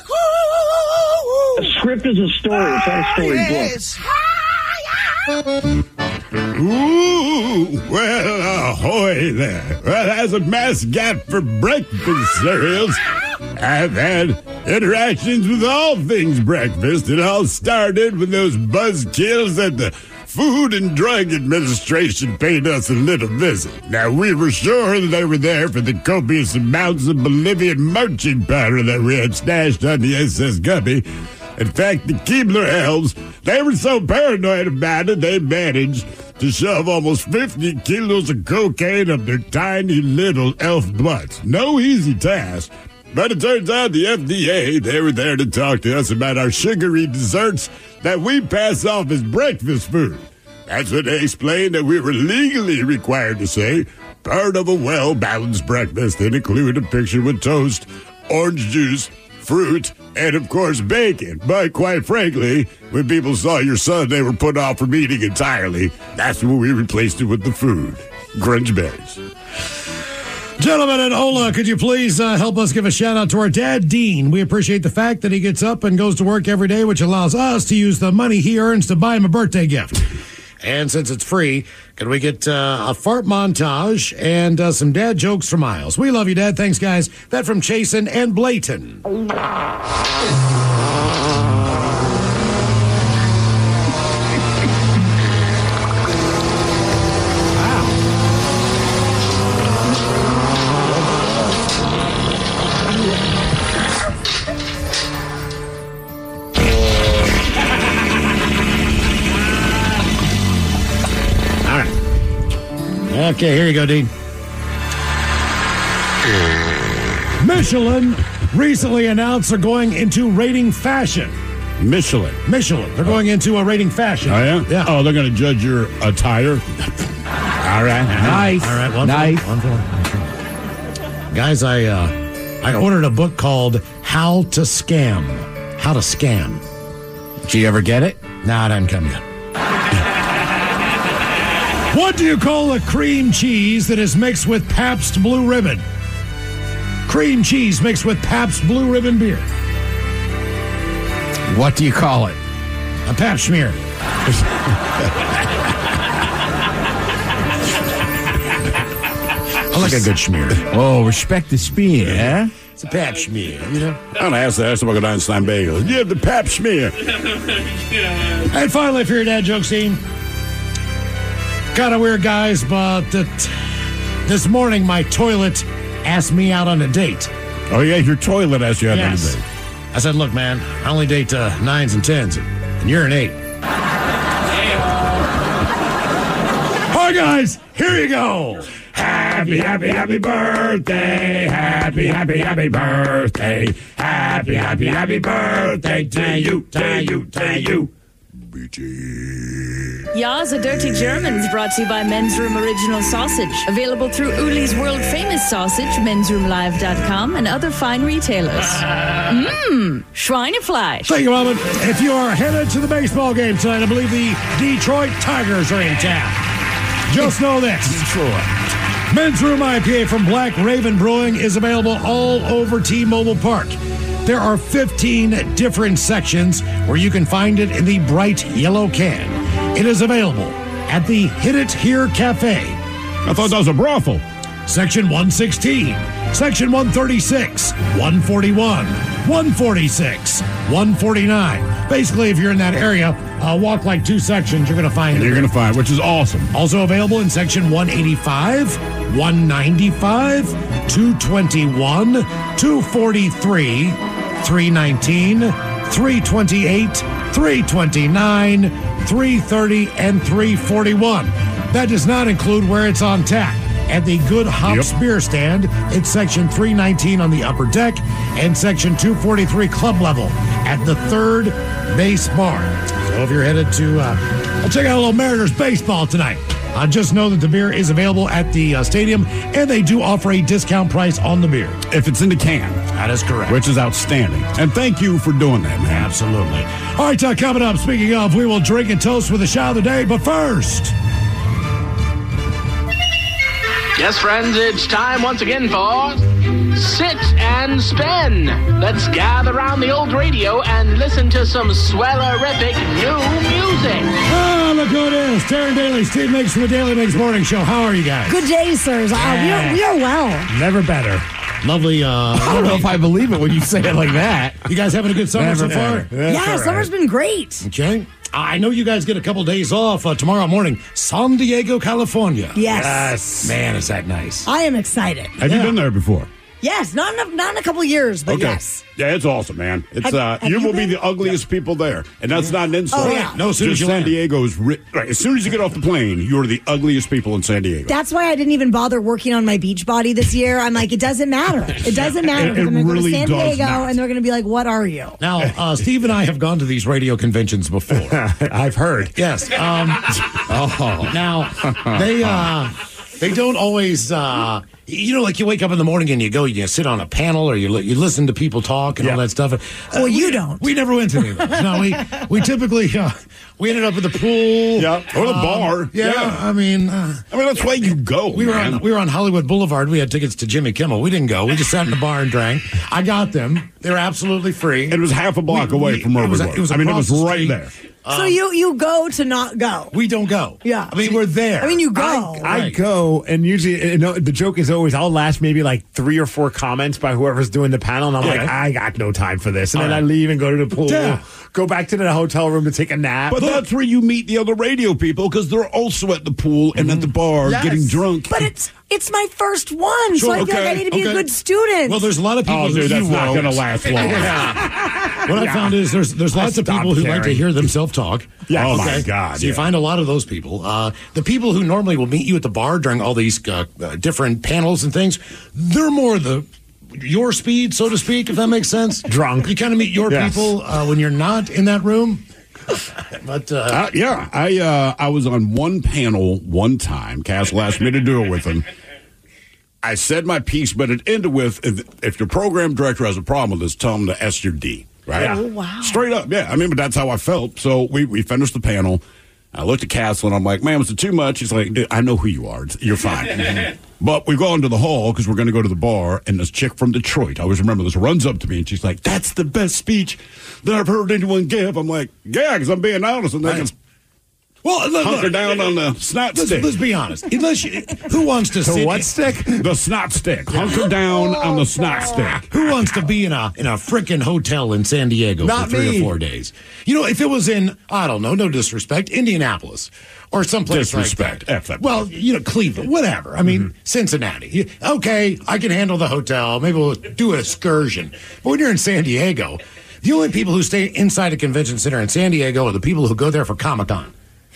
A script is a story. It's not a story book. Ooh, well, ahoy there. Well, as a mascot for breakfast cereals, I've had interactions with all things breakfast. It all started with those buzzkills at the Food and Drug Administration paid us a little visit. Now, we were sure that they were there for the copious amounts of Bolivian marching powder that we had stashed on the S S Guppy. In fact, the Keebler elves, they were so paranoid about it, they managed to shove almost fifty kilos of cocaine up their tiny little elf butts. No easy task. But it turns out the F D A, they were there to talk to us about our sugary desserts that we pass off as breakfast food. That's when they explained that we were legally required to say part of a well-balanced breakfast that included a picture with toast, orange juice, fruit, and of course bacon. But quite frankly, when people saw your son, they were put off from eating entirely. That's when we replaced it with the food. Grunge berries. Gentlemen and Ola, could you please uh, help us give a shout out to our dad, Dean? We appreciate the fact that he gets up and goes to work every day, which allows us to use the money he earns to buy him a birthday gift. And since it's free, can we get uh, a fart montage and uh, some dad jokes from Miles? We love you, Dad. Thanks, guys. That from Chasen and Blayton. Okay, here you go, Dean. Michelin recently announced they're going into rating fashion. Michelin. Michelin. They're going into a rating fashion. Oh, yeah? Yeah. Oh, they're going to judge your attire? All right. Nice. All right, one nice. For one. One for one. Guys, I, uh, I ordered a book called How to Scam. How to Scam. Did you ever get it? Nah, it hasn't come yet. What do you call a cream cheese that is mixed with Pabst Blue Ribbon? Cream cheese mixed with Pabst Blue Ribbon beer. What do you call it? A Pap Schmear. I like a good schmear. Oh, respect the spear, yeah? It's a Pap Schmear, you know? I'm going to ask that. Somebody go down to Slime Bagels. You have the Pap Schmear. And finally, for your dad joke scene. Kind of weird, guys, but that this morning my toilet asked me out on a date. Oh, yeah, your toilet asked you out yes. on a date. I said, look, man, I only date uh, nines and tens, and you're an eight. All right, guys, here you go. Happy, happy, happy birthday. Happy, happy, happy birthday. Happy, happy, happy birthday to you, to you, to you. Ya's a Dirty Germans brought to you by Men's Room Original Sausage. Available through Uli's world famous sausage, mens room live dot com, and other fine retailers. Mmm, Schweinefleisch. Thank you, Robin. If you are headed to the baseball game tonight, I believe the Detroit Tigers are in town. Just know this. Detroit. Men's Room I P A from Black Raven Brewing is available all over T-Mobile Park. There are fifteen different sections where you can find it in the bright yellow can. It is available at the Hit It Here Cafe. I thought that was a brothel. Section one sixteen, Section one thirty-six, one forty-one, one forty-six, one forty-nine. Basically, if you're in that area, uh, walk like two sections, you're going to find it. You're going to find, which is awesome. Also available in Section one eighty-five, one ninety-five, two twenty-one, two forty-three, three nineteen, three twenty-eight, three twenty-nine, three thirty, and three forty-one. That does not include where it's on tap. At the Good Hops yep. beer stand, it's Section three nineteen on the upper deck and Section two forty-three club level at the third base bar. So if you're headed to uh, check out a little Mariners baseball tonight, uh, just know that the beer is available at the uh, stadium, and they do offer a discount price on the beer. If it's in the can. That is correct. Which is outstanding. And thank you for doing that, man. Absolutely. All right, uh, coming up, speaking of, we will drink and toast with a shot of the day, but first... Yes, friends, it's time once again for Sit and Spin. Let's gather around the old radio and listen to some swellerific new music. Oh, look who it is. Taryn Daly, Steve Miggs from the Daily Miggs Morning Show. How are you guys? Good day, sirs. Uh, Yeah. we, are, we are well. Never better. Lovely. Uh, I don't know if I believe it when you say it like that. You guys having a good summer Never so far? better. Yeah, That's all summer's right. been great. Okay. I know you guys get a couple days off uh, tomorrow morning. San Diego, California. Yes. Yes. Man, is that nice. I am excited. Have Yeah. you been there before? Yes, not in a, not in a couple years, but Okay. yes. Yeah, it's awesome, man. It's Have- uh, have you you will be been? the ugliest people there, and that's not an insult. Oh, yeah. No, as soon Just as you San land. Diego's ri- right. As soon as you get off the plane, you're the ugliest people in San Diego. That's why I didn't even bother working on my beach body this year. I'm like, it doesn't matter. It doesn't matter. It- because it I'm going to really go to San does Diego, not. and they're going to be like, what are you? Now, uh, Steve and I have gone to these radio conventions before. I've heard. Yes. Um, oh, now they uh, they don't always. Uh, you know, like you wake up in the morning and you go, you sit on a panel or you li- you listen to people talk and all that stuff. Uh, Well, you we, don't. We never went to any of those. No, we we typically uh, we ended up at the pool, Yeah, or the um, bar. Yeah, Yeah. I mean, uh, I mean, that's why you go. we were man. on we were on Hollywood Boulevard. We had tickets to Jimmy Kimmel. We didn't go. We just sat in the bar and drank. I got them. They were absolutely free. It was half a block We- away we- from where it was, we were. it was I mean, it across was the right street. there. So you you go to not go. We don't go. Yeah. I mean, we're there. I mean, you go. I Right. go, and usually you know, the joke is always I'll last maybe like three or four comments by whoever's doing the panel, and I'm Yeah. like, I got no time for this. And All then right. I leave and go to the pool, Yeah. go back to the hotel room to take a nap. But that's where you meet the other radio people because they're also at the pool and at the bar Yes. getting drunk. But it's it's my first one, so Sure, I feel like I okay, need to be okay. a good student. Well, there's a lot of people Oh, who dude, that's you not won't. going to last long. Yeah. What I found is there's there's lots of stopped people who like to caring. hear themselves talk. Yeah. Oh, my God, So you yeah. find a lot of those people. Uh, the people who normally will meet you at the bar during all these uh, uh, different panels and things, they're more the your speed, so to speak, if that makes sense. Drunk. You kind of meet your Yes. people uh, when you're not in that room. But uh, Uh, yeah, I uh, I was on one panel one time. Castle asked me to do it with him. I said my piece, but it ended with, if, if your program director has a problem with this, tell him to S your D, right? Oh, wow. Straight up, yeah. I mean, but that's how I felt. So we, we finished the panel. I looked at Castle, and I'm like, man, was it too much? He's like, I know who you are. It's- You're fine. But we've gone to the hall because we're going to go to the bar, and this chick from Detroit, I always remember this, runs up to me, and she's like, that's the best speech that I've heard anyone give. I'm like, yeah, because I'm being honest, and they Right. just well, look, hunker look, down on the snot let's, stick. let's be honest. Unless you, who wants to sit what stick? The snot stick. Hunker down on the snot stick. Who wants to be in a in a freaking hotel in San Diego Not for three me. or four days? You know, if it was in, I don't know, no disrespect, Indianapolis or someplace Disrespect. like F that. that. Well, you know, Cleveland, whatever. I mean, Cincinnati. You- Okay, I can handle the hotel. Maybe we'll do an excursion. But when you're in San Diego, the only people who stay inside a convention center in San Diego are the people who go there for Comic Con.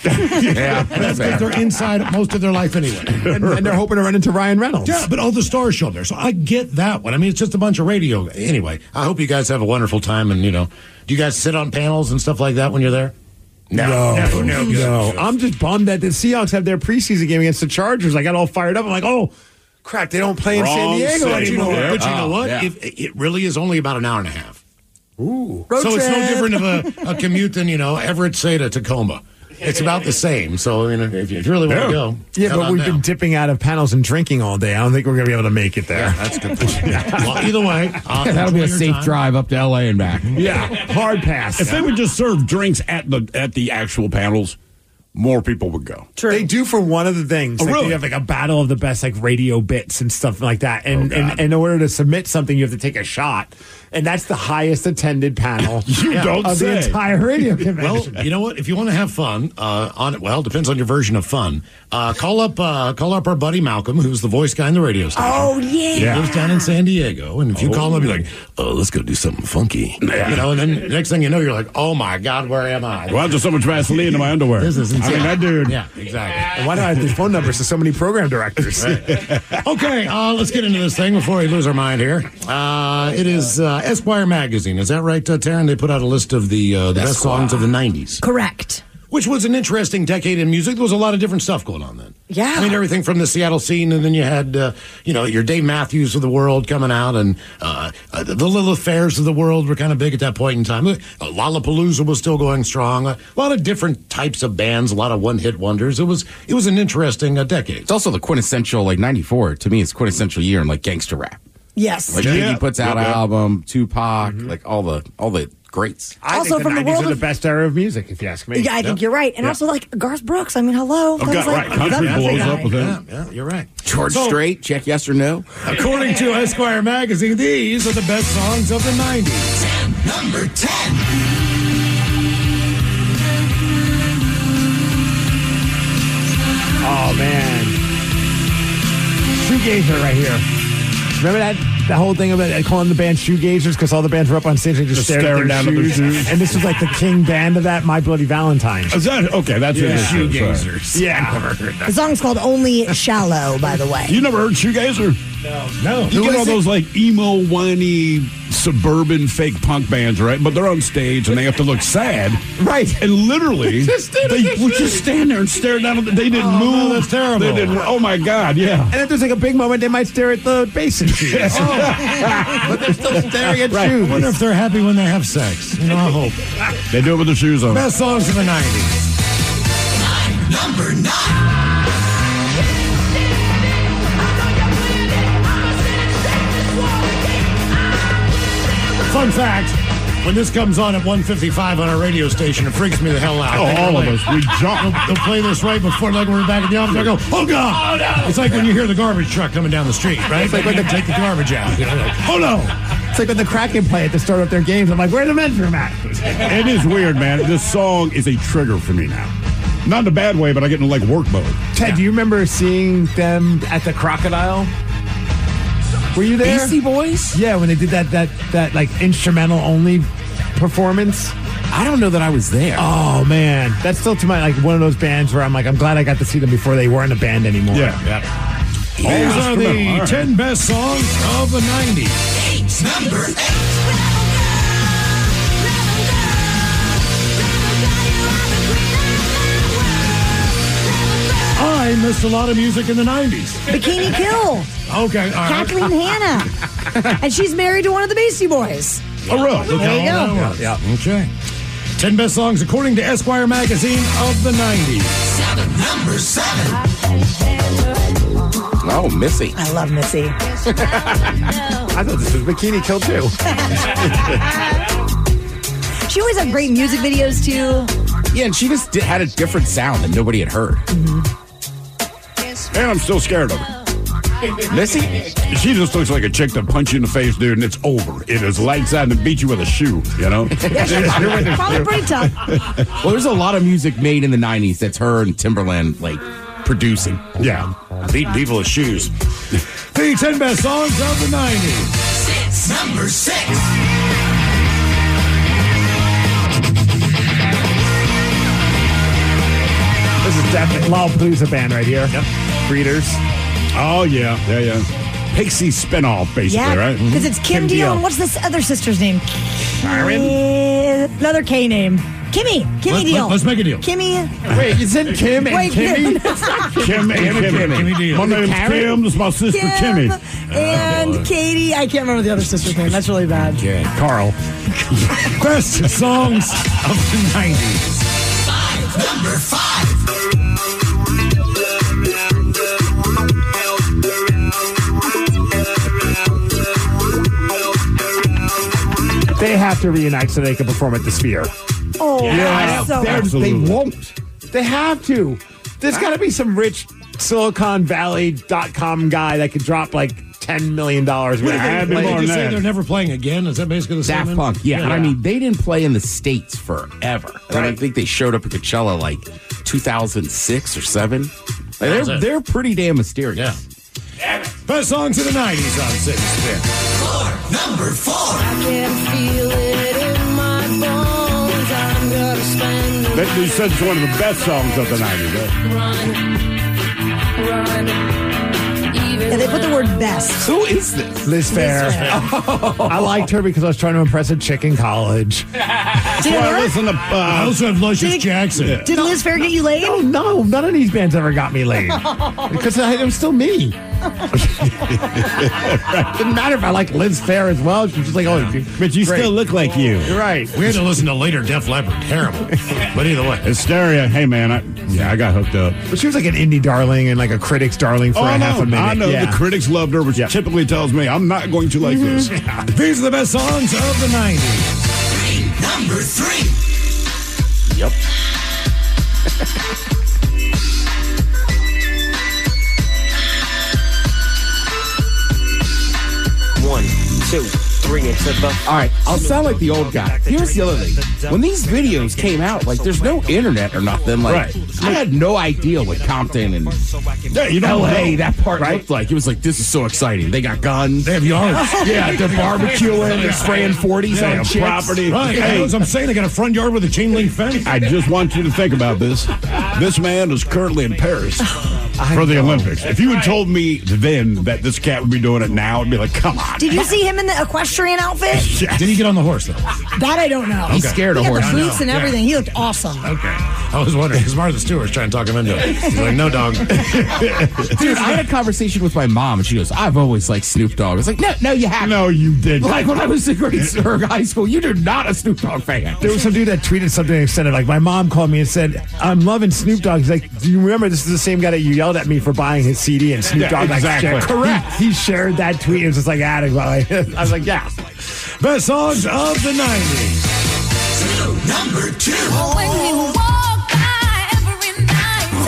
Yeah, And that's because they're inside most of their life anyway. and, and they're hoping to run into Ryan Reynolds. Yeah, but all the stars show up there, so I get that one. I mean, it's just a bunch of radio. Anyway, I hope you guys have a wonderful time, and you know, do you guys sit on panels and stuff like that when you're there? No, no, no, no. I'm just bummed that the Seahawks have their preseason game against the Chargers. I got all fired up. I'm like, oh, crap, they don't play in San Wrong Diego city. But you know, anymore. but you know Oh, what? yeah. If, it really is only about an hour and a half. Ooh. so it's no different of a, a commute than, you know, Everett, say, to Tacoma. It's about the same. So, I mean, if you really want to go. Yeah, head but on we've down. been dipping out of panels and drinking all day. I don't think we're going to be able to make it there. Yeah, that's a good point. Well, either way, uh, That'll be a enjoy your safe time. drive up to L A and back. Yeah, hard pass. If they would just serve drinks at the at the actual panels, more people would go. They do for one of the things. Oh, like really? You have like a battle of the best like radio bits and stuff like that. And, Oh, God. and, and in order to submit something, you have to take a shot. And that's the highest attended panel You don't of say. the entire radio Well, convention. you know what? If you want to have fun, uh, on well, depends on your version of fun. Uh, call up, uh, call up our buddy Malcolm, who's the voice guy in the radio station. Oh, yeah. He lives down in San Diego, and if you call him, be like, "Oh, let's go do something funky," you know. And then the next thing you know, you're like, "Oh my God, where am I?" Well, just so much Vaseline in my underwear. This is I insane. mean, that dude. Yeah, exactly. And why do I have these phone numbers to so many program directors? Okay, uh, let's get into this thing before we lose our mind here. Uh, it is uh, Esquire magazine. Is that right, uh, Taryn? They put out a list of the uh, the best songs of the nineties. Correct. Which was an interesting decade in music. There was a lot of different stuff going on then. Yeah. I mean, everything from the Seattle scene, and then you had, uh, you know, your Dave Matthews of the world coming out, and uh, uh, the Little Affairs of the world were kind of big at that point in time. Uh, Lollapalooza was still going strong. A lot of different types of bands, a lot of one-hit wonders. It was it was an interesting uh, decade. It's also the quintessential, like ninety-four, to me, it's quintessential year in like gangster rap. Yes. Like Yeah. Biggie puts out Yeah, an yeah. album, Tupac, like all the all the greats. I Also, think from the the nineties world are of- the best era of music, if you ask me. Yeah, I think you're right. And Yeah. also, like, Garth Brooks. I mean, hello. That God, was like, right. Country that was blows the up guy. with Yeah, him. yeah, you're right. George So, Strait, check yes or no. according to Esquire magazine, these are the best songs of the nineties. Number ten. Oh, man. Shoegazer right here. Remember that the whole thing about it, calling the band shoegazers because all the bands were up on stage and just, Just stared staring at their down at their shoes. shoes. And this was like the king band of that, My Bloody Valentine. Is that okay? That's Yeah. what it is. Shoegazers. Sorry. Yeah. I never heard The song's called Only Shallow, by the way. You never heard Shoegazer? No. No. You get all those like emo, whiny, suburban fake punk bands, right? But they're on stage and they have to look sad. Right. And literally, Just stand they at would the just stand there and stare down at the, they didn't Oh, move. no, that's terrible. They didn't, oh my God, yeah. And if there's like a big moment, they might stare at the basin shoes. But they're still staring at Right. shoes. I wonder if they're happy when they have sex. You know, I hope. They do it with their shoes on. Best songs of the nineties. Number nine. Fun fact, when this comes on at one fifty-five on our radio station, it freaks me the hell out. Oh, They go all of like- us. We jump. They'll, they'll play this right before, like we're back in the office. I go, oh God! Oh, no. It's like when you hear the garbage truck coming down the street, right? It's like when they take the garbage out. You know, like, oh no! It's like when the Kraken play it to start up their games. I'm like, where's the men's room at? It is weird, man. This song is a trigger for me now. Not in a bad way, but I get into like work mode. Ted, do you remember seeing them at the Crocodile? Were you there? Beastie Boys? Yeah, when they did that that that like instrumental only performance. I don't know that I was there. Oh man, that's still to my like one of those bands where I'm like, I'm glad I got to see them before they weren't a band anymore. Yeah, yeah. These Oh, are the instrumental. All right. ten best songs of the nineties. Number eight. I missed a lot of music in the nineties. Bikini Kill. Okay, all right. Kathleen Hanna. And she's married to one of the Beastie Boys. Oh, really? There you go. Yeah. Okay. ten best songs according to Esquire magazine of the nineties. Seven. Number seven. Oh, Missy. I love Missy. I thought this was Bikini Kill too. She always had great music videos, too. Yeah, and she just did, had a different sound that nobody had heard. And I'm still scared of her. Missy? She just looks like a chick that punch you in the face, dude, and it's over. It is lights out and beat you with a shoe, you know? Yeah, she's probably pretty tough. Well, there's a lot of music made in the nineties that's her and Timberland, like, producing. Yeah. Beating people with shoes. The ten best songs of the nineties. Six. Number six. This is definitely Lollapalooza band right here. Yep. Breeders. Oh, yeah. Yeah, yeah. Pixie spinoff, basically, Yeah, right? because it's Kim, Kim Deal. Deal. And what's this other sister's name? Byron? Uh, another K name. Kimmy. Kimmy Let- Deal. let- let's make a deal. Kimmy. Wait, is it Kim and Wait, Kimmy? it's not Kim. Kim and Kimmy. Kimmy Deal. My name's Kim. This is my sister, Kim Kimmy. and Katie. I can't remember the other sister's name. That's really bad. Yeah, Carl. Best songs of the nineties. Five. Number five. They have to reunite so they can perform at the Sphere. Oh, Yeah, so They're- absolutely. They won't. They have to. There's got to be some rich Silicon Valley dot com guy that could drop like ten million dollars. Yeah, had been more than that. never playing again? Is that basically the Daft Punk, yeah. And I mean, they didn't play in the States forever. And I Right. think they showed up at Coachella like two thousand six or seven. Like, That was they're, it. they're pretty damn mysterious. Best songs of the nineties on Sit and Spin. Four. Number four. I can feel it in my bones. I'm gonna spend the That, you said it's one of the best songs of the nineties. Right? run, run. Even Yeah, they put the word best. Who is this? Liz Fair. I liked her because I was trying to impress a chick in college. Did it Well, work? listen to. I Uh, also have Luscious Did- Jackson. Did Liz Fair get you laid? Oh, no, none of these bands ever got me laid. Because I, it was still me. Didn't matter if I like Liz Fair as well. She was just like, oh, but you great. still look like you. You're right. We had to listen to later Def Leppard. Terrible. But either way. Hysteria. Hey, man. I, yeah, I got hooked up. But she was like an indie darling and like a critic's darling for Oh, a I half know. a minute. I know. Yeah. The critics loved her, which typically tells me I'm not going to like this. Yeah. These are the best songs of the nineties. Number three. Yep. One, two, Bring it to the. All right, I'll sound like the old guy. Here's the other thing. When these videos came out, like, there's no internet or nothing. Like, Right. I had no idea what Compton and Yeah, you don't L A, know. that part Right. looked like. It was like, this is so exciting. They got guns. They have yards. Yeah, they're barbecuing. They're spraying forties They on have chicks. property. Right. Hey, As I'm saying, they got a front yard with a chain link fence. I just want you to think about this. This man is currently in Paris for the Olympics. If you had told me then that this cat would be doing it now, I'd be like, come on. Did you see him in the equestrian outfit? Did he get on the horse, though? That I don't know. He's scared he of got the horses. boots and Yeah. everything. He looked awesome. Okay. I was wondering, because Martha Stewart's trying to talk him into it. He's like, no, dog. Dude, I had a conversation with my mom, and she goes, I've always liked Snoop Dogg. I was like, no, no, you haven't. No, you didn't. Like, when I was in grade or high school, you are not a Snoop Dogg fan. There was some dude that tweeted something and said it. Like, my mom called me and said, I'm loving Snoop Dogg. He's like, do you remember this is the same guy that you yelled at me for buying his C D? And Snoop Yeah, Dogg, like, exactly. shared- Correct. He, he shared that tweet. It was just like, adding. I was like, yeah. Best songs of the nineties. Number two. When you walk by every night,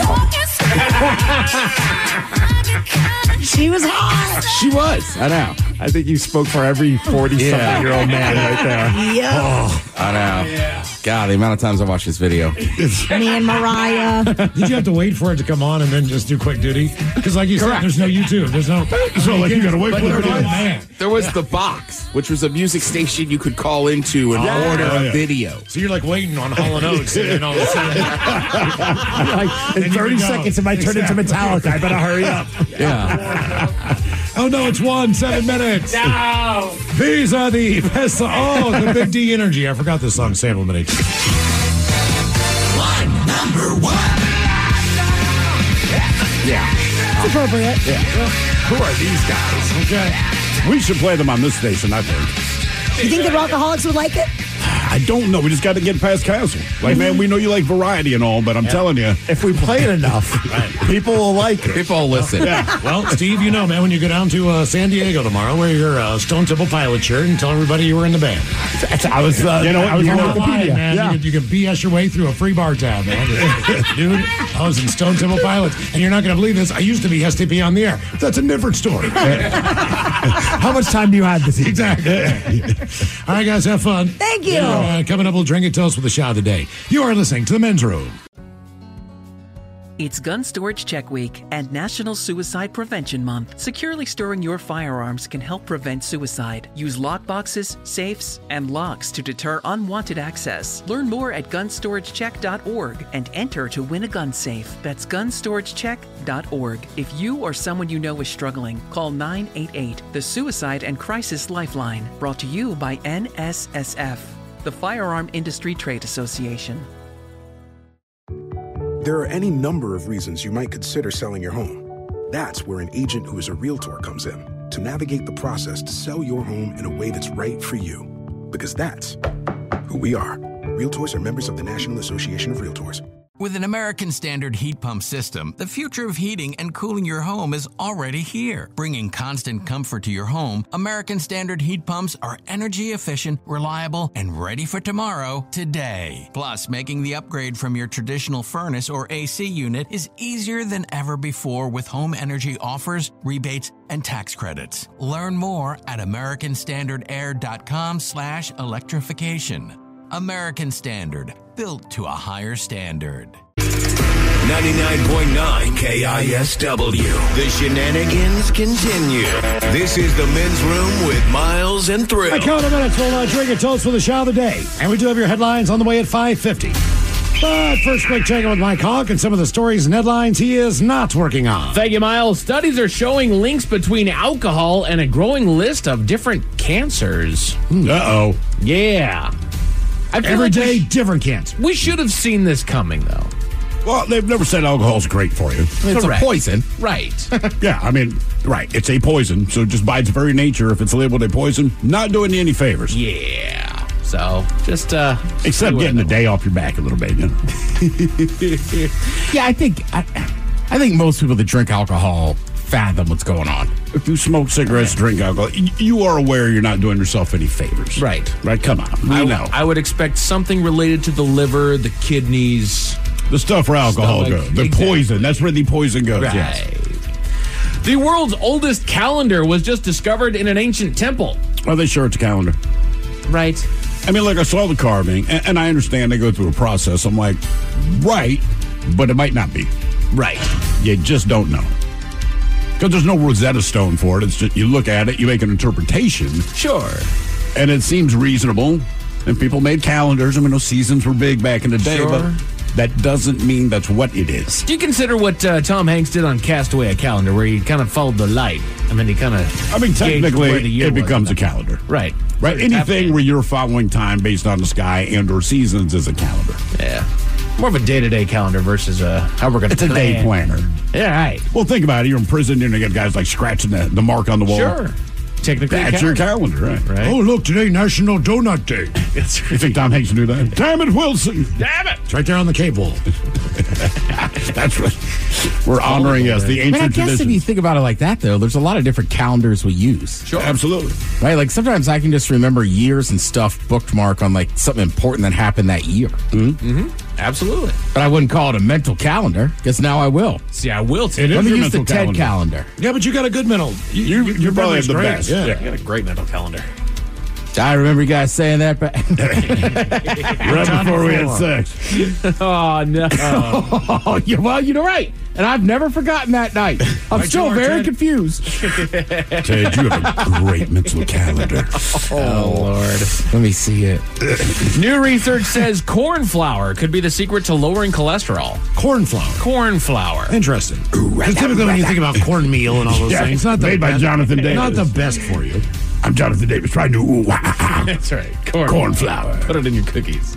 talking She was hot. She was. I know. I think you spoke for every forty-something-year-old man right there. Yep. Oh, I know. God, the amount of times I watched this video. Me and Mariah. Did you have to wait for it to come on and then just do quick duty? Because, like you said, there's no YouTube. There's no. So, like, you gotta wait But for there it. was, man. there was the box, which was a music station you could call into and Yeah. order Oh, a yeah. video. So you're like waiting on Hall and Oates, and then all of a sudden, Like, in Then you thirty can go. seconds, it might turn into Metallica. I better hurry up. Yeah. oh no, it's one seven minutes. No. These are the best. Oh, the Big D Energy. I forgot this song sample minute. One, number one. Yeah. It's appropriate. Who are these guys? Okay. We should play them on this station, I think. You think the Rockaholics would like it? I don't know. We just got to get past Castle. Like, man, we know you like variety and all, but I'm telling you. If we play it enough, people will like it. People will listen. Well, Steve, you know, man, when you go down to uh, San Diego tomorrow, wear your uh, Stone Temple Pilot shirt and tell everybody you were in the band. I was, uh, You know what? I was You on were Not lying, Wikipedia. man. Yeah. You, can, you can B S your way through a free bar tab, man. Dude, I was in Stone Temple Pilots, and you're not going to believe this. I used to be S T P on the air. That's a different story. How much time do you have this evening? Exactly. All right, guys, have fun. Thank you. Uh, coming up, we'll drink it. Tell us with the shot of the day. You are listening to The Men's Room. It's Gun Storage Check Week and National Suicide Prevention Month. Securely storing your firearms can help prevent suicide. Use lockboxes, safes, and locks to deter unwanted access. Learn more at gun storage check dot org and enter to win a gun safe. That's gun storage check dot org. If you or someone you know is struggling, call nine eight eight, the Suicide and Crisis Lifeline. Brought to you by N S S F, the Firearm Industry Trade Association. There are any number of reasons you might consider selling your home. That's where an agent who is a realtor comes in to navigate the process to sell your home in a way that's right for you. Because that's who we are. Realtors are members of the National Association of Realtors. With an American Standard heat pump system, the future of heating and cooling your home is already here. Bringing constant comfort to your home, American Standard heat pumps are energy efficient, reliable, and ready for tomorrow, today. Plus, making the upgrade from your traditional furnace or A C unit is easier than ever before with home energy offers, rebates, and tax credits. Learn more at american standard air dot com slash electrification. American Standard, built to a higher standard. ninety-nine point nine K I S W. The shenanigans continue. This is the Men's Room with Miles and Thrill. I count of minutes. We'll uh, drink it. Tell us for the shot of the day. And we do have your headlines on the way at five fifty. But first, quick check in with Mike Hawk and some of the stories and headlines he is not working on. Thank you, Miles. Studies are showing links between alcohol and a growing list of different cancers. Uh-oh. Yeah. I feel Every like day, we sh- different cancer. We should have seen this coming, though. Well, they've never said alcohol's great for you. It's Correct. a poison. Right. Yeah, I mean, right. It's a poison. So just by its very nature, if it's labeled a poison, not doing you any favors. Yeah. So just uh Except getting the day off your back a little bit, you know. Yeah, I think I, I think most people that drink alcohol fathom what's going on. If you smoke cigarettes, drink alcohol, y- you are aware you're not doing yourself any favors. Right. Right? Come on. We I, know. I would expect something related to the liver, the kidneys. The stuff where alcohol Stuff like- goes. The exactly. poison. That's where the poison goes. Right. Yes. The world's oldest calendar was just discovered in an ancient temple. Are they sure it's a calendar? Right. I mean, look, I saw the carving, and, and I understand they go through a process. I'm like, right, but it might not be. Right. You just don't know. Because there's no Rosetta Stone for it. It's just you look at it, you make an interpretation. Sure. And it seems reasonable. And people made calendars. I mean, those seasons were big back in the day, Sure. but that doesn't mean that's what it is. Do you consider what uh, Tom Hanks did on Castaway a calendar, where he kind of followed the light, and then he kind of I mean, technically, it was becomes a calendar. Right. Right. Anything where you're following time based on the sky and or seasons is a calendar. Yeah. More of a day-to-day calendar versus uh, how we're going to It's a plan. day planner. Yeah, right. Well, think about it. You're in prison, and you get guys like scratching the, the mark on the wall. Sure. Technically, That's your calendar, right? Right. Oh, look, today National Donut Day. That's You think Tom Hanks can do that? Damn it, Wilson. Damn it. It's right there on the cable. That's what we're honoring as the I mean, I ancient guess if tradition. you think about it like that, though, there's a lot of different calendars we use. Sure. Absolutely. Right? Like sometimes I can just remember years and stuff bookmark on like something important that happened that year. Mm-hmm. Absolutely. But I wouldn't call it a mental calendar, because now I will. See, I will take It is Let me your use the mental TED calendar. calendar. Yeah, but you got a good mental. You, You, you, your probably memory's have the great. best. Yeah. You got a great mental calendar. I remember you guys saying that, but Right before we had sex. Oh, no. oh, yeah, well, you're right. And I've never forgotten that night. I'm Right, still you are, very Ted. confused. Ted, you have a great mental calendar. Oh, Lord. Let me see it. New research says corn flour could be the secret to lowering cholesterol. Corn flour. Corn flour. Interesting. Because typically when you think about cornmeal and all those Yeah, things, not the made by best, Jonathan Davis. Not the best for you. I'm Jonathan Davis trying to ooh, wah, ah, ah. That's right. Corn, Corn flour. Put it in your cookies.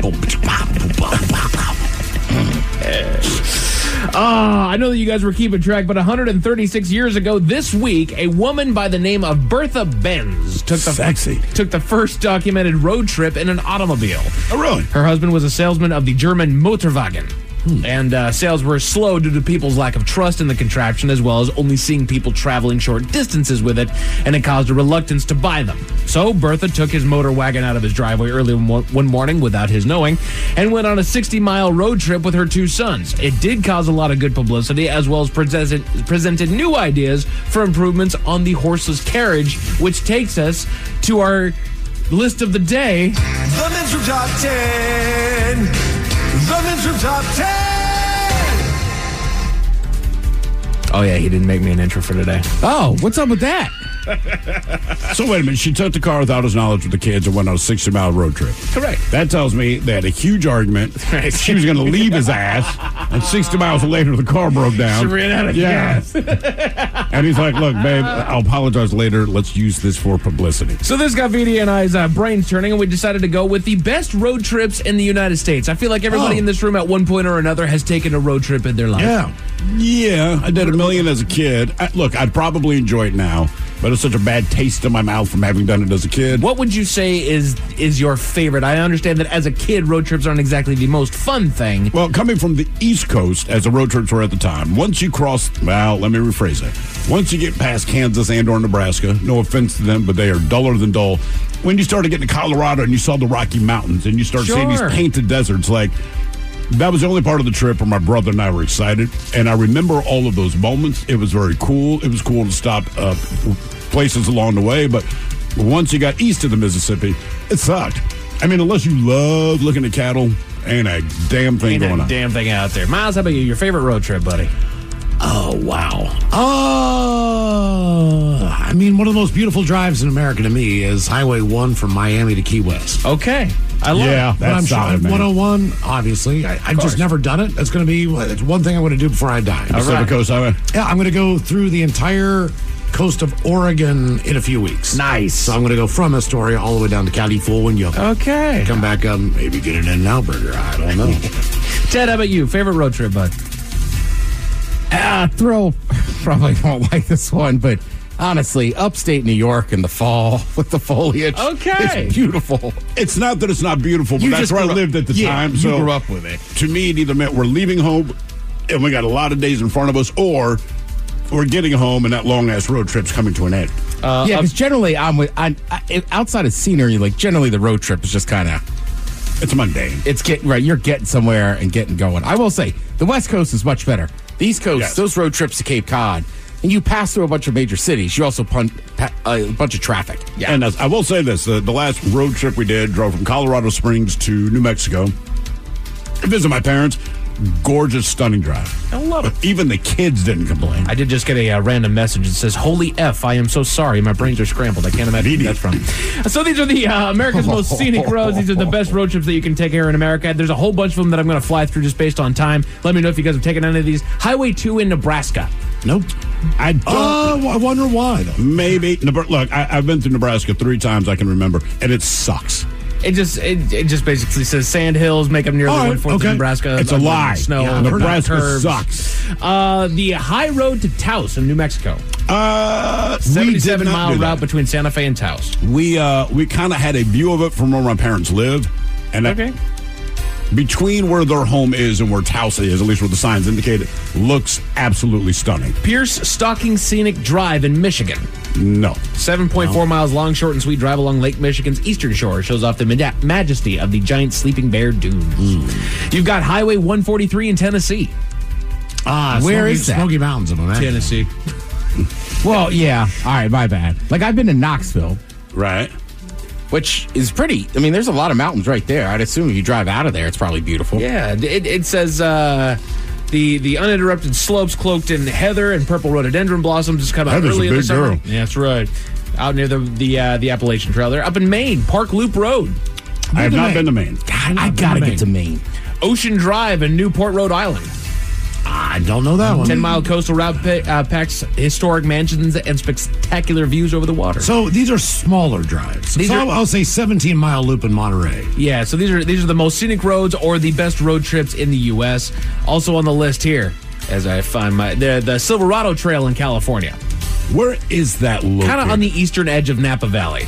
Ah, I know that you guys were keeping track, but one hundred thirty-six years ago this week, a woman by the name of Bertha Benz took the Sexy. took the first documented road trip in an automobile. Oh, really? Her husband was a salesman of the German Motorwagen. And uh, sales were slow due to people's lack of trust in the contraption, as well as only seeing people traveling short distances with it, and it caused a reluctance to buy them. So Bertha took his motor wagon out of his driveway early mo- one morning without his knowing, and went on a sixty-mile road trip with her two sons. It did cause a lot of good publicity, as well as presented, presented new ideas for improvements on the horseless carriage, which takes us to our list of the day. The Men's Room Top ten. The Men's Room Top ten. Oh, yeah, he didn't make me an intro for today. Oh, what's up with that? So wait a minute. She took the car without his knowledge with the kids and went on a sixty-mile road trip. Correct. That tells me they had a huge argument. She was going to leave his ass, and sixty miles later, the car broke down. She ran out of yeah. gas. And he's like, look, babe, I'll apologize later. Let's use this for publicity. So this got V D and I's uh, brains turning, and we decided to go with the best road trips in the United States. I feel like everybody Oh. in this room at one point or another has taken a road trip in their life. Yeah. Yeah, I did a million as a kid. I, look, I'd probably enjoy it now, but it's such a bad taste in my mouth from having done it as a kid. What would you say is is your favorite? I understand that as a kid, road trips aren't exactly the most fun thing. Well, coming from the East Coast, as the road trips were at the time, once you cross, well, let me rephrase that. Once you get past Kansas and or Nebraska, no offense to them, but they are duller than dull. When you started getting to Colorado and you saw the Rocky Mountains and you start seeing these Sure. painted deserts, like, that was the only part of the trip where my brother and I were excited. And I remember all of those moments. It was very cool. It was cool to stop uh, places along the way. But once you got east of the Mississippi, it sucked. I mean, unless you love looking at cattle, ain't a damn thing Ain't going a on. damn thing out there. Miles, how about you? Your favorite road trip, buddy? Oh, wow. Uh, I mean, one of the most beautiful drives in America to me is Highway one from Miami to Key West. Okay. I love Yeah, it. But I'm that's sure solid, man. one oh one, obviously. I, I've just never done it. That's going to be it's one thing I want to do before I die. Pacific Coast Highway. Yeah, I'm going to go through the entire coast of Oregon in a few weeks. Nice. So I'm going to go from Astoria all the way down to California. Okay. Come back up, maybe get an In-N-Out burger. I don't know. Ted, how about you? Favorite road trip, bud? Uh, throw probably won't like this one, but honestly, upstate New York in the fall with the foliage. Okay. It's beautiful. It's not that it's not beautiful, but You that's just where I grew up- lived at the yeah, time. you So grew up with it. To me, it either meant we're leaving home and we got a lot of days in front of us, or we're getting home and that long ass road trip's coming to an end. Uh, yeah, up- because generally, I'm with I, I, outside of scenery. Like generally, the road trip is just kind of It's mundane. it's getting right. You're getting somewhere and getting going. I will say the West Coast is much better. The East Coast, Yes. those road trips to Cape Cod, and you pass through a bunch of major cities, you also punt pa- a bunch of traffic. Yeah. And as, I will say this, the, the last road trip we did, drove from Colorado Springs to New Mexico to visit my parents. Gorgeous, stunning drive. I love it. Even the kids didn't complain. I did just get a uh, random message that says, "Holy F, I am so sorry. My brains are scrambled. I can't imagine who that's from." So these are the uh, America's most scenic roads. These are the best road trips that you can take here in America. There's a whole bunch of them that I'm going to fly through just based on time. Let me know if you guys have taken any of these. Highway two in Nebraska. Nope. I don't. Oh, I wonder why, though. Maybe. Look, I, I've been to Nebraska three times I can remember, and it sucks. It just it, it just basically says sand hills make up nearly All right, one-fourth okay. of Nebraska. It's a lie. Snow. Yeah, Nebraska curves. sucks. Uh, the high road to Taos in New Mexico. Uh, seventy-seven we did not mile do that. route between Santa Fe and Taos. We uh, we kind of had a view of it from where my parents live, and Okay. that, between where their home is and where Taos is, at least where the signs indicate it, looks absolutely stunning. Pierce Stocking Scenic Drive in Michigan. No. seven point four miles long, short and sweet drive along Lake Michigan's eastern shore shows off the ma- majesty of the giant sleeping bear dunes. Mm. You've got Highway one forty-three in Tennessee. Ah, Where Smoky, is that? Smoky Mountains, I'm imagining. Tennessee. Well, yeah. All right, my bad. Like, I've been to Knoxville, Right. which is pretty. I mean, there's a lot of mountains right there. I'd assume if you drive out of there, it's probably beautiful. Yeah, it, it says uh, the the uninterrupted slopes cloaked in heather and purple rhododendron blossoms just come out Heather's early a in the big summer. girl. Yeah, that's right. Out near the the uh, the Appalachian Trail there. Up in Maine, Park Loop Road. I have to not Maine. been to Maine. God, I gotta get to Maine. Ocean Drive in Newport, Rhode Island. I don't know that one. ten mile coastal route pa- uh, packs historic mansions and spectacular views over the water. So these are smaller drives. These so are- I'll, I'll say seventeen mile loop in Monterey. Yeah, so these are these are the most scenic roads or the best road trips in the U S. Also on the list here, as I find my the the Silverado Trail in California, Where is that located? kind of on the eastern edge of Napa Valley.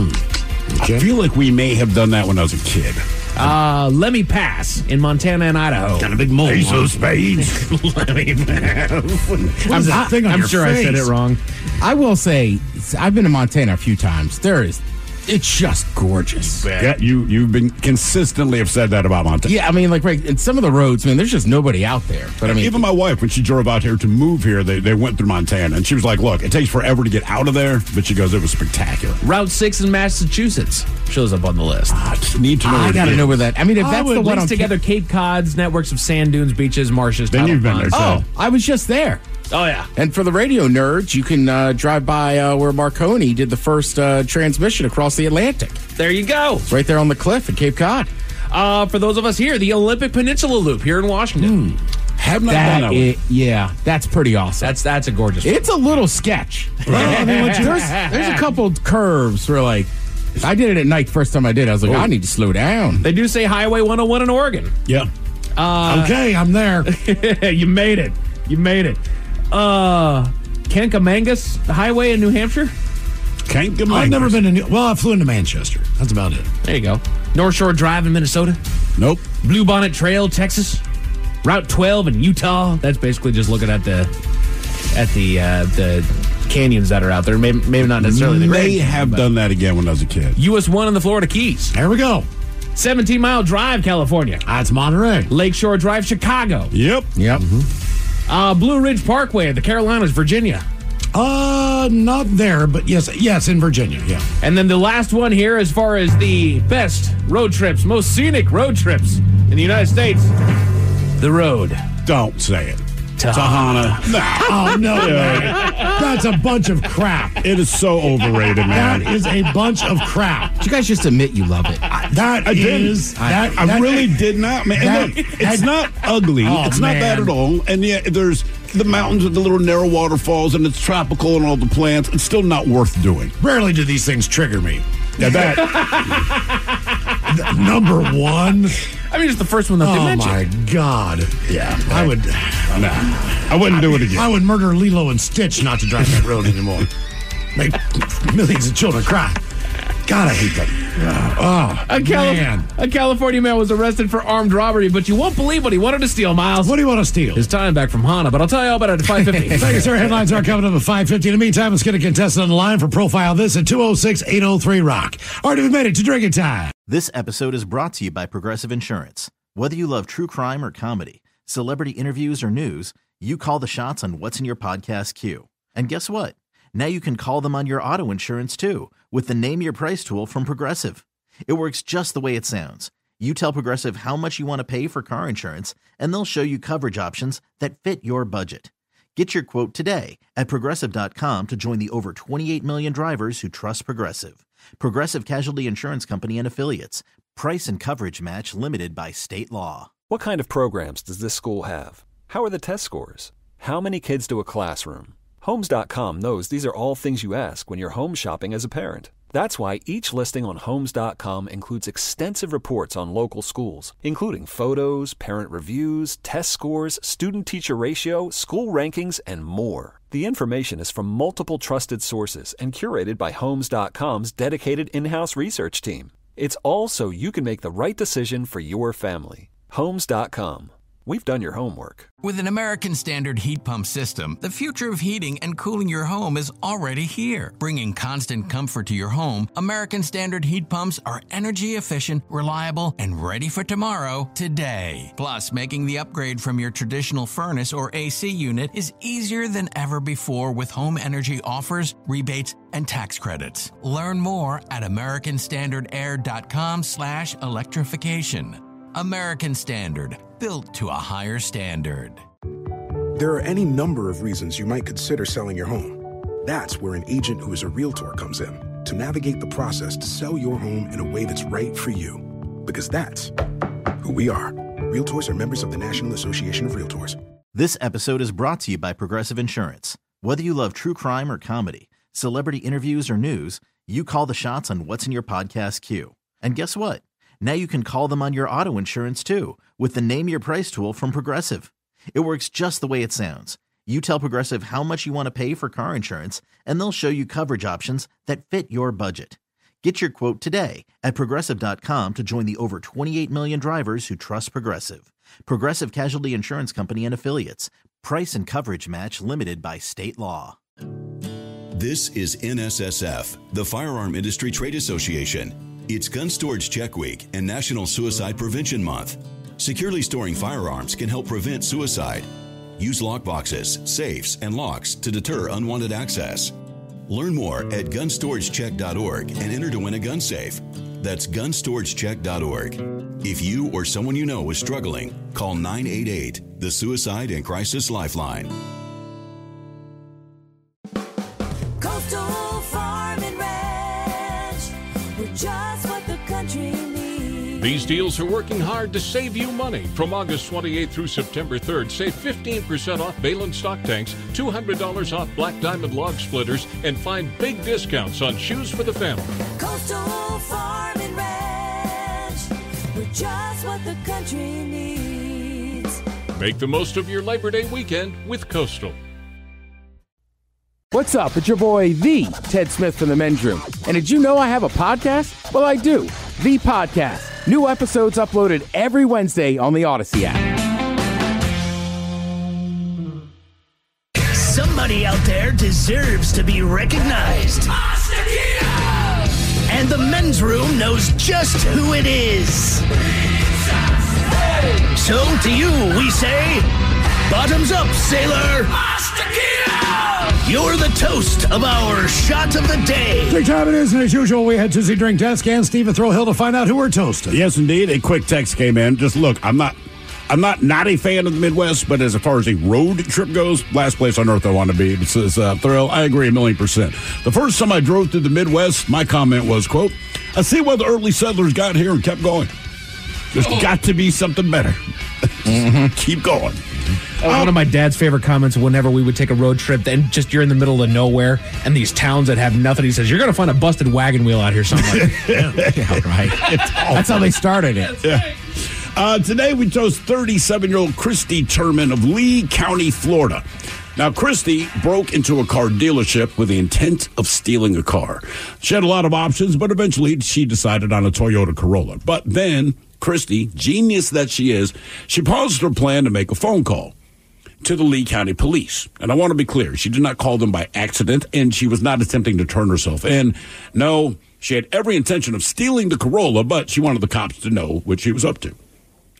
I feel like we may have done that when I was a kid. Uh, Lemmy Pass in Montana and Idaho. Got a big mole. Ace on of it. spades. Let me pass. I'm, that thing on I'm your sure I said it face? wrong. I will say, I've been to Montana a few times. There is, it's just gorgeous. Yeah, you, you've been consistently have said that about Montana. Yeah, I mean, like, right, in some of the roads, man, there's just nobody out there. But I mean, Even my wife, when she drove out here to move here, they, they went through Montana, and she was like, look, it takes forever to get out of there, but she goes, it was spectacular. Route six in Massachusetts shows up on the list. I just need to know I where gotta it know is. where that. I mean, if I that's would the one links on together Cape Cod's networks of sand dunes, beaches, marshes. Then tidal you've been there, ponds. too. Oh, I was just there. Oh yeah. And for the radio nerds, you can uh, drive by uh, where Marconi did the first uh, transmission across the Atlantic. There you go. It's right there on the cliff at Cape Cod. Uh, for those of us here, the Olympic Peninsula Loop here in Washington. Have not That done that i- yeah, that's pretty awesome. That's that's a gorgeous. It's a little sketch. I mean, what you- there's, there's a couple curves where, like, I did it at night first time I did. I was like, Oh. I need to slow down. They do say Highway one oh one in Oregon. Yeah. Uh, Okay, I'm there. you made it. You made it. Uh, Kankamangas Highway in New Hampshire. Can't get I've never been to New, well, I flew into Manchester. That's about it. There you go. North Shore Drive in Minnesota. Nope. Blue Bonnet Trail, Texas. Route twelve in Utah. That's basically just looking at the at the uh, the canyons that are out there. Maybe, maybe not necessarily the May Grand Canyon, have but done that again when I was a kid. U S one in the Florida Keys. There we go. seventeen mile drive, California. That's Monterey. Lakeshore Drive, Chicago. Yep. Yep. Uh, Blue Ridge Parkway, the Carolinas, Virginia. Uh, not there, but yes, yes, in Virginia. Yeah. And then the last one here, as far as the best road trips, most scenic road trips in the United States, the road. Don't say it. Tahana. Tahana. Oh no, man. That's a bunch of crap. It is so overrated, man. That is a bunch of crap. You guys just admit you love it. That I didn't. is I, that. I that- really did not, man. that- And look, it's that- not ugly. Oh, it's not bad man. at all. And yet, there's the mountains with the little narrow waterfalls, and it's tropical and all the plants. It's still not worth doing. Rarely do these things trigger me. Yeah, that. Number one. I mean, it's the first one that they Oh mentioned. my God. Yeah, I would. Nah, I wouldn't do it again. I would murder Lilo and Stitch not to drive that road anymore. Make millions of children cry. God, I hate that. Oh, A, Cali- man. a California man was arrested for armed robbery, but you won't believe what he wanted to steal, Miles. What do you want to steal? His time back from Hana, but I'll tell you all about it at five fifty. Thank you, sir. Headlines are coming up at five fifty. In the meantime, let's get a contestant on the line for Profile This at two oh six, eight oh three, rock. All right, we've made it to drinking time. This episode is brought to you by Progressive Insurance. Whether you love true crime or comedy, celebrity interviews or news, you call the shots on what's in your podcast queue. And guess what? Now you can call them on your auto insurance too with the Name Your Price tool from Progressive. It works just the way it sounds. You tell Progressive how much you want to pay for car insurance, and they'll show you coverage options that fit your budget. Get your quote today at Progressive dot com to join the over twenty-eight million drivers who trust Progressive. Progressive Casualty Insurance Company and Affiliates. Price and coverage match limited by state law. What kind of programs does this school have? How are the test scores? How many kids do a classroom? Homes dot com knows these are all things you ask when you're home shopping as a parent. That's why each listing on Homes dot com includes extensive reports on local schools, including photos, parent reviews, test scores, student-teacher ratio, school rankings, and more. The information is from multiple trusted sources and curated by Homes dot com's dedicated in-house research team. It's all so you can make the right decision for your family. Homes dot com. We've done your homework. With an American Standard heat pump system, the future of heating and cooling your home is already here. Bringing constant comfort to your home, American Standard heat pumps are energy efficient, reliable, and ready for tomorrow, today. Plus, making the upgrade from your traditional furnace or A C unit is easier than ever before with home energy offers, rebates, and tax credits. Learn more at american standard air dot com slash electrification. American Standard, built to a higher standard. There are any number of reasons you might consider selling your home. That's where an agent who is a realtor comes in to navigate the process to sell your home in a way that's right for you. Because that's who we are. Realtors are members of the National Association of Realtors. This episode is brought to you by Progressive Insurance. Whether you love true crime or comedy, celebrity interviews or news, you call the shots on what's in your podcast queue. And guess what? Now you can call them on your auto insurance too with the Name Your Price tool from Progressive. It works just the way it sounds. You tell Progressive how much you want to pay for car insurance, and they'll show you coverage options that fit your budget. Get your quote today at Progressive dot com to join the over twenty-eight million drivers who trust Progressive. Progressive Casualty Insurance Company and Affiliates. Price and coverage match limited by state law. This is N S S F, the Firearm Industry Trade Association. It's Gun Storage Check Week and National Suicide Prevention Month. Securely storing firearms can help prevent suicide. Use lockboxes, safes, and locks to deter unwanted access. Learn more at gun storage check dot org and enter to win a gun safe. That's gun storage check dot org. If you or someone you know is struggling, call nine eight eight, the Suicide and Crisis Lifeline. Coastal Farm and Ranch, we're just what the country needs. These deals are working hard to save you money. From August twenty-eighth through September third, save fifteen percent off Balin stock tanks, two hundred dollars off Black Diamond log splitters, and find big discounts on shoes for the family. Coastal Farm and Ranch, we're just what the country needs. Make the most of your Labor Day weekend with Coastal. What's up? It's your boy, the Ted Smith from the Men's Room. And did you know I have a podcast? Well, I do. The Podcast. New episodes uploaded every Wednesday on the Odyssey app. Somebody out there deserves to be recognized. And the Men's Room knows just who it is. So to you, we say, bottoms up, sailor. You're the toast of our shot of the day. Drink time it is, and as usual, we head to the drink desk and Steve at Thrill Hill to find out who we're toasting. Yes, indeed. A quick text came in. Just look, I'm not I'm not not a fan of the Midwest, but as far as a road trip goes, last place on earth I want to be. It says, uh, Thrill, I agree a million percent. The first time I drove through the Midwest, my comment was, quote, I see why the early settlers got here and kept going. There's oh. got to be something better. Mm-hmm. Keep going. Uh, um, one of my dad's favorite comments whenever we would take a road trip, then just you're in the middle of nowhere and these towns that have nothing, he says, you're going to find a busted wagon wheel out here somewhere. yeah, yeah, right. That's how they started it. Yeah. Uh, today we toast thirty-seven-year-old Christy Turman of Lee County, Florida. Now, Christy broke into a car dealership with the intent of stealing a car. She had a lot of options, but eventually she decided on a Toyota Corolla. But then Christy, genius that she is, she paused her plan to make a phone call to the Lee County Police. And I want to be clear, she did not call them by accident, and she was not attempting to turn herself in. No, she had every intention of stealing the Corolla, but she wanted the cops to know what she was up to.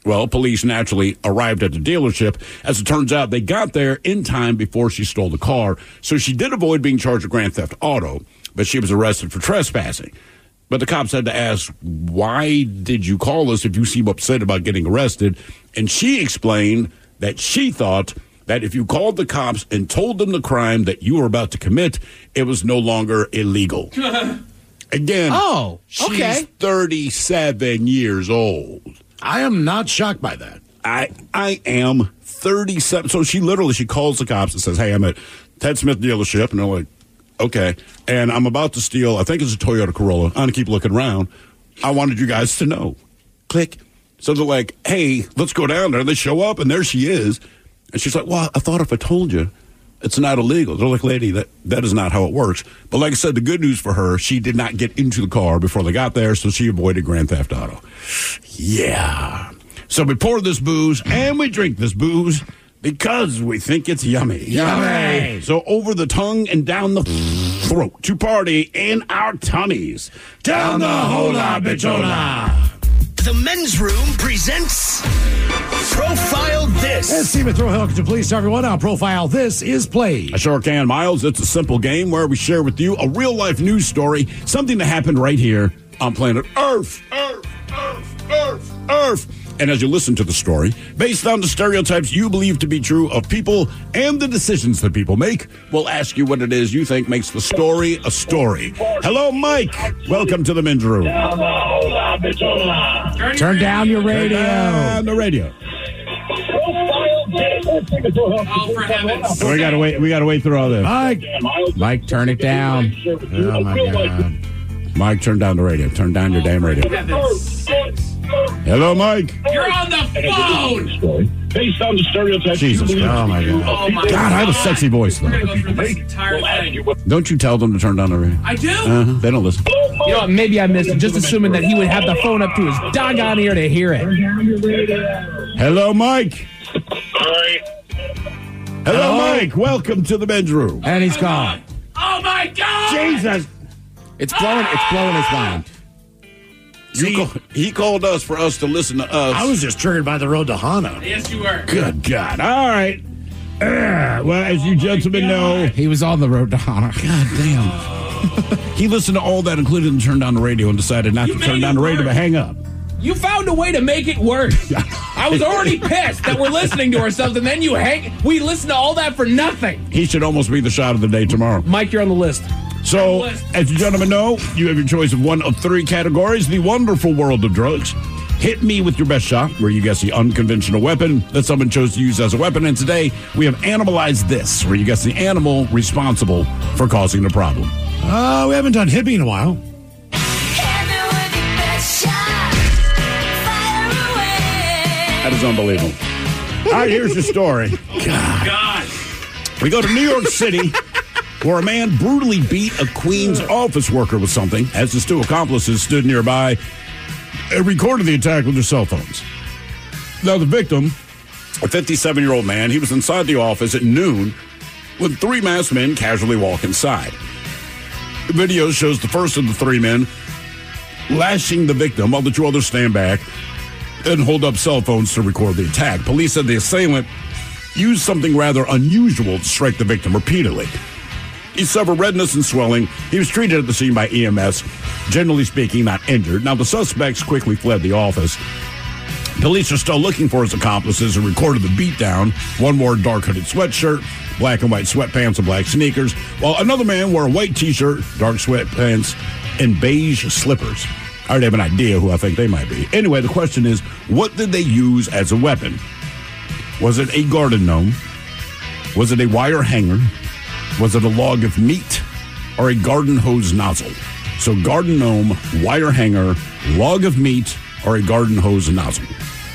Well, police naturally arrived at the dealership. As it turns out, they got there in time before she stole the car. So she did avoid being charged with grand theft auto, but she was arrested for trespassing. But the cops had to ask, why did you call us if you seem upset about getting arrested? And she explained that she thought that if you called the cops and told them the crime that you were about to commit, it was no longer illegal. Again, oh, okay. She's thirty-seven years old. I am not shocked by that. I I am thirty-seven. So she literally, she calls the cops and says, hey, I'm at Ted Smith dealership. And they're like, okay. And I'm about to steal, I think it's a Toyota Corolla. I'm going to keep looking around. I wanted you guys to know. Click. So they're like, hey, let's go down there. And they show up, and there she is. And she's like, well, I thought if I told you, it's not illegal. They're like, lady, that, that is not how it works. But like I said, the good news for her, she did not get into the car before they got there, so she avoided grand theft auto. Yeah. So we pour this booze, and we drink this booze because we think it's yummy. Yummy. So over the tongue and down the throat to party in our tummies. Down the hola bichola. The Men's Room presents Profile This. And Stephen Throwhill, could you please tell everyone how Profile This is played? I sure can, Miles. It's a simple game where we share with you a real-life news story, something that happened right here on planet Earth. Earth, Earth, Earth, Earth. And as you listen to the story, based on the stereotypes you believe to be true of people and the decisions that people make, we'll ask you what it is you think makes the story a story. Hello, Mike. Welcome to the Men's Room. Turn down your radio. Turn down the radio. Oh, for heaven's sake. We gotta wait. We gotta wait through all this. Mike, Mike, turn it down. Oh my God. Mike, turn down the radio. Turn down your damn radio. Hello, Mike. You're on the phone. Based on the stereotypes. Jesus. Oh my God. Oh, my God, I have a sexy voice though. We're gonna go through this entire thing. Don't you tell them to turn down the radio? I do. Uh-huh. They don't listen. You know what? Maybe I missed it. Just assuming that he would have the phone up to his doggone ear to hear it. Hello, Mike. Hi. Hello, Hello? Mike. Welcome to the Men's Room. And he's gone. Oh my God! Jesus. It's blowing. It's blowing his mind. You call, he called us for us to listen to us. I was just triggered by the road to Hana. Yes, you were. Good God. All right. Uh, well, as you gentlemen know, He was on the road to Hana. God damn. He listened to all that, including to turn down the radio, and decided not You to made turn it down the radio, worse. but hang up. You found a way to make it worse. I was already pissed that we're listening to ourselves, and then you hang. We listened to all that for nothing. He should almost be the shot of the day tomorrow. Mike, you're on the list. So, as you gentlemen know, you have your choice of one of three categories: the wonderful world of drugs, hit me with your best shot, where you guess the unconventional weapon that someone chose to use as a weapon. And today, we have analyzed this, where you guess the animal responsible for causing the problem. Uh, we haven't done hippie in a while. That is unbelievable. All right, here's your story. God. God. We go to New York City, where a man brutally beat a Queens office worker with something as his two accomplices stood nearby and recorded the attack with their cell phones. Now, the victim, a fifty-seven-year-old man, he was inside the office at noon when three masked men casually walk inside. The video shows the first of the three men lashing the victim while the two others stand back and hold up cell phones to record the attack. Police said the assailant used something rather unusual to strike the victim repeatedly. He suffered redness and swelling. He was treated at the scene by E M S, generally speaking, not injured. Now, the suspects quickly fled the office. Police are still looking for his accomplices who recorded the beatdown. One wore a dark hooded sweatshirt, black and white sweatpants, and black sneakers, while another man wore a white t-shirt, dark sweatpants, and beige slippers. I already have an idea who I think they might be. Anyway, the question is, what did they use as a weapon? Was it a garden gnome? Was it a wire hanger? Was it a log of meat? Or a garden hose nozzle? So garden gnome, wire hanger, log of meat, or a garden hose nozzle?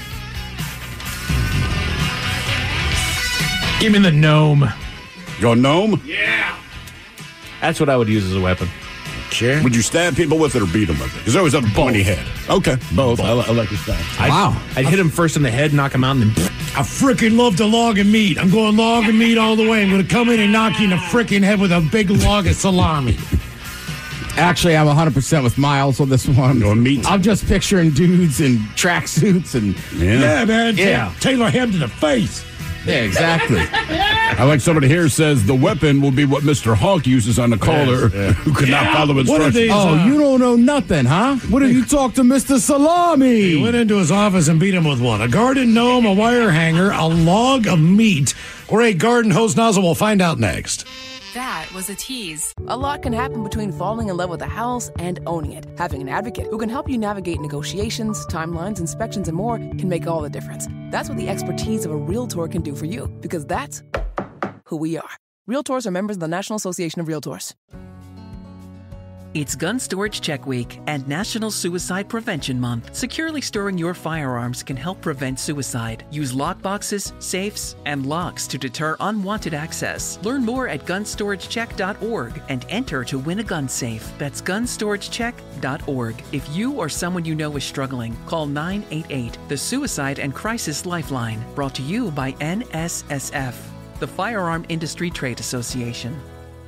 Give me the gnome. Go gnome? Yeah. That's what I would use as a weapon. Sure. Would you stab people with it or beat them with it? Because they always have a pointy head. Okay, both. both. I, I like your style. Wow. I'd hit him first in the head, knock him out, and then... I freaking love the log of meat. I'm going log of meat all the way. I'm going to come in and knock you in the freaking head with a big log of salami. Actually, I'm one hundred percent with Miles on this one. No meat. I'm just picturing dudes in tracksuits and Yeah, Yeah, man. Yeah. Taylor him to the face. yeah, exactly. I like somebody here says the weapon will be what Mister Hawk uses on the caller who could not follow What are instructions. these? Oh, uh, you don't know nothing, huh? What have you talked to Mister Salami? He went into his office and beat him with one. A garden gnome, a wire hanger, a log of meat, or a garden hose nozzle. We'll find out next. That was a tease. A lot can happen between falling in love with a house and owning it. Having an advocate who can help you navigate negotiations, timelines, inspections, and more can make all the difference. That's what the expertise of a Realtor can do for you, because that's who we are. Realtors are members of the National Association of Realtors. It's Gun Storage Check Week and National Suicide Prevention Month. Securely storing your firearms can help prevent suicide. Use lockboxes, safes, and locks to deter unwanted access. Learn more at gun storage check dot org and enter to win a gun safe. That's gun storage check dot org. If you or someone you know is struggling, call nine eight eight, the Suicide and Crisis Lifeline. Brought to you by N S S F, the Firearm Industry Trade Association.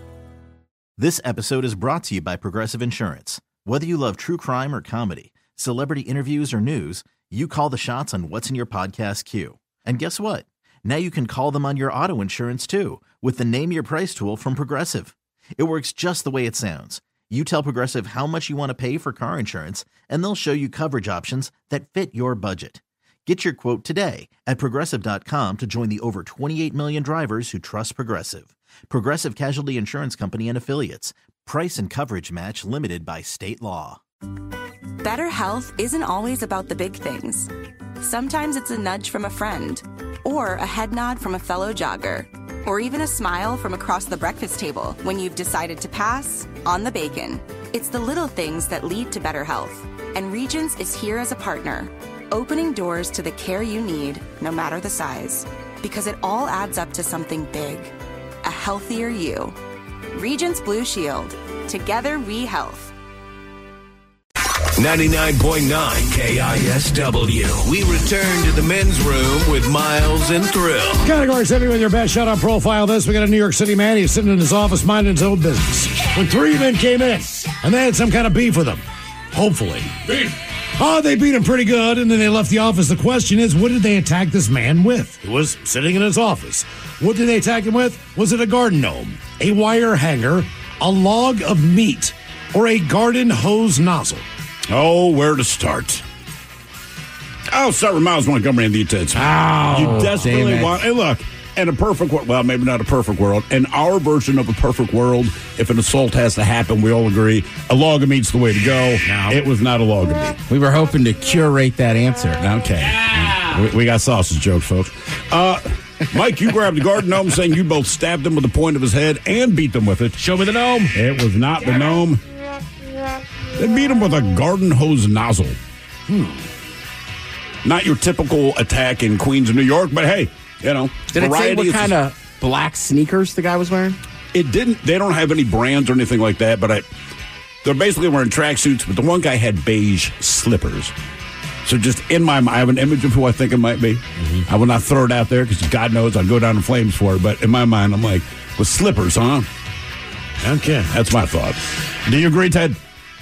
This episode is brought to you by Progressive Insurance. Whether you love true crime or comedy, celebrity interviews or news, you call the shots on what's in your podcast queue. And guess what? Now you can call them on your auto insurance too with the Name Your Price tool from Progressive. It works just the way it sounds. You tell Progressive how much you want to pay for car insurance, and they'll show you coverage options that fit your budget. Get your quote today at Progressive dot com to join the over twenty-eight million drivers who trust Progressive. Progressive Casualty Insurance Company and Affiliates. Price and coverage match limited by state law. Better health isn't always about the big things. Sometimes it's a nudge from a friend, or a head nod from a fellow jogger, or even a smile from across the breakfast table when you've decided to pass on the bacon. It's the little things that lead to better health. And Regence is here as a partner, opening doors to the care you need, no matter the size. Because it all adds up to something big. A healthier you. Regence Blue Shield. Together we health. ninety-nine point nine K I S W. We return to the men's room with Miles and Thrill. Category seven with your best shut-up profile. This, we got a New York City man. He's sitting in his office minding his own business when three men came in, and they had some kind of beef with him. Hopefully. Beef. Oh, they beat him pretty good, and then they left the office. The question is, what did they attack this man with? He was sitting in his office. What did they attack him with? Was it a garden gnome, a wire hanger, a log of meat, or a garden hose nozzle? Oh, where to start? I'll start with Miles Montgomery in the intents. Oh, you desperately damn it. want. Hey, look, in a perfect world, well, maybe not a perfect world. In our version of a perfect world, if an assault has to happen, we all agree a log of meat's the way to go. No. It was not a log of meat. We were hoping to curate that answer. Okay. We, we got sausage jokes, folks. Uh, Mike, you grabbed the garden gnome, saying you both stabbed him with the point of his head and beat them with it. Show me the gnome. It was not the gnome. They beat him with a garden hose nozzle. Hmm. Not your typical attack in Queens of New York, but hey, you know. Did it say variety what is- kind of black sneakers the guy was wearing? It didn't. They don't have any brands or anything like that, but I, they're basically wearing tracksuits, but the one guy had beige slippers. So just in my mind, I have an image of who I think it might be. Mm-hmm. I will not throw it out there because God knows I'll go down in flames for it, but in my mind, I'm like, with slippers, huh? Okay. That's my thought. Do you agree, Ted?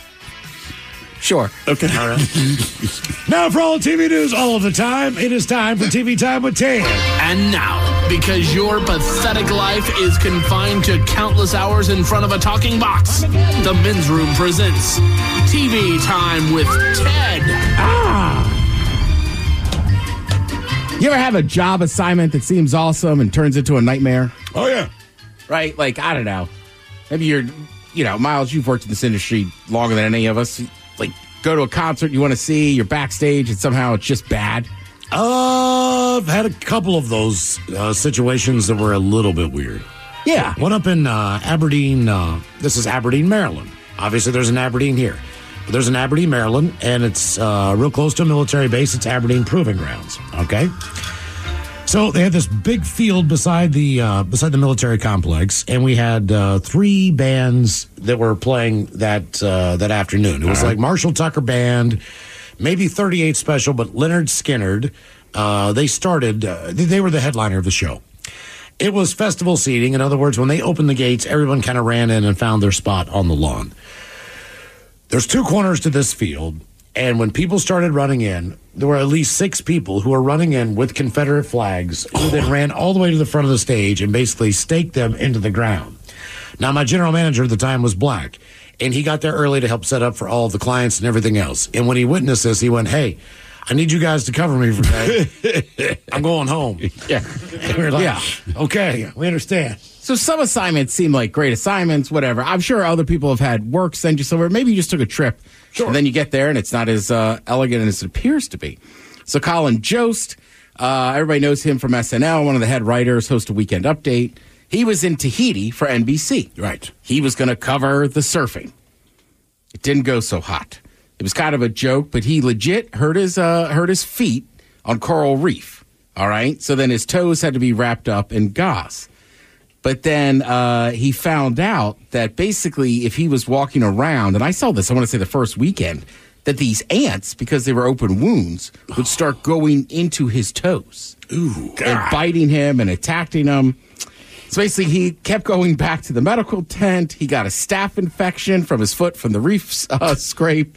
Sure. Okay. All right. Now for all T V news all of the time, it is time for T V Time with Ted. And now, because your pathetic life is confined to countless hours in front of a talking box, the Men's Room presents T V Time with Ted. Ah! You ever have a job assignment that seems awesome and turns into a nightmare? Oh, yeah. Right? Like, I don't know. Maybe you're, you know, Miles, you've worked in this industry longer than any of us. Like, go to a concert you want to see, you're backstage, and somehow it's just bad. Uh, I've had a couple of those uh, situations that were a little bit weird. Yeah. One up in uh, Aberdeen. Uh, this is Aberdeen, Maryland. Obviously, there's an Aberdeen here. But there's an Aberdeen, Maryland, and it's uh, real close to a military base. It's Aberdeen Proving Grounds. Okay. So they had this big field beside the uh, beside the military complex, and we had uh, three bands that were playing that uh, that afternoon. It was like Marshall Tucker Band, maybe thirty-eight Special, but Leonard Skinnard. Uh, they started. Uh, they were the headliner of the show. It was festival seating. In other words, when they opened the gates, everyone kind of ran in and found their spot on the lawn. There's two corners to this field, and when people started running in, there were at least six people who were running in with Confederate flags who then ran all the way to the front of the stage and basically staked them into the ground. Now, my general manager at the time was black, and he got there early to help set up for all the clients and everything else. And when he witnessed this, he went, hey, I need you guys to cover me for that. I'm going home. Yeah. And we were like, Yeah. okay, we understand. So some assignments seem like great assignments, whatever. I'm sure other people have had work send you somewhere. Maybe you just took a trip, sure. and then you get there, and it's not as uh, elegant as it appears to be. So Colin Jost, uh, everybody knows him from S N L, one of the head writers, host of Weekend Update. He was in Tahiti for N B C. Right. He was going to cover the surfing. It didn't go so hot. It was kind of a joke, but he legit hurt his uh, hurt his feet on coral reef. All right, so then his toes had to be wrapped up in gauze. But then uh, he found out that basically if he was walking around, and I saw this, I want to say the first weekend, that these ants, because they were open wounds, would start going into his toes. Ooh, God. And biting him and attacking him. So basically he kept going back to the medical tent. He got a staph infection from his foot from the reef uh, scrape.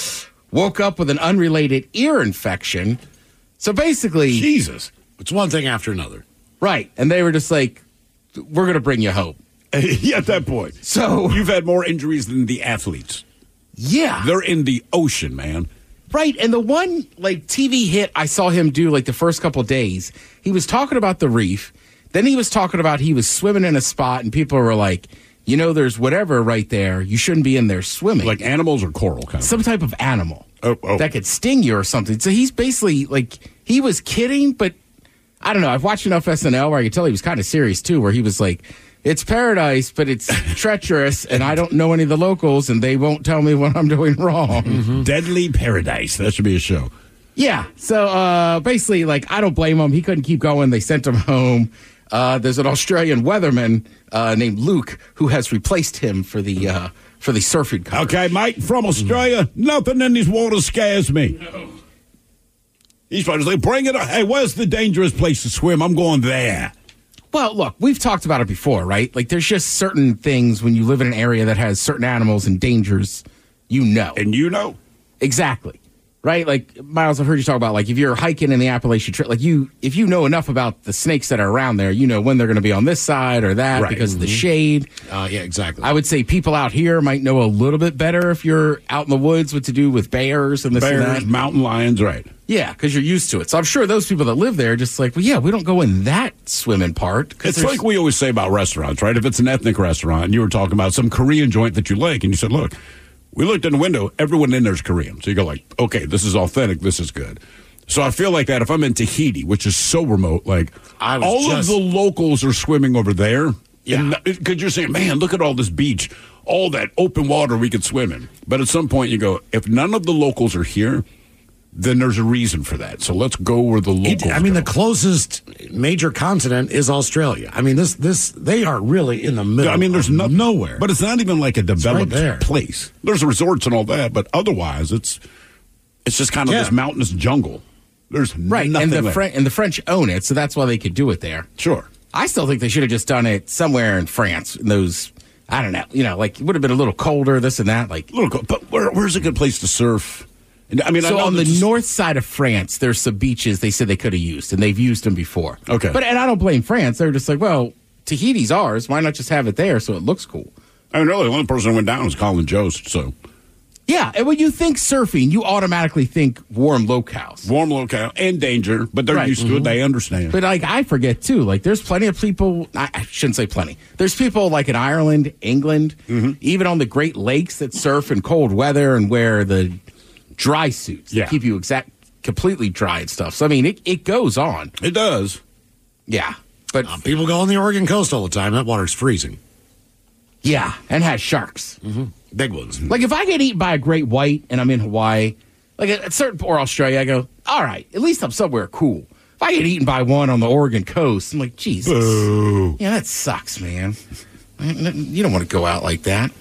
Woke up with an unrelated ear infection. So basically... Jesus. It's one thing after another. Right. And they were just like, we're going to bring you home. Yeah, at that point. So you've had more injuries than the athletes. Yeah. They're in the ocean, man. Right. And the one like T V hit I saw him do like the first couple days, he was talking about the reef. Then he was talking about he was swimming in a spot and people were like, you know, there's whatever right there. You shouldn't be in there swimming. Like animals or coral kind of Some type of animal oh, oh. that could sting you or something. So he's basically like, he was kidding, but I don't know. I've watched enough S N L where I could tell he was kind of serious too, where he was like, it's paradise, but it's treacherous, and I don't know any of the locals, and they won't tell me what I'm doing wrong. Mm-hmm. Deadly Paradise. That should be a show. Yeah. So uh, basically, like, I don't blame him. He couldn't keep going. They sent him home. Uh, there's an Australian weatherman uh, named Luke who has replaced him for the uh, for the surfing cover. Okay, mate, from Australia, nothing in these waters scares me. No. He's trying to say, bring it up. Hey, where's the dangerous place to swim? I'm going there. Well, look, we've talked about it before, right? Like, there's just certain things when you live in an area that has certain animals and dangers, you know. And you know? Exactly. Right? Like, Miles, I've heard you talk about, like, if you're hiking in the Appalachian Trail, like, you, if you know enough about the snakes that are around there, you know when they're going to be on this side or that right. because mm-hmm. of the shade. Uh, yeah, exactly. I would say people out here might know a little bit better if you're out in the woods what to do with bears and this bears, and that. Mountain lions, right. Yeah, because you're used to it. So I'm sure those people that live there are just like, well, yeah, we don't go in that swimming part. It's like we always say about restaurants, right? If it's an ethnic restaurant and you were talking about some Korean joint that you like, and you said, look, we looked in the window, everyone in there is Korean. So you go like, okay, this is authentic, this is good. So I feel like that if I'm in Tahiti, which is so remote, like I was all just... of the locals are swimming over there. Yeah. Because you're saying, man, look at all this beach, all that open water we could swim in. But at some point you go, if none of the locals are here, then there's a reason for that. So let's go where the locals it, I mean, go. the closest major continent is Australia. I mean, this this they are really in the middle. I mean, there's of no, nowhere. But it's not even like a developed right place. There's resorts and all that, but otherwise, it's it's just kind of Yeah. this mountainous jungle. There's right, nothing and the there. Fre- and the French own it, so that's why they could do it there. Sure. I still think they should have just done it somewhere in France. In those, I don't know, you know, like it would have been a little colder, this and that. Like, A little cold, but where, where's a good place to surf? And, I mean, I so know on the this is- north side of France, there's some beaches they said they could have used, and they've used them before. Okay. But and I don't blame France. They're just like, well, Tahiti's ours. Why not just have it there so it looks cool? I mean, really, the only person who went down was Colin Jost. So Yeah, and when you think surfing, you automatically think warm locales. warm locale and danger, but they're Right. used to it. They understand. But like I forget too, like there's plenty of people. I I shouldn't say plenty. There's people like in Ireland, England, Mm-hmm. even on the Great Lakes that surf in cold weather and wear the dry suits Yeah. that keep you exact completely dry and stuff. So I mean, it, it goes on. It does. Yeah, but Uh, people go on the Oregon coast all the time. That water's freezing. yeah, and has sharks. Mm-hmm. Big ones. Like if I get eaten by a great white and I'm in Hawaii, like at at certain or Australia, I go, all right, at least I'm somewhere cool. If I get eaten by one on the Oregon coast, I'm like, Jesus, Boo. yeah, that sucks, man. You don't want to go out like that.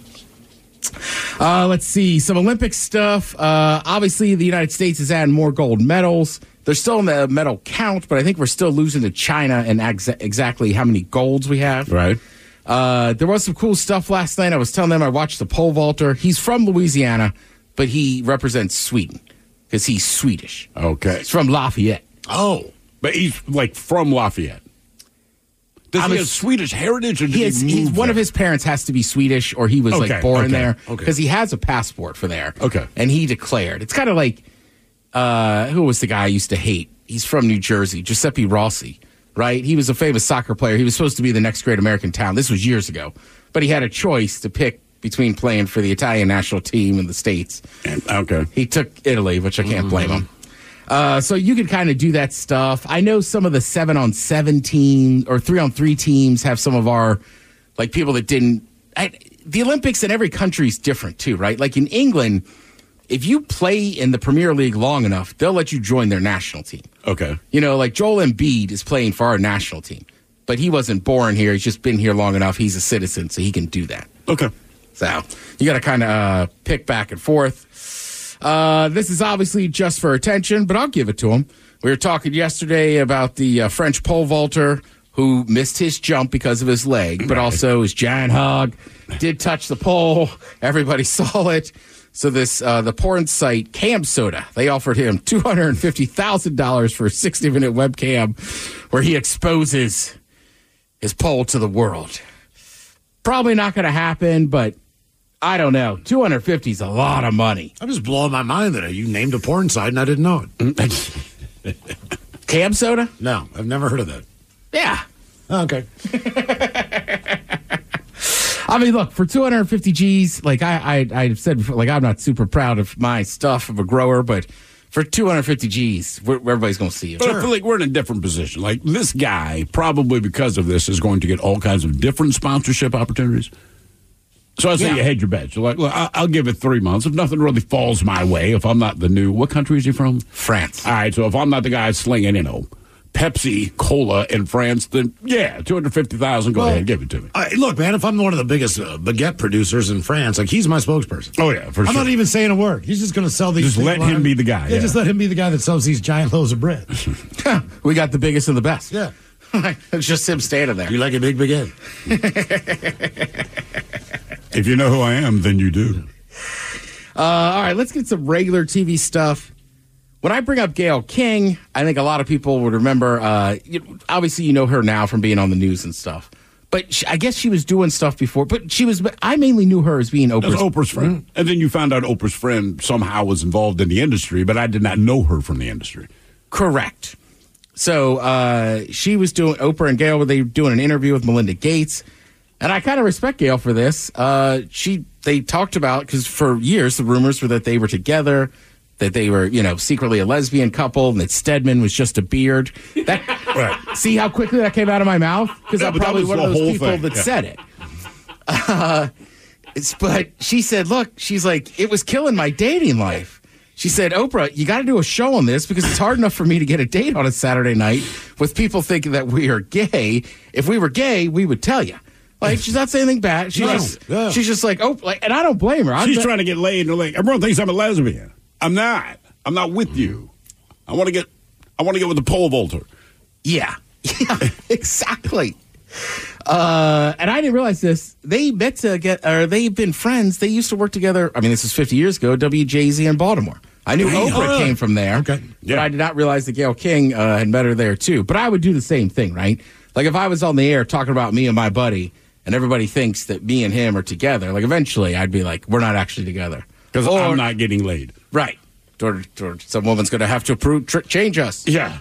Uh, let's see some Olympic stuff. Uh, obviously, the United States is adding more gold medals. They're still in the medal count, but I think we're still losing to China and exa- exactly how many golds we have. Right. Uh, there was some cool stuff last night. I was telling them I watched the pole vaulter. He's from Louisiana, but he represents Sweden because he's Swedish. Okay. He's from Lafayette. Oh, but he's like from Lafayette. Does I'm he a- have Swedish heritage, or did He has, he he's, move one there? of his parents has to be Swedish, or he was Okay, like born okay, there okay. because he has a passport for there. Okay. And he declared. It's kind of like, uh, who was the guy I used to hate? He's from New Jersey, Giuseppe Rossi, right? He was a famous soccer player. He was supposed to be the next great American talent. This was years ago. But he had a choice to pick between playing for the Italian national team in the States. And, okay. He took Italy, which I can't blame him. Uh, so you could kind of do that stuff. I know some of the seven on seven team or three on three teams have some of our, like, people that didn't. I, the Olympics in every country is different too, right? Like in England, if you play in the Premier League long enough, they'll let you join their national team. Okay. You know, like Joel Embiid is playing for our national team, but he wasn't born here. He's just been here long enough. He's a citizen, so he can do that. Okay. So you got to kind of uh, pick back and forth. Uh, this is obviously just for attention, but I'll give it to him. We were talking yesterday about the uh, French pole vaulter who missed his jump because of his leg, but also his giant hug did touch the pole. Everybody saw it. So this uh, the porn site Cam Soda, they offered him two hundred fifty thousand dollars for a sixty minute webcam where he exposes his pole to the world. Probably not going to happen, but I don't know. two hundred fifty is a lot of money. I'm just blowing my mind that you named a porn site and I didn't know it. Cam Soda? No, I've never heard of that. Yeah. Oh, okay. I mean, look, for two hundred fifty G's, like I, I, I've said before, like I'm not super proud of my stuff of a grower, but for two hundred fifty G's, we're, everybody's going to see it. But I feel like we're in a different position. Like this guy, probably because of this, is going to get all kinds of different sponsorship opportunities. So I say Yeah. you hedge your bets. You're like, well, I- I'll give it three months. If nothing really falls my way, if I'm not the new, what country is he from? France. All right, so if I'm not the guy slinging, you know, Pepsi Cola in France, then yeah, two hundred fifty thousand. Go Well, ahead and give it to me. Uh, look, man, if I'm one of the biggest uh, baguette producers in France, like he's my spokesperson. Oh yeah, for I'm sure. not even saying a word. He's just going to sell these. Just big let line- him be the guy. Yeah, Yeah, just let him be the guy that sells these giant loaves of bread. We got the biggest and the best. Yeah. It's just him standing there. You like a big baguette? If you know who I am, then you do. Uh, all right, let's get some regular T V stuff. When I bring up Gayle King, I think a lot of people would remember, uh, you, obviously you know her now from being on the news and stuff. But she, I guess she was doing stuff before. But she was. I mainly knew her as being Oprah's, That's Oprah's friend. And then you found out Oprah's friend somehow was involved in the industry, but I did not know her from the industry. Correct. So uh, she was doing, Oprah and Gayle were they doing an interview with Melinda Gates. And I kind of respect Gayle for this. Uh, she They talked about, because for years the rumors were that they were together, that they were, you know, secretly a lesbian couple, and that Stedman was just a beard. That, Right. See how quickly that came out of my mouth? Because Yeah, I'm but that probably was one of the those whole people thing. that Yeah. said it. Uh, it's, but she said, look, she's like, it was killing my dating life. She said, Oprah, you got to do a show on this because it's hard enough for me to get a date on a Saturday night with people thinking that we are gay. If we were gay, we would tell you. Like, she's not saying anything bad. She's, No, just, yeah. she's just like, oh, like, and I don't blame her. She's I'm, trying to get laid, and they're like, everyone thinks I'm a lesbian. I'm not. I'm not with you. I want to get. I want to get with the pole vaulter. Yeah, yeah, exactly. Uh, and I didn't realize this. They met to get, or they've been friends. They used to work together. I mean, this was fifty years ago. W J Z in Baltimore. I knew Hey, Oprah uh, came from there. Okay. But I did not realize that Gayle King uh, had met her there too. But I would do the same thing, right? Like if I was on the air talking about me and my buddy, and everybody thinks that me and him are together, like eventually I'd be like, we're not actually together. Because Or- I'm not getting laid. Right. Or, or some woman's going to have to approve, tr- change us. Yeah.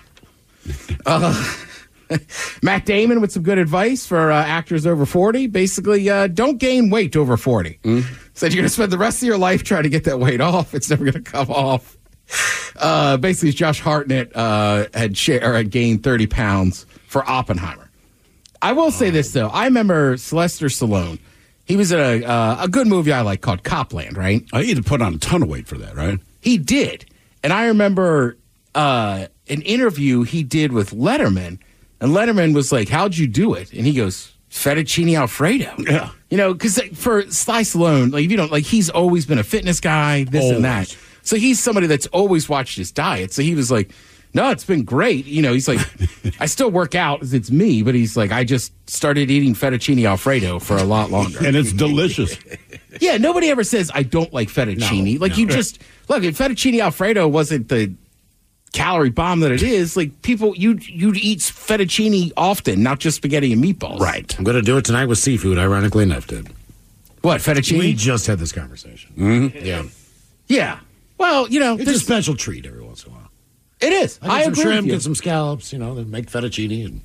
Uh, Matt Damon with some good advice for uh, actors over forty. Basically, uh, don't gain weight over forty. Mm. Said you're going to spend the rest of your life trying to get that weight off. It's never going to come off. Uh, basically, Josh Hartnett uh, had, share, or had gained thirty pounds for Oppenheimer. I will say this, though. I remember Sylvester Stallone. He was in a, uh, a good movie I like called Copland, right? I had to put on a ton of weight for that, right? He did. And I remember uh, an interview he did with Letterman. And Letterman was like, how'd you do it? And he goes, fettuccine Alfredo. Yeah. You know, because like, for Sly Stallone, like, if you don't, like, he's always been a fitness guy, this and that. Always. So he's somebody that's always watched his diet. So he was like, No, it's been great. You know, he's like, I still work out. It's me, but he's like, I just started eating fettuccine Alfredo for a lot longer. And it's delicious. Yeah, nobody ever says, I don't like fettuccine. No, like, no. you just, look, if fettuccine Alfredo wasn't the calorie bomb that it is, like, people, you'd, you'd eat fettuccine often, not just spaghetti and meatballs. Right. I'm going to do it tonight with seafood, ironically enough, dude. What, fettuccine? We just had this conversation. Mm-hmm. Yeah. Yeah. Well, you know, it's a special treat every once in a while. It is. I get I some agree shrimp, with you. get some scallops, you know, then make fettuccine. And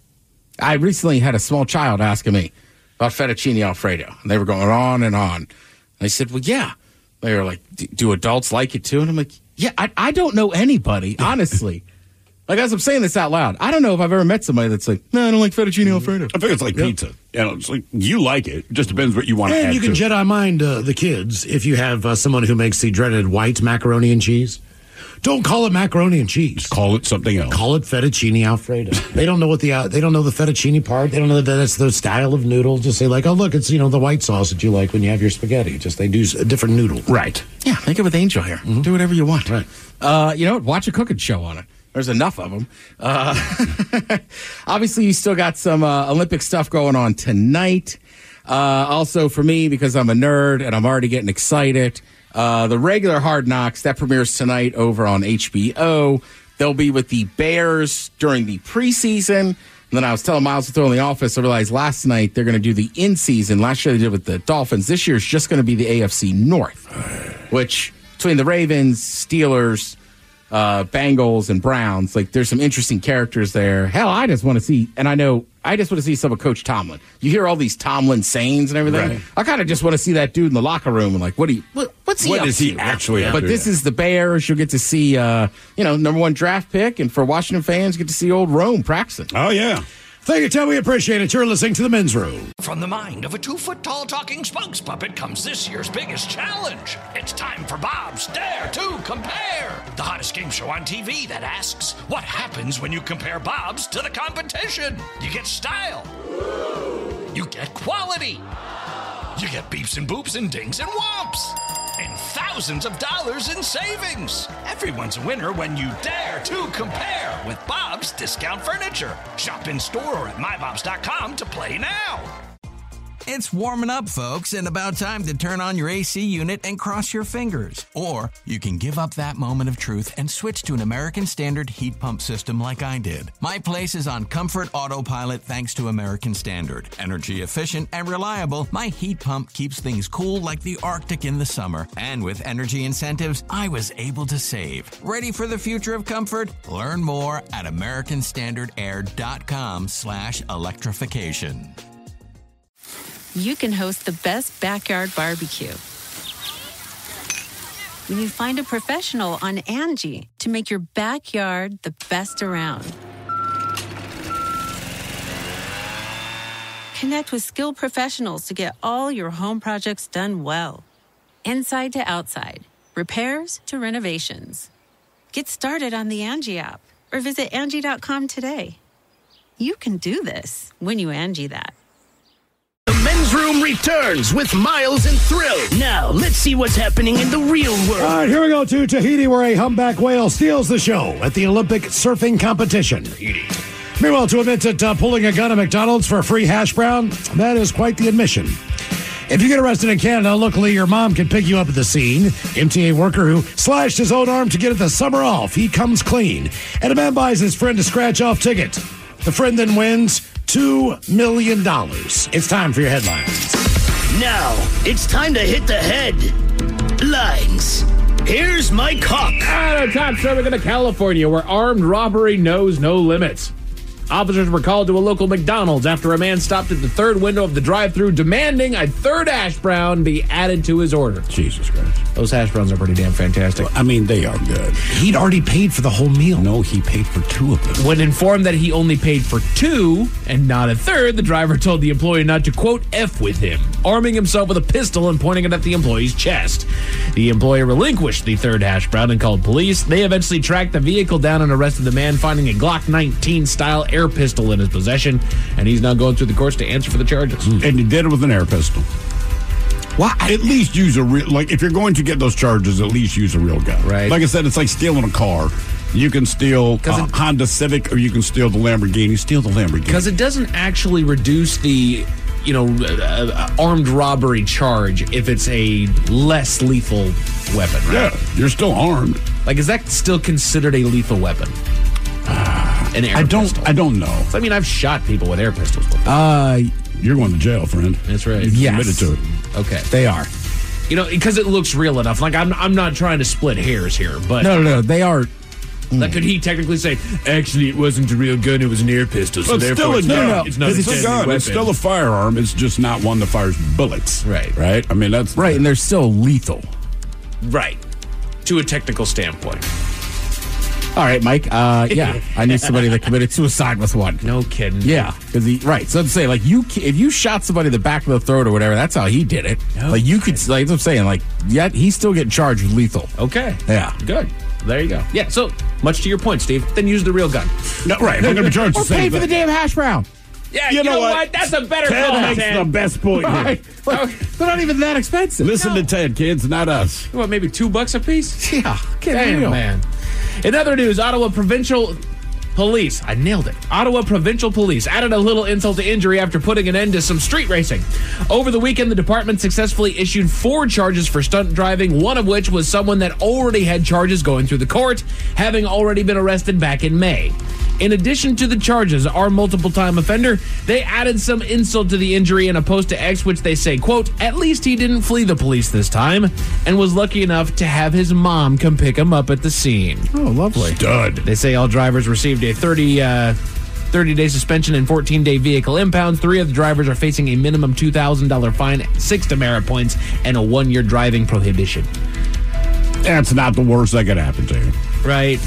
I recently had a small child asking me about fettuccine Alfredo, and they were going on and on. And I said, well, yeah. They were like, do adults like it too? And I'm like, yeah, I, I don't know anybody, honestly. Like, as I'm saying this out loud, I don't know if I've ever met somebody that's like, no, I don't like fettuccine Alfredo. I think it's like Yep. pizza. You know, it's like you like it. It just depends what you want to And add you can to it. Jedi mind uh, the kids if you have uh, someone who makes the dreaded white macaroni and cheese. Don't call it macaroni and cheese. Call it something else. Call it fettuccine Alfredo. They don't know what the uh, they don't know the fettuccine part. They don't know that that's the style of noodle. Just say like, oh look, it's you know the white sauce that you like when you have your spaghetti. Just they do a different noodle. Right. Yeah, make it with Angel here. Mm-hmm. Do whatever you want. Right. Uh, you know what? Watch a cooking show on it. There's enough of them. Uh, obviously, you still got some uh, Olympic stuff going on tonight. Uh, also, for me, because I'm a nerd and I'm already getting excited, uh, the regular Hard Knocks, that premieres tonight over on H B O. They'll be with the Bears during the preseason. And then I was telling Miles to throw in the office, I realized last night they're going to do the in-season. Last year they did with the Dolphins. This year is just going to be the A F C North, which between the Ravens, Steelers, uh, Bengals, and Browns, like there's some interesting characters there. Hell, I just want to see, and I know, I just want to see some of Coach Tomlin. You hear all these Tomlin sayings and everything. Right. I kind of just want to see that dude in the locker room and like, what do you, what, what's he What up is he to? actually up But to? this is the Bears. You'll get to see, uh, you know, number one draft pick, and for Washington fans, get to see old Rome practicing. Oh, yeah. Thank you, Tim. We appreciate it. You're listening to the Men's Room. From the mind of a two-foot-tall talking spokes puppet comes this year's biggest challenge. It's time for Bob's Dare to Compare, the hottest game show on T V that asks, what happens when you compare Bob's to the competition? You get style. You get quality. You get beeps and boops and dings and whomps. And thousands of dollars in savings. Everyone's a winner when you dare to compare with Bob's Discount Furniture. Shop in store or at my bobs dot com to play now. It's warming up, folks, and about time to turn on your A C unit and cross your fingers. Or you can give up that moment of truth and switch to an American Standard heat pump system like I did. My place is on Comfort Autopilot thanks to American Standard. Energy efficient and reliable, my heat pump keeps things cool like the Arctic in the summer. And with energy incentives, I was able to save. Ready for the future of comfort? Learn more at american standard air dot com slash electrification. You can host the best backyard barbecue when you find a professional on Angie to make your backyard the best around. Connect with skilled professionals to get all your home projects done well. Inside to outside, repairs to renovations. Get started on the Angie app or visit Angie dot com today. You can do this when you Angie that. The Men's Room returns with Miles and Thrill. Now, let's see what's happening in the real world. All right, here we go to Tahiti, where a humpback whale steals the show at the Olympic surfing competition. Meanwhile, to admit that uh, pulling a gun at McDonald's for a free hash brown, that is quite the admission. If you get arrested in Canada, luckily your mom can pick you up at the scene. M T A worker who slashed his own arm to get the summer off, he comes clean. And a man buys his friend a scratch-off ticket. The friend then wins two million dollars. It's time for your headlines. Now, it's time to hit the headlines. Here's Mike Hawk. At our top story, we're going to California, where armed robbery knows no limits. Officers were called to a local McDonald's after a man stopped at the third window of the drive-thru demanding a third hash brown be added to his order. Jesus Christ. Those hash browns are pretty damn fantastic. I mean, they are good. He'd already paid for the whole meal. No, he paid for two of them. When informed that he only paid for two and not a third, the driver told the employee not to, quote, F with him, arming himself with a pistol and pointing it at the employee's chest. The employee relinquished the third hash brown and called police. They eventually tracked the vehicle down and arrested the man, finding a Glock nineteen-style air pistol in his possession, and he's now going through the courts to answer for the charges. And he did it with an air pistol. Why? At least use a real, like, if you're going to get those charges, at least use a real gun. Right. Like I said, it's like stealing a car. You can steal a it- Honda Civic, or you can steal the Lamborghini. Steal the Lamborghini. Because it doesn't actually reduce the, you know, uh, uh, armed robbery charge if it's a less lethal weapon, right? Yeah, you're still armed. Like, is that still considered a lethal weapon? An air I don't. pistol. I don't know. I mean, I've shot people with air pistols before. Uh, you're going to jail, friend. That's right. You've Yes. admitted to it. Okay. They are. You know, because it looks real enough. Like, I'm, I'm not trying to split hairs here, but No, no, no. They are. like, could he technically say, actually, it wasn't a real gun, it was an air pistol, so But it's therefore still a it's, gun. not, it's not It's a a deadly gun. weapon. It's still a firearm. It's just not one that fires bullets. Right. Right. I mean, that's Right, and they're still lethal. Right. To a technical standpoint. All right, Mike. Uh, yeah, I knew somebody that committed suicide with one. No kidding. Yeah, because he right. So I'm saying, like, you ca- if you shot somebody in the back of the throat or whatever, that's how he did it. No like you could, like I'm saying, like, yeah, he's still getting charged with lethal. Okay. Yeah. Good. There you go. Yeah, so much to your point, Steve. Then use the real gun. No, right. I'm going to be charged Or the same pay for the thing. damn hash brown. Yeah, You you, know know, what? what? That's a better Ted call, makes Ted. the best point here. Right. Look, they're not even that expensive. Listen to Ted, kids, not us. What, maybe two bucks a piece? Yeah, get Damn, real. man. In other news, Ottawa Provincial Police, I nailed it. Ottawa Provincial Police added a little insult to injury after putting an end to some street racing. Over the weekend, the department successfully issued four charges for stunt driving, one of which was someone that already had charges going through the court, having already been arrested back in May. In addition to the charges, our multiple-time offender, they added some insult to the injury in a post to X, which they say, quote, at least he didn't flee the police this time and was lucky enough to have his mom come pick him up at the scene. Oh, lovely. Stud. They say all drivers received a thirty, uh, thirty-day suspension and fourteen-day vehicle impound. Three of the drivers are facing a minimum two thousand dollars fine, six demerit points, and a one-year driving prohibition. That's not the worst that could happen to you. Right?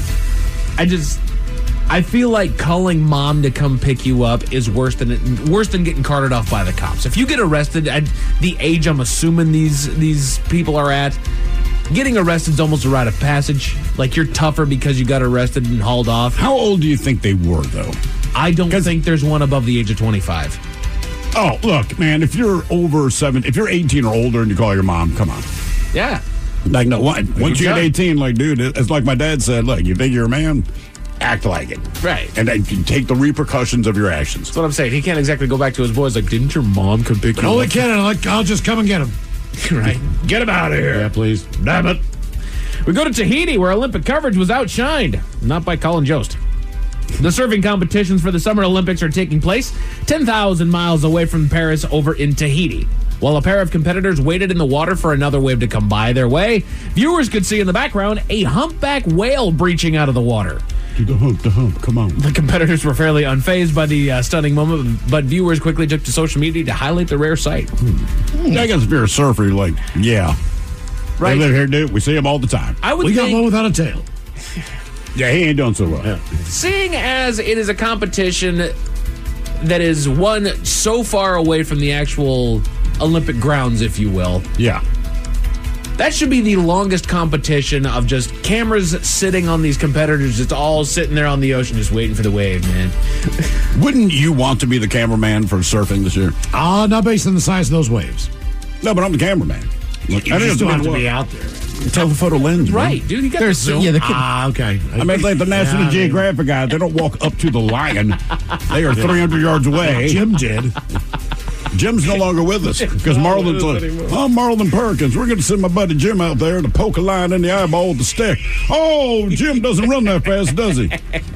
I just... I feel like calling mom to come pick you up is worse than worse than getting carted off by the cops. If you get arrested at the age I'm assuming these these people are at, getting arrested is almost a rite of passage. Like, you're tougher because you got arrested and hauled off. How old do you think they were, though? I don't think there's one above the age of twenty-five. Oh, look, man, if you're over seven, if you're eighteen or older and you call your mom, come on. Yeah. Like, no, what? Once you got get it. eighteen, like, dude, it's like my dad said, look, you think you're a man? Act like it. Right. And then you take the repercussions of your actions. That's what I'm saying. He can't exactly go back to his boys like, didn't your mom come pick you No, up? they can't. Like, I'll just come and get him. Right. Get him out of here. Yeah, please. Damn it. We go to Tahiti, where Olympic coverage was outshined. Not by Colin Jost. The surfing competitions for the Summer Olympics are taking place ten thousand miles away from Paris over in Tahiti. While a pair of competitors waited in the water for another wave to come by their way, viewers could see in the background a humpback whale breaching out of the water. Do the hump, the hump, come on. The competitors were fairly unfazed by the uh, stunning moment, but viewers quickly took to social media to highlight the rare sight. I guess if you're a surfer, you're like, yeah. Right. They live here, dude. We see them all the time. I would We got think, one without a tail. Yeah, he ain't doing so well. seeing as it is a competition that is one so far away from the actual Olympic grounds, if you will, Yeah. that should be the longest competition of just cameras sitting on these competitors, just all sitting there on the ocean, just waiting for the wave, man. Wouldn't you want to be the cameraman for surfing this year? Ah, not based on the size of those waves. No, but I'm the cameraman. Look, You I didn't still have to what- be out there. Telephoto lens, man. Right, dude, you got the There's zoom. yeah, the kid, Ah, okay. I mean, like the National Yeah, Geographic guys, they don't walk up to the lion. They are three hundred yards away. Jim did. Jim's no longer with us because Marlon's like, oh, Marlon Perkins. We're going to send my buddy Jim out there to poke a lion in the eyeball with a stick. Oh, Jim doesn't run that fast, does he?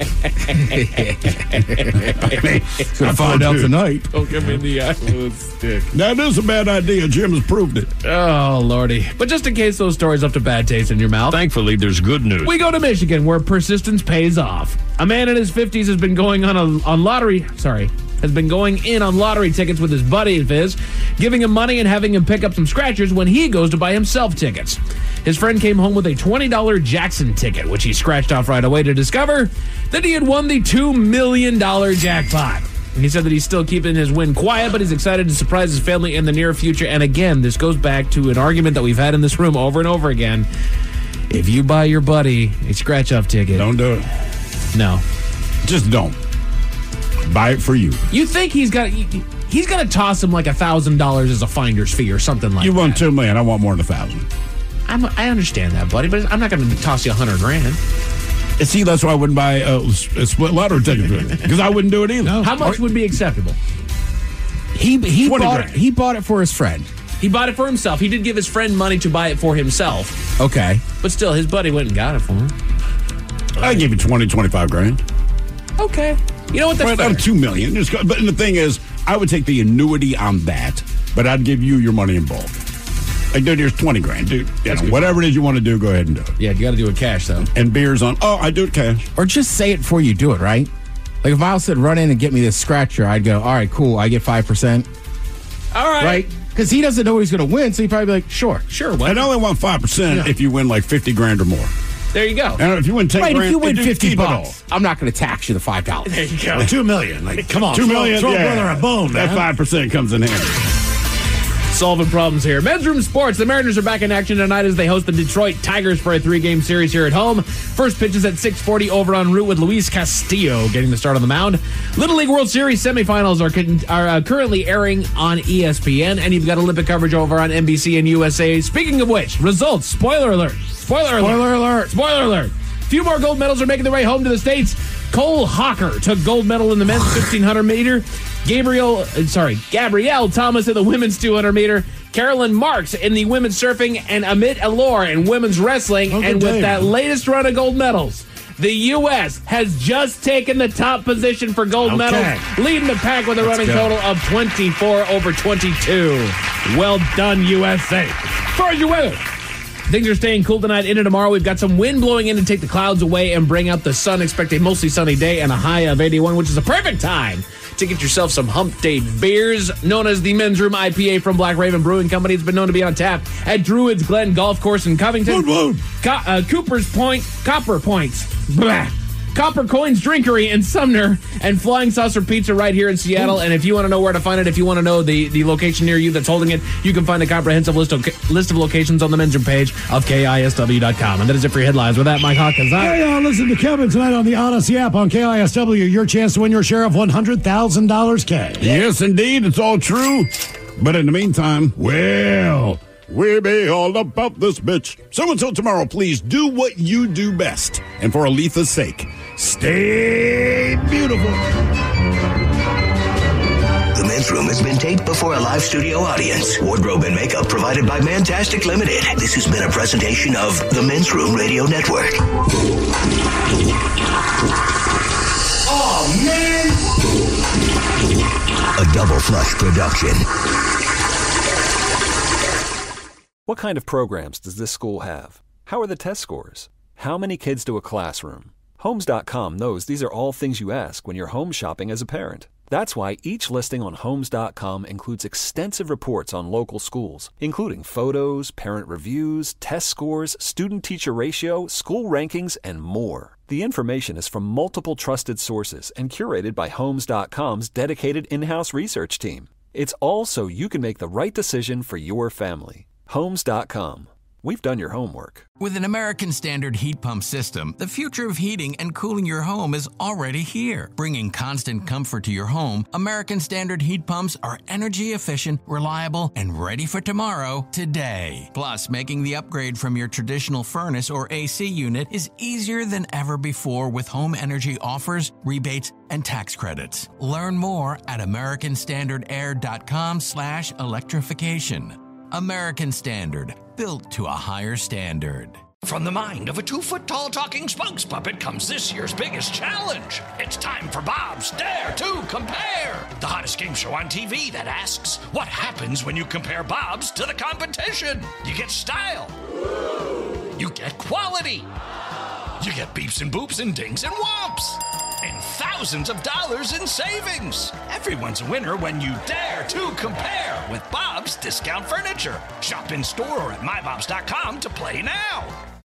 He's gonna find out tonight. Poke him in the eye with a stick. That is a bad idea. Jim has proved it. Oh, Lordy. But just in case those stories left a bad taste in your mouth, Thankfully, there's good news. we go to Michigan, where persistence pays off. A man in his fifties has been going on a on lottery, sorry, has been going in on lottery tickets with his buddy of his, giving him money and having him pick up some scratchers when he goes to buy himself tickets. His friend came home with a twenty dollars Jackson ticket, which he scratched off right away to discover that he had won the two million dollars jackpot. He said that he's still keeping his win quiet, but he's excited to surprise his family in the near future. And again, this goes back to an argument that we've had in this room over and over again. If you buy your buddy a scratch-off ticket... Don't do it. No. Just don't. Buy it for you. You think he's got... He's going to toss him like a thousand dollars as a finder's fee or something like that. You want two million. I want more than a thousand. I'm, I understand that, buddy, but I'm not going to toss you a hundred grand. See, that's why I wouldn't buy a, a split lottery ticket because I wouldn't do it either. How much would be acceptable? He he twenty bought grand. it, he bought it for his friend. He bought it for himself. He did give his friend money to buy it for himself. Okay. But still, his buddy went and got it for him. I give you twenty, twenty-five grand. Okay. You know what? That's Right fair. out of two million. Just go, but the thing is, I would take the annuity on that, but I'd give you your money in bulk. Like, dude, here's twenty grand, dude. You know, whatever it is you want to do, go ahead and do it. Yeah, you got to do it cash, though. And beers on, oh, I do it cash. Or just say it before you do it, right? Like if Miles said, run in and get me this scratcher, I'd go, all right, cool, I get five percent. All right. Right? Because he doesn't know he's going to win, so he'd probably be like, sure. Sure. What? I'd only want five percent Yeah. if you win like fifty grand or more. There you go. And if you win ten Right, grand, if you win dude, fifty keep it all. bucks, I'm not going to tax you the five dollars. There you go. Two million. Like, come on. Two throw- million, Throw a yeah. brother a bone, man. That five percent comes in handy. Solving problems here. Men's Room Sports. The Mariners are back in action tonight as they host the Detroit Tigers for a three-game series here at home. First pitch is at six forty over en route with Luis Castillo getting the start on the mound. Little League World Series semifinals are, con- are uh, currently airing on E S P N, and you've got Olympic coverage over on N B C and U S A. Speaking of which, results. Spoiler alert. Spoiler alert. Spoiler alert. Spoiler alert. A few more gold medals are making their way home to the States. Cole Hawker took gold medal in the men's fifteen hundred meter. Gabriel, uh, sorry, Gabrielle Thomas in the women's two hundred meter. Carolyn Marks in the women's surfing, and Amit Alor in women's wrestling. Oh, good and with day. that latest run of gold medals, the U S has just taken the top position for gold Okay. medals, leading the pack with a running go. total of twenty-four over twenty-two. Well done, U S A. As far as your weather, things are staying cool tonight. Into tomorrow, we've got some wind blowing in to take the clouds away and bring out the sun. Expect a mostly sunny day and a high of eighty-one, which is a perfect time to get yourself some Hump Day beers, known as the Men's Room I P A from Black Raven Brewing Company. It's been known to be on tap at Druids Glen Golf Course in Covington. Wood, wood. Co- uh, Cooper's Point, Copper Points, blah. Copper Coins Drinkery in Sumner, and Flying Saucer Pizza right here in Seattle. And if you want to know where to find it, if you want to know the, the location near you that's holding it, you can find a comprehensive list of list of locations on the Men's Room page of K I S W dot com. And that is it for your headlines. With that, Mike Hawkins. Hey, y'all, listen to Kevin tonight on the Odyssey app on K I S W. Your chance to win your share of one hundred thousand dollars cash. Yes, indeed, it's all true. But in the meantime, well, we be all about this bitch. So until tomorrow, please do what you do best. And for Aletha's sake, stay beautiful. The Men's Room has been taped before a live studio audience. Wardrobe and makeup provided by Mantastic Limited. This has been a presentation of the Men's Room Radio Network. Oh, man! A Double Flush production. What kind of programs does this school have? How are the test scores? How many kids do a classroom? Homes dot com knows these are all things you ask when you're home shopping as a parent. That's why each listing on Homes dot com includes extensive reports on local schools, including photos, parent reviews, test scores, student-teacher ratio, school rankings, and more. The information is from multiple trusted sources and curated by Homes dot com's dedicated in-house research team. It's all so you can make the right decision for your family. Homes dot com. We've done your homework. With an American Standard heat pump system, the future of heating and cooling your home is already here. Bringing constant comfort to your home, American Standard heat pumps are energy efficient, reliable, and ready for tomorrow, today. Plus, making the upgrade from your traditional furnace or A C unit is easier than ever before with home energy offers, rebates, and tax credits. Learn more at american standard air dot com slash electrification. American Standard, built to a higher standard. From the mind of a two-foot-tall talking spokes puppet comes this year's biggest challenge. It's time for Bob's Dare to Compare, the hottest game show on T V that asks, what happens when you compare Bob's to the competition? You get style. You get quality. You get beeps and boops and dings and whomps. And thousands of dollars in savings. Everyone's a winner when you dare to compare with Bob's Discount Furniture. Shop in store or at my bobs dot com to play now.